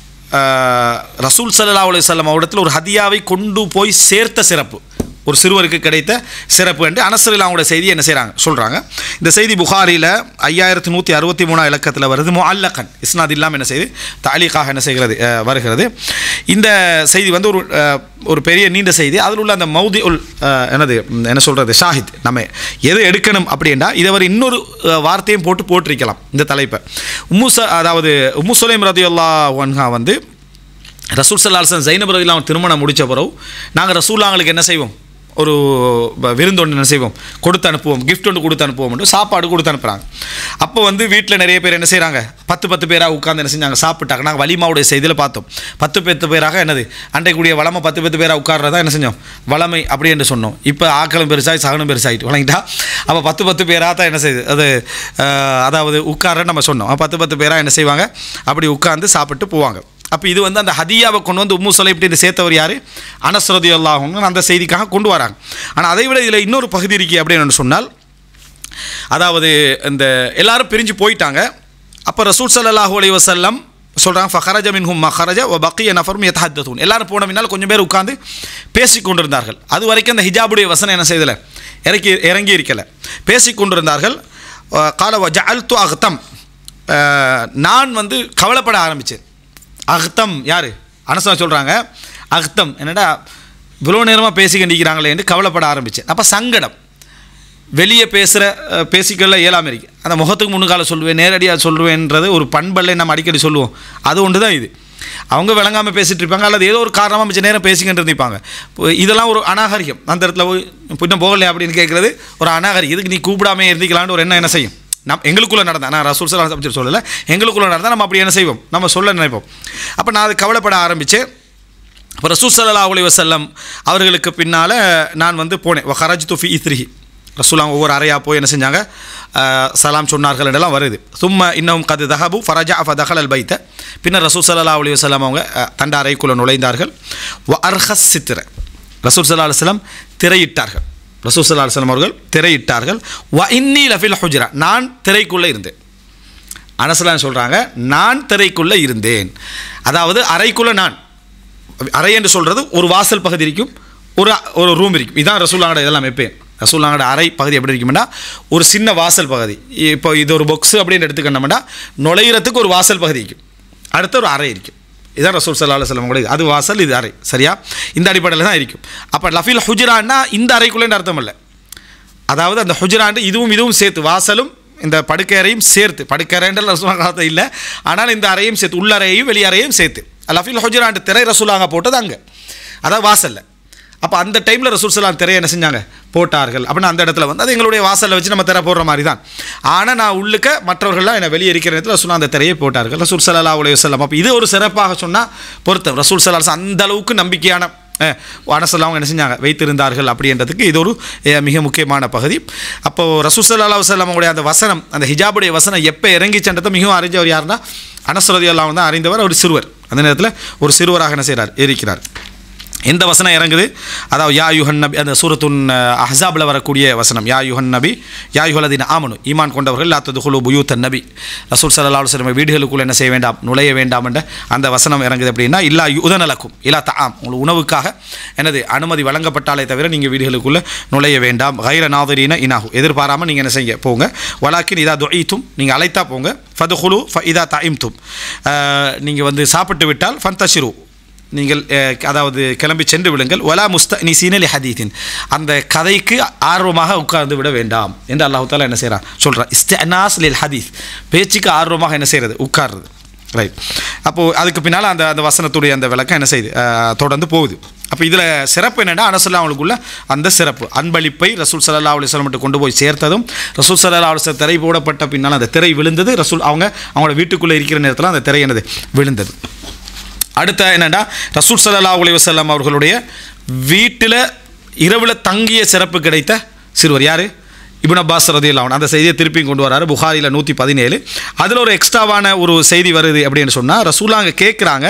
ரசூல் ஸல்லல்லாஹு அலைஹி வஸல்லம் அவரிடத்தில் ஒரு ஹதியாவை கொண்டு போய் சேர்த்த சிறப்பு, ஒரு சிறுவருக்கு கிடைத்த சிறப்பு என்று அனஸ் ரலியல்லாஹு செய்தி என்ன செய்கிறாங்க சொல்கிறாங்க. இந்த செய்தி புகாரியில் 5163 இலக்கத்தில் வருது. முஅல்லகன் இஸ்னாத் இல்லாமல் என்ன செய்து தாலீகாக என்ன செய்கிறது வருகிறது. இந்த செய்தி வந்து ஒரு பெரிய நீண்ட செய்தி. அதில் உள்ள அந்த மௌதி உல் என்ன சொல்கிறது ஷாஹித் நம்ம எது எடுக்கணும் அப்படின்னா இதை அவர் இன்னொரு வார்த்தையும் போட்டிருக்கலாம் இந்த தலைப்பை. அதாவது உம்மு சுலைம் ரலியல்லாஹு அன்ஹா வந்து ரசூல் ஸல்லல்லாஹு அலைஹி வஸல்லம் ஸைனப் ரலியல்லாஹு திருமணம் முடித்த பிறகு நாங்கள் ரசூலுல்லாஹ்களுக்கு என்ன செய்வோம், ஒரு விருந்தொன்று என்ன செய்வோம் கொடுத்து அனுப்புவோம், கிஃப்ட் ஒன்று கொடுத்து அனுப்புவோம், சாப்பாடு கொடுத்து அனுப்புகிறாங்க. அப்போ வந்து வீட்டில் நிறைய பேர் என்ன செய்கிறாங்க 10 பேராக உட்காந்து என்ன செஞ்சாங்க சாப்பிட்டாங்க. நாங்கள் வலிமாவுடைய செய்தியில் பார்த்தோம் 10 பேராக என்னது அன்றைக்குரிய வளமை 10 பேராக உட்கார்றதா என்ன செஞ்சோம் வளமை அப்படி என்று சொன்னோம். இப்போ ஆக்களும் பெருசாகி சகனும் பெருசாகிட்டு வழங்கிட்டா அப்போ 10 பேராக தான் என்ன செய்யுது அது அதாவது உட்கார நம்ம சொன்னோம். 10 பேராக என்ன செய்வாங்க அப்படி உட்கார்ந்து சாப்பிட்டு போவாங்க. அப்போ இது வந்து அந்த ஹதியாவை கொண்டு வந்து உம்மு சுலைம் சேர்த்தவர் யார், அனஸ் ரலியல்லாஹு அன்ஹு அந்த செய்திக்காக கொண்டு வராங்க. ஆனால் அதை விட இதில் இன்னொரு பகுதி இருக்கு அப்படின்னு சொன்னால், அதாவது இந்த எல்லாரும் பிரிஞ்சு போயிட்டாங்க. அப்போ ரசூல் ஸல்லல்லாஹு அலைஹி வஸல்லம் சொல்கிறாங்க ஃபஹரஜ மின்ஹும் மஹரஜ வ பக்கிய நஃபரும் யதஹத்தூன். எல்லாரும் போன பின்னால் கொஞ்சம் பேர் உட்கார்ந்து பேசி கொண்டிருந்தார்கள். அது வரைக்கும் அந்த ஹிஜாபுடைய வசனம் என்ன செய்யலை இறங்கி இருக்கலை, பேசி கொண்டிருந்தார்கள். கால வ ஜஅல்து அக்தம், நான் வந்து கவலைப்பட ஆரம்பித்தேன். அக்தம் யார், அனசா சொல்கிறாங்க அக்தம் என்னடா இவ்வளோ நேரமாக பேசிக்கிண்டிருக்கிறாங்களே என்று கவலைப்பட ஆரம்பித்தேன். அப்போ சங்கடம், வெளியே பேசிக்கல இயலாமல் இருக்கு. அந்த முகத்துக்கு முன்னுக்கால சொல்லுவேன், நேரடியாக சொல்லுவேன்றது ஒரு பண்பல்லை நம்ம அடிக்கடி சொல்லுவோம். அது ஒன்று தான் இது. அவங்க விளங்காமல் பேசிகிட்டு இருப்பாங்க, அல்லது ஏதோ ஒரு காரணமாக மிச்ச நேரம் பேசிக்கிட்டு இருப்பாங்க. இதெல்லாம் ஒரு அநாகரிகம். அந்த இடத்துல போய் இன்னும் போகலை அப்படின்னு கேட்குறது ஒரு அநாகரிகம். இதுக்கு நீ கூப்பிடாமே இருந்திக்கலான்னு ஒரு என்ன செய்யும் எங்களுக்குள்ளே நடந்தால், நான் ரசூல் ஸல்லல்லாஹு அலைஹி வஸல்லம் சொல்லலை, எங்களுக்குள்ளே நடந்தால் நம்ம அப்படி என்ன செய்வோம் நம்ம சொல்ல நினைப்போம். அப்போ நான் அது கவலைப்பட ஆரம்பித்தேன். இப்போ ரசூல் ஸல்லல்லாஹு அலைஹி வஸல்லம் அவர்களுக்கு பின்னால் நான் வந்து போனேன். வஹரஜ்து ஃபி இத்ரிஹி, ரசூலுல்லாஹ் ஒவ்வொரு அறையாக போய் என்ன செஞ்சாங்க சலாம் சொன்னார்கள் என்றெல்லாம் வருது. சும்மா இன்னும் கது தஹபு ஃபரஜா ஃபதஹல் அல் பைத்த, பின்னர் ரசூல் ஸல்லல்லாஹு அலைஹி வஸல்லம் அவங்க தண்ட அறைக்குள்ளே நுழைந்தார்கள். வ அர்ஹஸ் சித்ர, ரசூல் ஸல்லல்லாஹு அலைஹி வஸல்லம் திரையிட்டார்கள். ரசூல் ஸல்லல்லாஹு அலைஹி வஸல்லம் அவர்கள் திரையிட்டார்கள். வ இன்னி லஃபில் ஹுஜ்ரா, நான் திரைக்குள்ளே இருந்தேன். அனஸ்லாம் சொல்கிறாங்க நான் திரைக்குள்ளே இருந்தேன். அதாவது அறைக்குள்ளே நான், அறை என்று சொல்கிறது ஒரு வாசல் பகுதி இருக்கும், ஒரு ரூம் இருக்கும். இதுதான் ரசூலுல்லாஹ் இதெல்லாம் எப்பேன். ரசூலுல்லாஹ் அறை பகுதி எப்படி இருக்குமெண்டா ஒரு சின்ன வாசல் பகுதி. இப்போ இது ஒரு பாக்ஸ் அப்படின்னு எடுத்துக்கணும்னா நுழையிறதுக்கு ஒரு வாசல் பகுதி இருக்கும், அடுத்த ஒரு அறை இருக்கும். இதுதான் ரசூல் ஸல்லல்லாஹு அலைஹி வஸல்லம் கூட அது வாசல், இது அறை, சரியா? இந்த அடிப்படையில் தான் இருக்கும். அப்போ லஃபில் ஹுஜ்ரான்னா இந்த அறைக்குள்ளேன்னு அர்த்தம் இல்லை. அதாவது அந்த ஹுஜ்ரான்னு இதுவும் சேர்த்து, வாசலும் இந்த படுக்கையறையும் சேர்த்து, படுக்கையறைன்ற ரசூலுல்லாஹ் இல்லை, ஆனால் இந்த அறையும் சேர்த்து, உள்ளறையும் வெளியறையும் சேர்த்து லஃபில் ஹுஜ்ரான்னு திரை ரசூலுல்லாஹ் போட்டது அங்கே, அதாவது வாசலில். அப்போ அந்த டைமில் ரசூல் ஸல்லல்லாஹு அலைஹி வஸல்லம் திரையை என்ன செஞ்சாங்க போட்டார்கள். அப்படின்னா அந்த இடத்துல வந்து அது எங்களுடைய வாசலில் வச்சு நம்ம திரை போடுற மாதிரி தான். ஆனால் நான் உள்ளுக்க மற்றவர்கள்லாம் என்னை வெளியே இருக்கிற இடத்துல ரசூல் அந்த திரையை போட்டார்கள் ரசூல் ஸல்லல்லாஹு அலைஹி வஸல்லம். அப்போ இது ஒரு சிறப்பாக சொன்னால் பொருத்தம். ரசூல் ஸல்லல்லாஹு அலைஹி வஸல்லம் அந்த அளவுக்கு நம்பிக்கையான அனஸெல்லாம் என்ன செஞ்சாங்க வைத்திருந்தார்கள் அப்படின்றதுக்கு இது ஒரு மிக முக்கியமான பகுதி. அப்போது ரசூல் ஸல்லல்லாஹு அலைஹி வஸல்லம் அவங்களுடைய அந்த வசனம், அந்த ஹிஜாபுடைய வசனம் எப்போ இறங்கிச்சன்றதை மிகவும் அறிஞ்சவர் யாருன்னா அனஸ் ரலியல்லாஹு தான் அறிந்தவர். ஒரு சிறுவர், அந்த நேரத்தில் ஒரு சிறுவராக என்ன செய்கிறார் இருக்கிறார். எந்த வசனம் இறங்குது, அதாவது யா யுஹன் நபி, அந்த சூரத்துன் அஹ்ஸாபில் வரக்கூடிய வசனம், யா யுஹன் நபி யா யுஹல்லதீன ஆமனு, ஈமான் கொண்டவர்கள் லா ததுகுலு புயூத்தன் நபி, ரசூல் ஸல்லல்லாஹு அலைஹி வஸல்லம் வீடுகளுக்குள்ளே என்ன செய்ய வேண்டாம் நுழைய வேண்டாம் என்ற அந்த வசனம் இறங்குது. அப்படின்னா இல்லா யுதனலக்கும் இல்லா தஆம், உங்களுக்கு உணவுக்காக எனது அனுமதி வழங்கப்பட்டாலே தவிர நீங்கள் வீடுகளுக்குள்ளே நுழைய வேண்டாம். கைர நாதிரீன இனாஹு, எதிர்பாராமல் நீங்கள் என்ன செய்ய போங்க. வலாக்கின் இதா துஈத்தும், நீங்கள் அழைத்தா போங்க. ஃபதுகுலு இதா தஇம்தும், நீங்கள் வந்து சாப்பிட்டு விட்டால் ஃபந்தஷிரு, நீங்கள் அதாவது கிளம்பி சென்று விடுங்கள். வலா முஸ்தனிஸீன லிஹதீஸின், அந்த கதைக்கு ஆர்வமாக உட்கார்ந்து விட வேண்டாம் என்று அல்லாஹ் தஆலா என்ன செய்கிறான் சொல்கிறான். இஸ்தினாஸ் லில் ஹதீஸ், பேச்சுக்கு ஆர்வமாக என்ன செய்கிறது உட்கார்றது. ரைட். அப்போது அதுக்கு பின்னால் அந்த அந்த வசனத்துடைய அந்த விளக்கம் என்ன செய்யுது, தொடர்ந்து போகுது. அப்போ இதில் சிறப்பு என்னென்னா அனசல்லா அவங்களுக்குள்ள அந்த சிறப்பு அன்பளிப்பை ரசூல் ஸல்லல்லாஹு அலைஹி வஸல்லம் கொண்டு போய் சேர்த்ததும், ரசூல் ஸல்லல்லாஹு அலைஹி வஸல்லம் திரை போடப்பட்ட பின்னால் அந்த திரை விழுந்தது, ரசூல் அவங்களோட வீட்டுக்குள்ளே இருக்கிற நேரத்தில் அந்த திரை என்னது விழுந்தது. அடுத்த என்னென்னா ரசூல் ஸல்லல்லாஹு அலைஹி வஸல்லம் அவர்களுடைய வீட்டில் இரவில் தங்கிய சிறப்பு கிடைத்த சிறுவர் யார்? இப்னு அப்பாஸ் ரலியல்லாஹு அன்ஹு. அந்த செய்தியை திருப்பி கொண்டு வராரு புகாரியில் 117. அதில் ஒரு எக்ஸ்ட்ராவான ஒரு செய்தி வருது அப்படின்னு சொன்னால், ரசூலா அங்கே கேட்குறாங்க,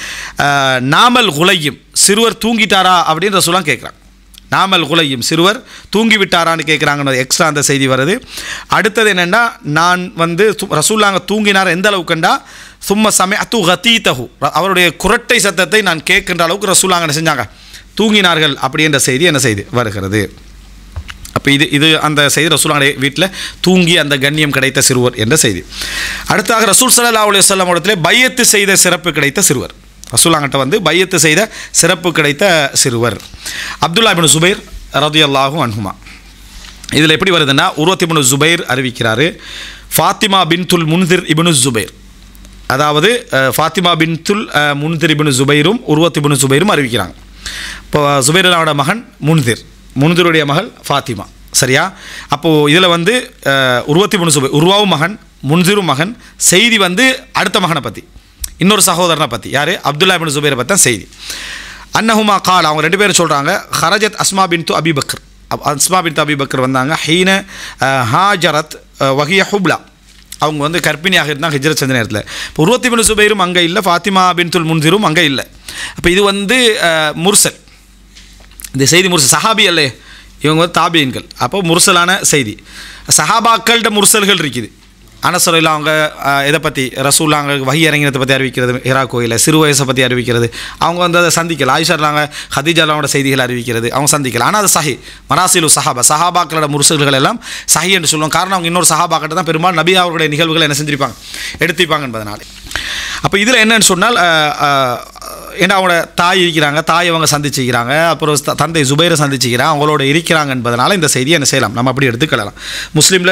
நாமல் குலையும் சிறுவர் தூங்கிட்டாரா அப்படின்னு ரசூலா கேட்குறாங்க. நாமல் குலையும் சிறுவர் தூங்கி விட்டாரான்னு கேட்குறாங்கன்னு எக்ஸ்ட்ரா அந்த செய்தி வருது. அடுத்தது என்னென்னா, நான் வந்து ரசூலாங்க தூங்கினார் எந்த அளவுக்குண்டா, சும்மா சமயத்து கத்தீத்தஹு, அவருடைய குரட்டை சத்தத்தை நான் கேட்கின்ற அளவுக்கு ரசூலாங்க என்ன செஞ்சாங்க, தூங்கினார்கள் அப்படின்ற செய்தி என்ன செய்து வருகிறது. அப்போ இது அந்த செய்தி ரசூலுல்லாஹி வீட்டில் தூங்கி அந்த கண்ணியம் கிடைத்த சிறுவர் என்ற செய்தி. அடுத்தாக ரசூல் ஸல்லல்லாஹு அலைஹி வஸல்லம் இடத்துல பையத்து செய்த சிறப்பு கிடைத்த சிறுவர், ரசூலுல்லாஹ்கிட்ட வந்து பையத்து செய்த சிறப்பு கிடைத்த சிறுவர் அப்துல்லா இப்னு ஜுபைர் ரலியல்லாஹு அன்ஹுமா. இதில் எப்படி வருதுன்னா, உர்வத் இப்னு ஜுபைர் அறிவிக்கிறாரு, ஃபாத்திமா பின்துல் முன்திர் இப்னு ஜுபைர், அதாவது ஃபாத்திமா பின்துல் முன்திர் இப்னு ஜுபைரும் உர்வத் இப்னு ஜுபைரும் அறிவிக்கிறாங்க. இப்போ ஜுபைரோட மகன் முன்திருடைய மகள் ஃபாத்திமா, சரியா? அப்போது இதில் வந்து உர்வத் இப்னு ஜுபைர், உர்வாவும் மகன் முன்திரும் மகன், செய்தி வந்து அடுத்த மகனை பற்றி, இன்னொரு சகோதரனை பற்றி, யார்? அப்துல்லா இப்னு ஜுபைரை பற்றி தான் செய்தி. அன்னஹுமா கால், அவங்க ரெண்டு பேரும் சொல்கிறாங்க, ஹரஜத் Asma bint Abi Bakr, Asma bint Abi Bakr வந்தாங்க, ஹீன ஹாஜரத் வஹிய ஹுப்லா, அவங்க வந்து கர்ப்பிணியாக இருந்தாங்க ஹிஜ்ரத் செஞ்ச நேரத்தில். இப்போ உர்வத் இப்னு ஜுபைரும் அங்கே இல்லை, ஃபாத்திமா பின்துல் முன்திரும் அங்கே இல்லை. அப்போ இது வந்து முர்சல், இந்த செய்தி முர்சல், சஹாபி அல்லே இவங்க வந்து தாபியன்கள். அப்போ முர்சலான செய்தி. சஹாபாக்கள்கிட்ட முர்சல்கள் இருக்குது. அனசரில் அவங்க இதை பற்றி ரசூல்லாங்க வஹி இறங்கினதை பற்றி அறிவிக்கிறது, ஹிரா கோயிலை சிறு வயசை பற்றி அறிவிக்கிறது, அவங்க வந்து அதை சந்திக்கல. ஆயிஷாங்க ஹதீஜாவோட செய்திகள் அறிவிக்கிறது, அவங்க சந்திக்கல. ஆனால் அது சஹி மராசிலு சஹாபாக்களோட முர்சல்கள் எல்லாம் சஹி என்று சொல்லுவோம். காரணம் அவங்க இன்னொரு சஹாபாக்கிட்ட தான் பெரும்பாலும் நபி அவர்களுடைய நிகழ்வுகளை என்ன செஞ்சிருப்பாங்க, எடுத்திருப்பாங்க என்பதனால. அப்போ இதில் என்னன்னு சொன்னால், ஏன்னா அவங்களோட தாய் இருக்கிறாங்க, தாய் அவங்க சந்திச்சுக்கிறாங்க, அப்புறம் தந்தை ஜுபைரை சந்திச்சுக்கிறாங்க, அவங்களோட இருக்கிறாங்க என்பதனால இந்த செய்தியை என்ன செய்யலாம், நம்ம அப்படி எடுத்துக்கலாம். முஸ்லீமில்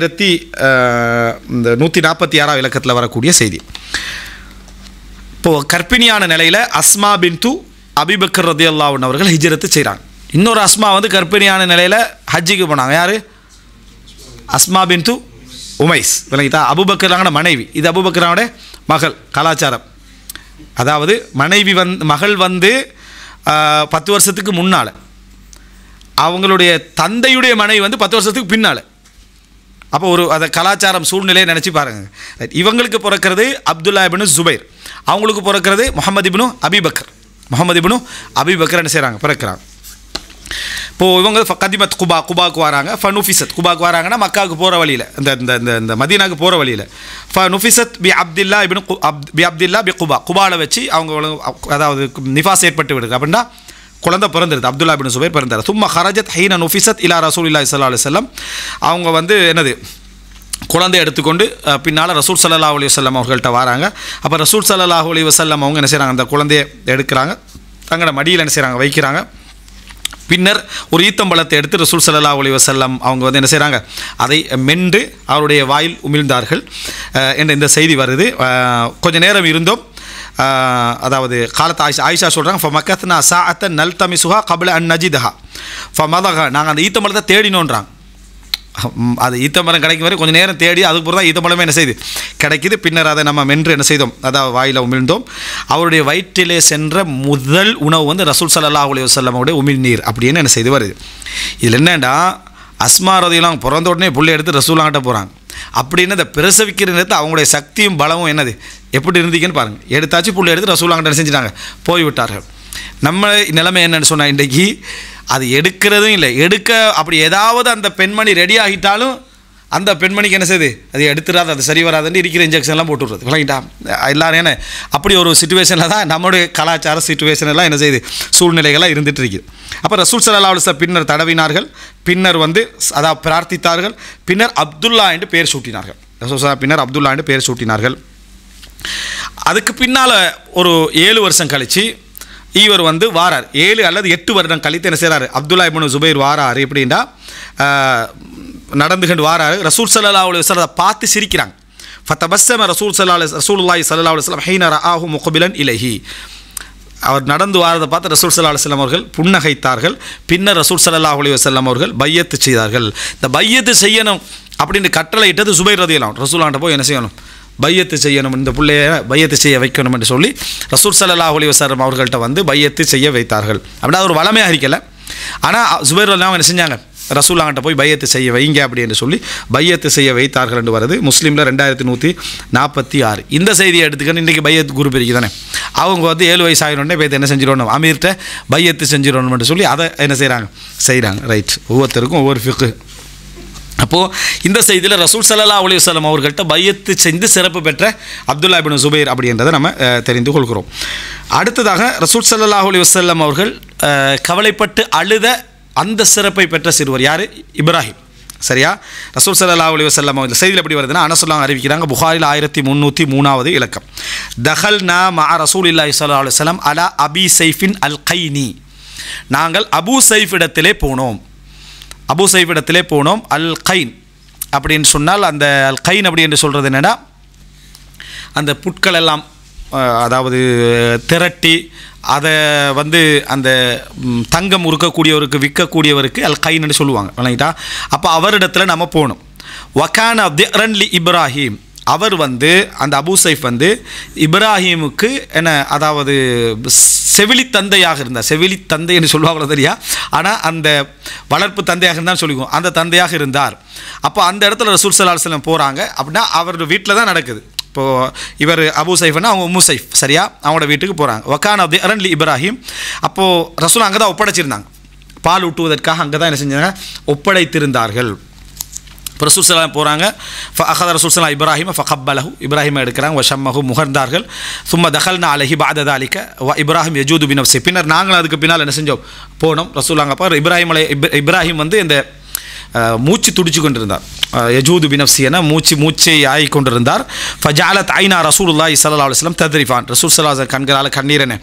2146 இலக்கத்தில் வரக்கூடிய செய்தி. இப்போது கர்ப்பிணியான நிலையில் அஸ்மா பின்து அபி பக்கர் ரலியல்லாஹு அன்ஹு அவர்கள் ஹிஜ்ரத்து செய்கிறாங்க. இன்னொரு அஸ்மா வந்து கர்ப்பிணியான நிலையில் ஹஜ்ஜிக்கு போனாங்க. யார்? அஸ்மா பின்து உமைஸ், விளங்கிட்டா? அபூபக்கரோட மனைவி. இது அபூபக்கரோட மகள். கலாச்சாரம், அதாவது மகள் வந்து 10 வருஷத்துக்கு முன்னால், அவங்களுடைய தந்தையுடைய மனைவி வந்து 10 வருஷத்துக்கு பின்னால். அப்போ ஒரு அதை கலாச்சாரம் சூழ்நிலையை நினச்சி பாருங்கள். இவங்களுக்கு பிறக்கிறது அப்துல்லா இப்னு ஜுபைர், அவங்களுக்கு பிறக்கிறது முஹம்மது இப்னு அபி பக்கர் என்ன செய்கிறாங்க, பிறக்கிறாங்க. இப்போது இவங்க கதிமத் குபாவுக்கு வராங்க, ஃபனுஃபிசத் குபாவுக்கு வராங்கன்னா மக்காவுக்கு போகிற வழியில், இந்த மதீனாவுக்கு போகிற வழியில் ஃபனுஃபிசத் பி அப்துல்லா பி குபாவில் வச்சு அவங்க, அதாவது நிஃபாஸ் ஏற்பட்டு விடுது அப்படின்னா குழந்தை பிறந்துருது. அப்துல்லா பின் ஜுபைர் பிறந்தார். சும்மா ஹரஜத் ஹீன நுஃபிசத் இலா ரசூலுல்லாஹி ஸல்லல்லாஹு அலைஹி வஸல்லம், அவங்க வந்து என்னது குழந்தை எடுத்துக்கொண்டு பின்னால் ரசூல் ஸல்லல்லாஹு அலைஹி வஸல்லம் அவர்கள்ட்ட வராங்க. அப்போ ரசூல் ஸல்லல்லாஹு அலைஹி வஸல்லம் அவங்க என்ன செய்கிறாங்க, அந்த குழந்தையை எடுக்கிறாங்க, தங்களோட மடியில் என்ன செய்கிறாங்க, வைக்கிறாங்க. பின்னர் ஒரு ஈத்தம்பழத்தை எடுத்து ரசூல் ஸல்லல்லாஹு அலைஹி வஸல்லம் அவங்க வந்து என்ன செய்கிறாங்க, அதை மென்று அவருடைய வாயில் உமிழ்ந்தார்கள் என்ற இந்த செய்தி வருது. கொஞ்சம் நேரம் இருந்தோம், அதாவது காலத்து ஆயிஷா சொல்கிறாங்க, ஃபமக்கத்னா சாஅத்த நல்தமிசுஹா கப்ல அன் நஜிதஹா ஃபமதஹா, நாங்கள் அந்த ஈத்தம்பழத்தை தேடினோன்றாங்க. அது ஈத்தம்பழம் கிடைக்கும் வரை கொஞ்சம் நேரம் தேடி அதுக்கப்புறம் தான் ஈத்தம்பழமே என்ன செய்யுது, கிடைக்கிது. பின்னர் அதை நம்ம மென்று என்ன செய்தோம், அதாவது வாயில் உமிழ்ந்தோம். அவருடைய வயிற்றிலே சென்ற முதல் உணவு வந்து ரசூல் ஸல்லல்லாஹு அலைஹி வஸல்லமுடைய உமிழ்நீர் அப்படின்னு என்ன செய்து வருது. இதில் என்னென்னா, அஸ்மா ரலியல்லாஹு பிறந்த உடனே புள்ளை எடுத்து ரசூலுல்லாஹ்கிட்ட போகிறாங்க. அப்படின்னு இந்த பிரசவிக்கிற நேரத்தில் அவங்களுடைய சக்தியும் பலமும் என்னது எப்படி இருந்தீங்கன்னு பாருங்கள். எடுத்தாச்சு புள்ளை எடுத்து ரசூலுல்லாஹ்கிட்ட செஞ்சுட்டாங்க, போய்விட்டார்கள். நம்ம நிலைமை என்னென்னு சொன்னால், இன்றைக்கி அது எடுக்கிறதும் இல்லை, எடுக்க அப்படி ஏதாவது அந்த பெண்மணி ரெடி ஆகிட்டாலும் அந்த பெண்மணிக்கு என்ன செய்யுது, அது எடுத்துடாது, அது சரி வராதுன்னு இருக்கிற இன்ஜெக்ஷன்லாம் போட்டு விட்றது, விளங்கிட்டா? எல்லோரும் என்ன அப்படி ஒரு சிச்சுவேஷனில் தான் நம்முடைய கலாச்சார சிச்சுவேஷன் எல்லாம் என்ன செய்யுது, சூழ்நிலைகளாக இருந்துகிட்டு இருக்குது. அப்போ ரசூல் ஸல்லல்லாஹு அலைஹி வஸல்லம் பின்னர் தடவினார்கள், பின்னர் வந்து அதாவது பிரார்த்தித்தார்கள், பின்னர் அப்துல்லா என்று பெயர் சூட்டினார்கள். ரசூல் பின்னர் அப்துல்லா என்று பெயர் சூட்டினார்கள். அதுக்கு பின்னால் ஒரு 7 வருஷம் கழித்து இவர் வந்து வாரார். 7 அல்லது 8 வருடம் கழித்து என்ன செய்கிறார், அப்துல்லா இப்னு ஜுபைர் வாரார். எப்படின்னா நடந்துகிட்டு வாராரு. ரசூல் ஸல்லல்லாஹு அலைஹி வஸல்லம் பார்த்து சிரிக்கிறாங்க. ஃபதபஸ்ஸம ரசூலுல்லாஹி ஸல்லல்லாஹு அலைஹி வஸல்லம் ஹீன ரஆஹு முக்பிலன் இலைஹி. அவர் நடந்து வாரதை பார்த்து ரசூல் ஸல்லல்லாஹு அலைஹி வஸல்லம் அவர்கள் புன்னகைத்தார்கள். பின்னர் ரசூல் ஸல்லல்லாஹு அலைஹி வஸல்லம் அவர்கள் பையத்து செய்தார்கள். இந்த பையத்து செய்யணும் அப்படின்னு கட்டளை இட்டது சுபைர் ரலியல்லாஹு அன்ஹு. ரசூலுல்லாஹ்ட்ட போய் என்ன செய்யணும், பையத்து செய்யணும், இந்த பிள்ளைய பையத்து செய்ய வைக்கணும் என்று சொல்லி ரசூல் ஸல்லல்லாஹு அலைஹி வஸல்லம் அவர்கள்ட்ட வந்து பையத்து செய்ய வைத்தார்கள். அப்படின்னா ஒரு வளமையாக இருக்கல. ஆனால் சுபைர் ரலியல்லாஹு என்ன செஞ்சாங்க, ரசூலுல்லாஹ்ட்ட போய் பையத்து செய்ய வைங்க அப்படின்னு சொல்லி பையத்து செய்ய வைத்தார்கள் என்று வருது முஸ்லீமில் 2146. இந்த செய்தியை எடுத்துக்கணும். இன்றைக்கி பையத்து குரூப் இருக்குது தானே, அவங்க வந்து 7 வயசு ஆகினோடனே போய் என்ன செஞ்சிடணும், அமீர்கிட்ட பையத்து செஞ்சிடணும்னு சொல்லி அதை என்ன செய்கிறாங்க. ரைட், ஒவ்வொருத்தருக்கும் ஒவ்வொரு ஃபிக்கு. அப்போது இந்த செய்தியில் ரசூல் ஸல்லல்லாஹு அலைஹி வஸல்லம் அவர்கள்ட்ட பையத்து செஞ்சு சிறப்பு பெற்ற அப்துல்லா இப்னு சுபைர் அப்படின்றத நம்ம தெரிந்து கொள்கிறோம். அடுத்ததாக ரசூல் ஸல்லல்லாஹு அலைஹி வஸல்லம் அவர்கள் கவலைப்பட்டு அழுத அந்த சிறப்பை பெற்ற சிறுவர் யார், இப்ராஹிம். சரியா, ரசூல் ஸல்லல்லாஹு அலைஹி வஸல்லம் அவர்கள் செய்தியில் எப்படி வருதுன்னா, அனஸுல்லாஹ் அறிவிக்கிறாங்க, புகாரில் 1303வது இலக்கம், தஹல்னா மஅ ரசூலில்லாஹி ஸல்லல்லாஹு அலைஹி வஸல்லம் அலா அபி சைஃபின் அல் கைனி. நாங்கள் அபு சைஃப் இடத்திலே போனோம். அபு சைஃப் இடத்திலே போனோம். அல் கைன் அப்படின்னு சொன்னால், அந்த அல் கைன் அப்படி என்று சொல்கிறது என்னென்னா, அந்த புட்கள் எல்லாம் அதாவது திரட்டி அதை வந்து அந்த தங்கம் உருக்கக்கூடியவருக்கு விற்கக்கூடியவருக்கு அல் கைன்னு சொல்லுவாங்க, வணங்கிட்டா. அப்போ அவரிடத்தில் நம்ம போனோம். வக்கான திரன் லி இப்ராஹிம், அவர் வந்து அந்த அபு சைஃப் வந்து இப்ராஹிமுக்கு என்ன, அதாவது செவிலி தந்தையாக இருந்தார். செவிலி தந்தை என்று சொல்லுவாங்களோ தெரியா, ஆனால் அந்த வளர்ப்பு தந்தையாக இருந்தால் சொல்லிக்குவோம், அந்த தந்தையாக இருந்தார். அப்போ அந்த இடத்துல ரசூல் ஸல்லல்லாஹு அலைஹி வஸல்லம் போகிறாங்க அப்படின்னா அவரோட வீட்டில் தான் நடக்குது. இப்போது இவர் அபு சைஃப்னா அவங்க உம்மு சைஃப், சரியா, அவங்களோட வீட்டுக்கு போகிறாங்க. வக்கான திரன் லி இப்ராஹிம். அப்போது ரசூல் அங்கே தான் ஒப்படைச்சிருந்தாங்க, பால் ஊட்டுவதற்காக அங்கே தான் என்ன செஞ்சாங்க, ஒப்படைத்திருந்தார்கள். இப்போ ரசூல் ஸல்லல்லாஹு போகிறாங்க. அஹத ரசூல் ஸல்லல்லாஹு இப்ராஹிம் ஃபகப்பலஹு, இப்ராஹிமை எடுக்கிறாங்க. வஷம்மஹு, முகர்ந்தார்கள். சும்ம தஹல்னா அலைஹி பஅத தாலிக வ இப்ராஹிம் யஜூது பினஃப்ஸி, பின்னர் நாங்கள் அதுக்கு பின்னால் என்ன செஞ்சோம், போனோம். ரசூல் அங்கே அப்போ இப்ராஹிம் வந்து இந்த மூச்சு துடிச்சு கொண்டிருந்தார். யஜூது பினஃப்ஸி என மூச்சை ஆகி கொண்டிருந்தார். ஃபஜஅலத் ஐனா ரசூலுல்லாஹி ஸல்லல்லாஹு அலைஹி வஸல்லம் தத்ரிஃபான், ரசூல் ஸல்லல்லாஹு அலைஹி கண்களால் கண்ணீரென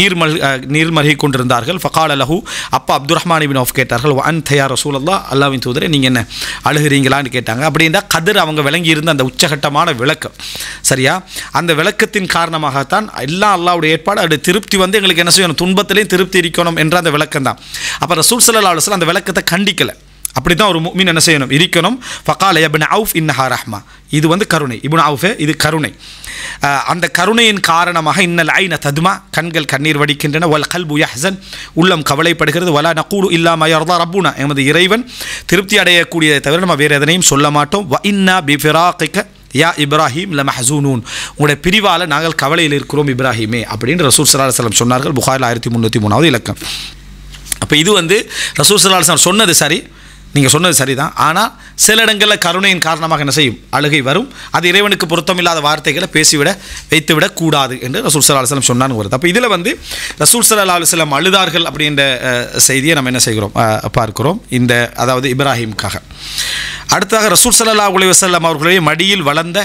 நீர்மல்கி கொண்டிருந்தார்கள். ஃபகால லஹு, அப்பா அப்துர் ரஹ்மான் இப்னு அவ்ஃப் கேட்டார்கள், வ அன்த யா ரசூலல்லாஹ், அல்லாஹ்வின் தூதரே நீங்கள் என்ன அழுகிறீங்களான்னு கேட்டாங்க. அப்படின்னா கதிர் அவங்க விளங்கி இருந்த அந்த உச்சகட்டமான விளக்கம், சரியா, அந்த விளக்கத்தின் காரணமாகத்தான் எல்லாம் அல்லாஹ்வுடைய ஏற்பாடு, அது திருப்தி வந்து எங்களுக்கு என்ன செய்யணும், துன்பத்திலையும் திருப்தி இருக்கணும் என்ற அந்த விளக்கம் தான். அப்போ ரசூல் ஸல்லல்லாஹு அலைஹி வஸல்லம் அந்த விளக்கத்தை கண்டிக்கலை. அப்படி தான் ஒரு முஃமின் என்ன செய்யணும், இருக்கணும். ஃபகால இப்னு அவ்ஃப் இன்னஹா ரஹ்மா, இது வந்து கருணை. இப்னு அவ்ஃபே, இது கருணை. அந்த கருணையின் காரணமாக இன்னல் ஐன தத்மா, கண்கள் கண்ணீர் வடிக்கின்றன. வல் கல்பு யஹ்ஸன், உள்ளம் கவலைப்படுகிறது. வலா நகூலு இல்லா மா யர்தா ரப்புனா, எமது இறைவன் திருப்தி அடையக்கூடியதை தவிர நம்ம வேறு எதனையும் சொல்ல மாட்டோம். வ இன்னா பி ஃபிராகிக யா இப்ராஹிம் ல மஹ்சூனூன், உங்களுடைய பிரிவால் நாங்கள் கவலையில் இருக்கிறோம் இப்ராஹிமே அப்படின்னு ரசூல் ஸல்லல்லாஹு அலைஹி வஸல்லம் சொன்னார்கள். புகாரில் 1303வது இலக்கம். அப்போ இது வந்து ரசூல் ஸல்லல்லாஹு அலைஹி வஸல்லம் சொன்னது சரி, நீங்கள் சொன்னது சரிதான். ஆனால் சில இடங்களில் கருணையின் காரணமாக என்ன செய்யும், அழுகை வரும். அது இறைவனுக்கு பொருத்தமில்லாத வார்த்தைகளை வைத்துவிடக்கூடாது என்று ரசூல் ஸல்லல்லாஹு அலைஹி வஸல்லம் சொன்னான்னு வருது. அப்போ இதில் வந்து ரசூல் ஸல்லல்லாஹு அலைஹி வஸல்லம் அழுதார்கள் அப்படின்ற செய்தியை நம்ம என்ன செய்கிறோம், பார்க்கிறோம். இந்த அதாவது இப்ராஹிமுக்காக. அடுத்ததாக ரசூல் ஸல்லல்லாஹு அலைஹி வஸல்லம் அவர்களுடைய மடியில் வளர்ந்த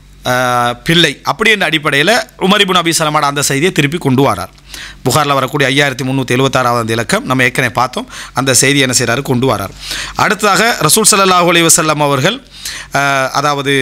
பிள்ளை அப்படி என்ற அடிப்படையில் உமர் இப்னு அபி ஸலமா அந்த செய்தியை திருப்பி கொண்டு வரார். புகாரில் வரக்கூடிய 5376வது இலக்கம் நம்ம ஏற்கனவே பார்த்தோம். அந்த செய்தி என்ன செய்கிறாரு, கொண்டு வரார். அடுத்ததாக ரசூல் ஸல்லல்லாஹு அலைஹி வஸல்லம் அவர்கள் அதாவது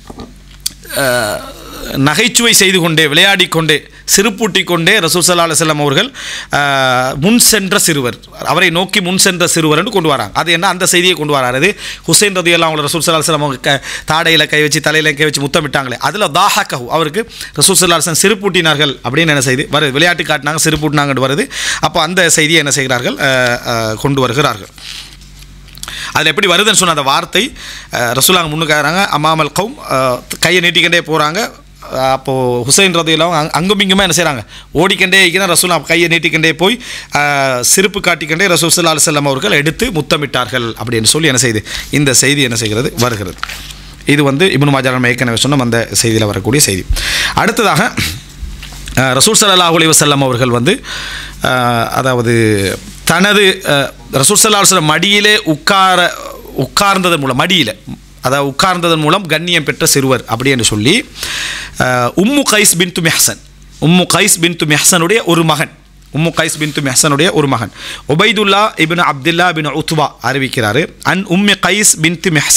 நகைச்சுவை செய்து கொண்டே, விளையாடி கொண்டே, சிறுப்பூட்டி கொண்டே ரசூல் ஸல்லல்லாஹு அலைஹி வஸல்லம் அவர்கள் முன் சென்ற சிறுவர், அவரை நோக்கி முன் சென்ற சிறுவர் என்று கொண்டு வராங்க. அது என்ன, அந்த செய்தியை கொண்டு வராரு. அது ஹுசைன் ரலியல்லாஹு அன்ஹு ரசூல் ஸல்லல்லாஹு அலைஹி வஸல்லம் அவங்க தாடையில் கை வச்சு தலையில் கை வச்சு முத்தமிட்டாங்களே, அதில் தாஹகஹு, அவருக்கு ரசூல் ஸல்லல்லாஹு அலைஹி வஸல்லம் சிறுப்பூட்டினார்கள் அப்படின்னு என்ன செய்தி வருது, விளையாட்டு காட்டினாங்க, சிறுப்பூட்டினாங்கன்னு வருது. அப்போ அந்த செய்தியை என்ன செய்கிறார்கள், கொண்டு வருகிறார்கள். அதில் எப்படி வருதுன்னு சொன்ன அந்த வார்த்தை ரசூலுல்லாஹ் முன்னுக்காராங்க, அமாமல் கௌம், கையை நீட்டிக்கிட்டே போகிறாங்க. அப்போது ஹுசைன் ரலியல்லாஹு அங்கும் இங்குமா என்ன செய்கிறாங்க, ஓடிக்கண்டே இருக்கிறார். ரசூலுல்லாஹ் கையை நீட்டிக்கண்டே போய் சிரிப்பு காட்டிக்கண்டே ரசூல் ஸல்லல்லாஹு அலைஹி வஸல்லம் அவர்கள் எடுத்து முத்தமிட்டார்கள் அப்படின்னு சொல்லி என்ன செய்து, இந்த செய்தி என்ன செய்கிறது, வருகிறது. இது வந்து இப்னு மாஜா நம்ம ஏற்கனவே சொன்னோம், அந்த செய்தியில் வரக்கூடிய செய்தி. அடுத்ததாக ரசூல் ஸல்லல்லாஹு அலைஹி வஸல்லம் அவர்கள் வந்து அதாவது தனது ரசூல் ஸல்லல்லாஹு அலைஹி வஸல்லம் மடியிலே உட்கார்ந்ததன் மூலம், மடியில் அதாவது உட்கார்ந்ததன் மூலம் கண்ணியம் பெற்ற சிறுவர் அப்படி என்று சொல்லி உம்மு கைஸ் பின்து மிஹ்சன், உம்மு கைஸ் பின்து மிஹ்சனுடைய ஒரு மகன், உம்மு கைஸ் பின்து மிஹ்சனுடைய ஒரு மகன் உபைதுல்லா இப்னு அப்துல்லா பின் உத்வா அறிவிக்கிறார். அன் உம்மி கைஸ் பின்து மிஹ்சன்,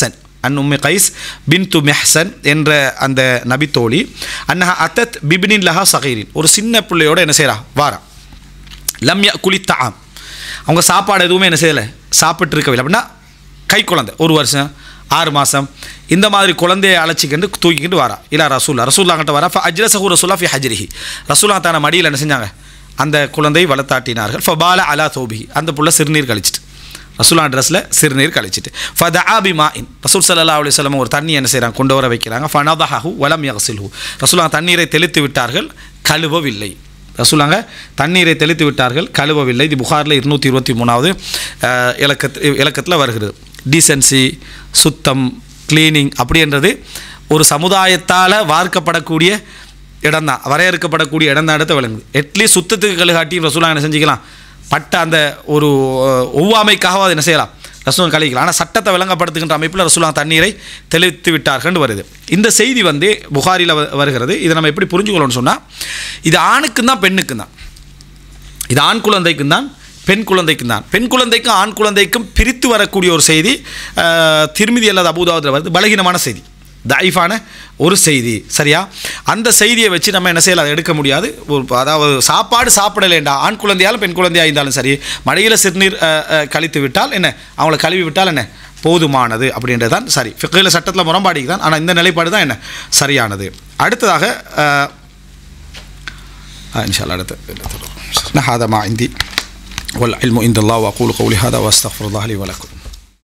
அன் உம்மி கைஸ் பின்து மெஹ்சன் என்ற அந்த நபித்தோழி அன்னஹா அத்தத் பிபினின் லஹா சகீரின், ஒரு சின்ன பிள்ளையோட என்ன செய்கிறா வாரா. லம் யகுலி தஆம், அவங்க சாப்பாடு எதுவுமே என்ன செய்யலை, சாப்பிட்டு இருக்கவில்லை. அப்படின்னா கை குழந்தை 1 வருஷம் 6 மாதம் இந்த மாதிரி குழந்தையை அழைச்சிக்கிட்டு தூக்கிக்கிட்டு வரா. இல்லா ரசூல்லாங்கிட்ட வரா. அஜ்லஸஹு ரசூலுல்லாஹ் ஃபி ஹஜ்ரிஹி, ரசூலுல்லாஹ் தான மடியில் என்ன செஞ்சாங்க, அந்த குழந்தையை வளர்த்தாட்டினார்கள். ஃபபால அலா தௌபிஹி, அந்த புள்ள சிறுநீர் கழிச்சிட்டு, ரசூலுல்லாஹ் ட்ரெஸ்ஸில் சிறுநீர் கழிச்சிட்டு. ஃபதஆ பிமாஇன், ரசூல் ஸல்லல்லாஹு அலைஹி வஸல்லம் ஒரு தண்ணி என்ன செய்கிறாங்க, கொண்டு வர வைக்கிறாங்க. ஃபனதஹு வலம் யக்ஸில்ஹு, ரசூலுல்லாஹ் தண்ணீரை தெளித்து விட்டார்கள், கழுவவில்லை. ரசூலுல்லாஹ் தண்ணீரை தெளித்து விட்டார்கள், கழுவவில்லை. இது புகாரில் 223வது இலக்கத்தில் வருகிறது. டீசன்சி, சுத்தம், கிளீனிங் அப்படின்றது ஒரு சமுதாயத்தால் வார்க்கப்படக்கூடிய இடம் தான், வரையறுக்கப்படக்கூடிய இடம் தான் இடத்த விளங்குது. அட்லீஸ்ட் சுத்தத்துக்கு கழுகாட்டியும் ரசூலுல்லாஹ் என்ன செஞ்சுக்கலாம், பட்ட அந்த ஒரு ஒவ்வாமைக்காக அதை என்ன செய்யலாம், ரசூலுல்லாஹ் கழிக்கலாம். ஆனால் சட்டத்தை விளங்கப்படுத்துகின்ற அமைப்பில் ரசூலுல்லாஹ் தண்ணீரை தெளித்து விட்டார்கள் வருது. இந்த செய்தி வந்து புகாரியில் வருகிறது. இதை நம்ம எப்படி புரிஞ்சுக்கணும்னு சொன்னால், இது ஆணுக்கும் தான் பெண்ணுக்கும் தான், இது ஆண் குழந்தைக்கும் தான் பெண் குழந்தைக்கும் தான். பெண் குழந்தைக்கும் ஆண் குழந்தைக்கும் பிரித்து வரக்கூடிய ஒரு செய்தி திர்மிதி அல்லது அபூதாவுதில் வருது. பலகீனமான செய்தி, தைஃபான ஒரு செய்தி, சரியா? அந்த செய்தியை வச்சு நம்ம என்ன செய்யலாம், அதை எடுக்க முடியாது. அதாவது சாப்பாடு சாப்பிடலேண்டா, ஆண் குழந்தையாலும் பெண் குழந்தையாக இருந்தாலும் சரி, மடியில் சிறுநீர் கழித்து விட்டால் என்ன, அவங்கள கழுவி விட்டால் என்ன போதுமானது அப்படின்றது தான் சரி. ஃபிக்ஹில் சட்டத்தில் முரண்பாடிக்கு தான், ஆனால் இந்த நிலைப்பாடு தான் என்ன சரியானது. அடுத்ததாக இன்ஷா அல்லாஹ் அடுத்து ஹாதா மா இந்தி வல் இல்மு இன்தல்லாஹ் வ அகூலு கௌலி ஹாதா வ அஸ்தக்ஃபிருல்லாஹ் லி வ லக்கும்.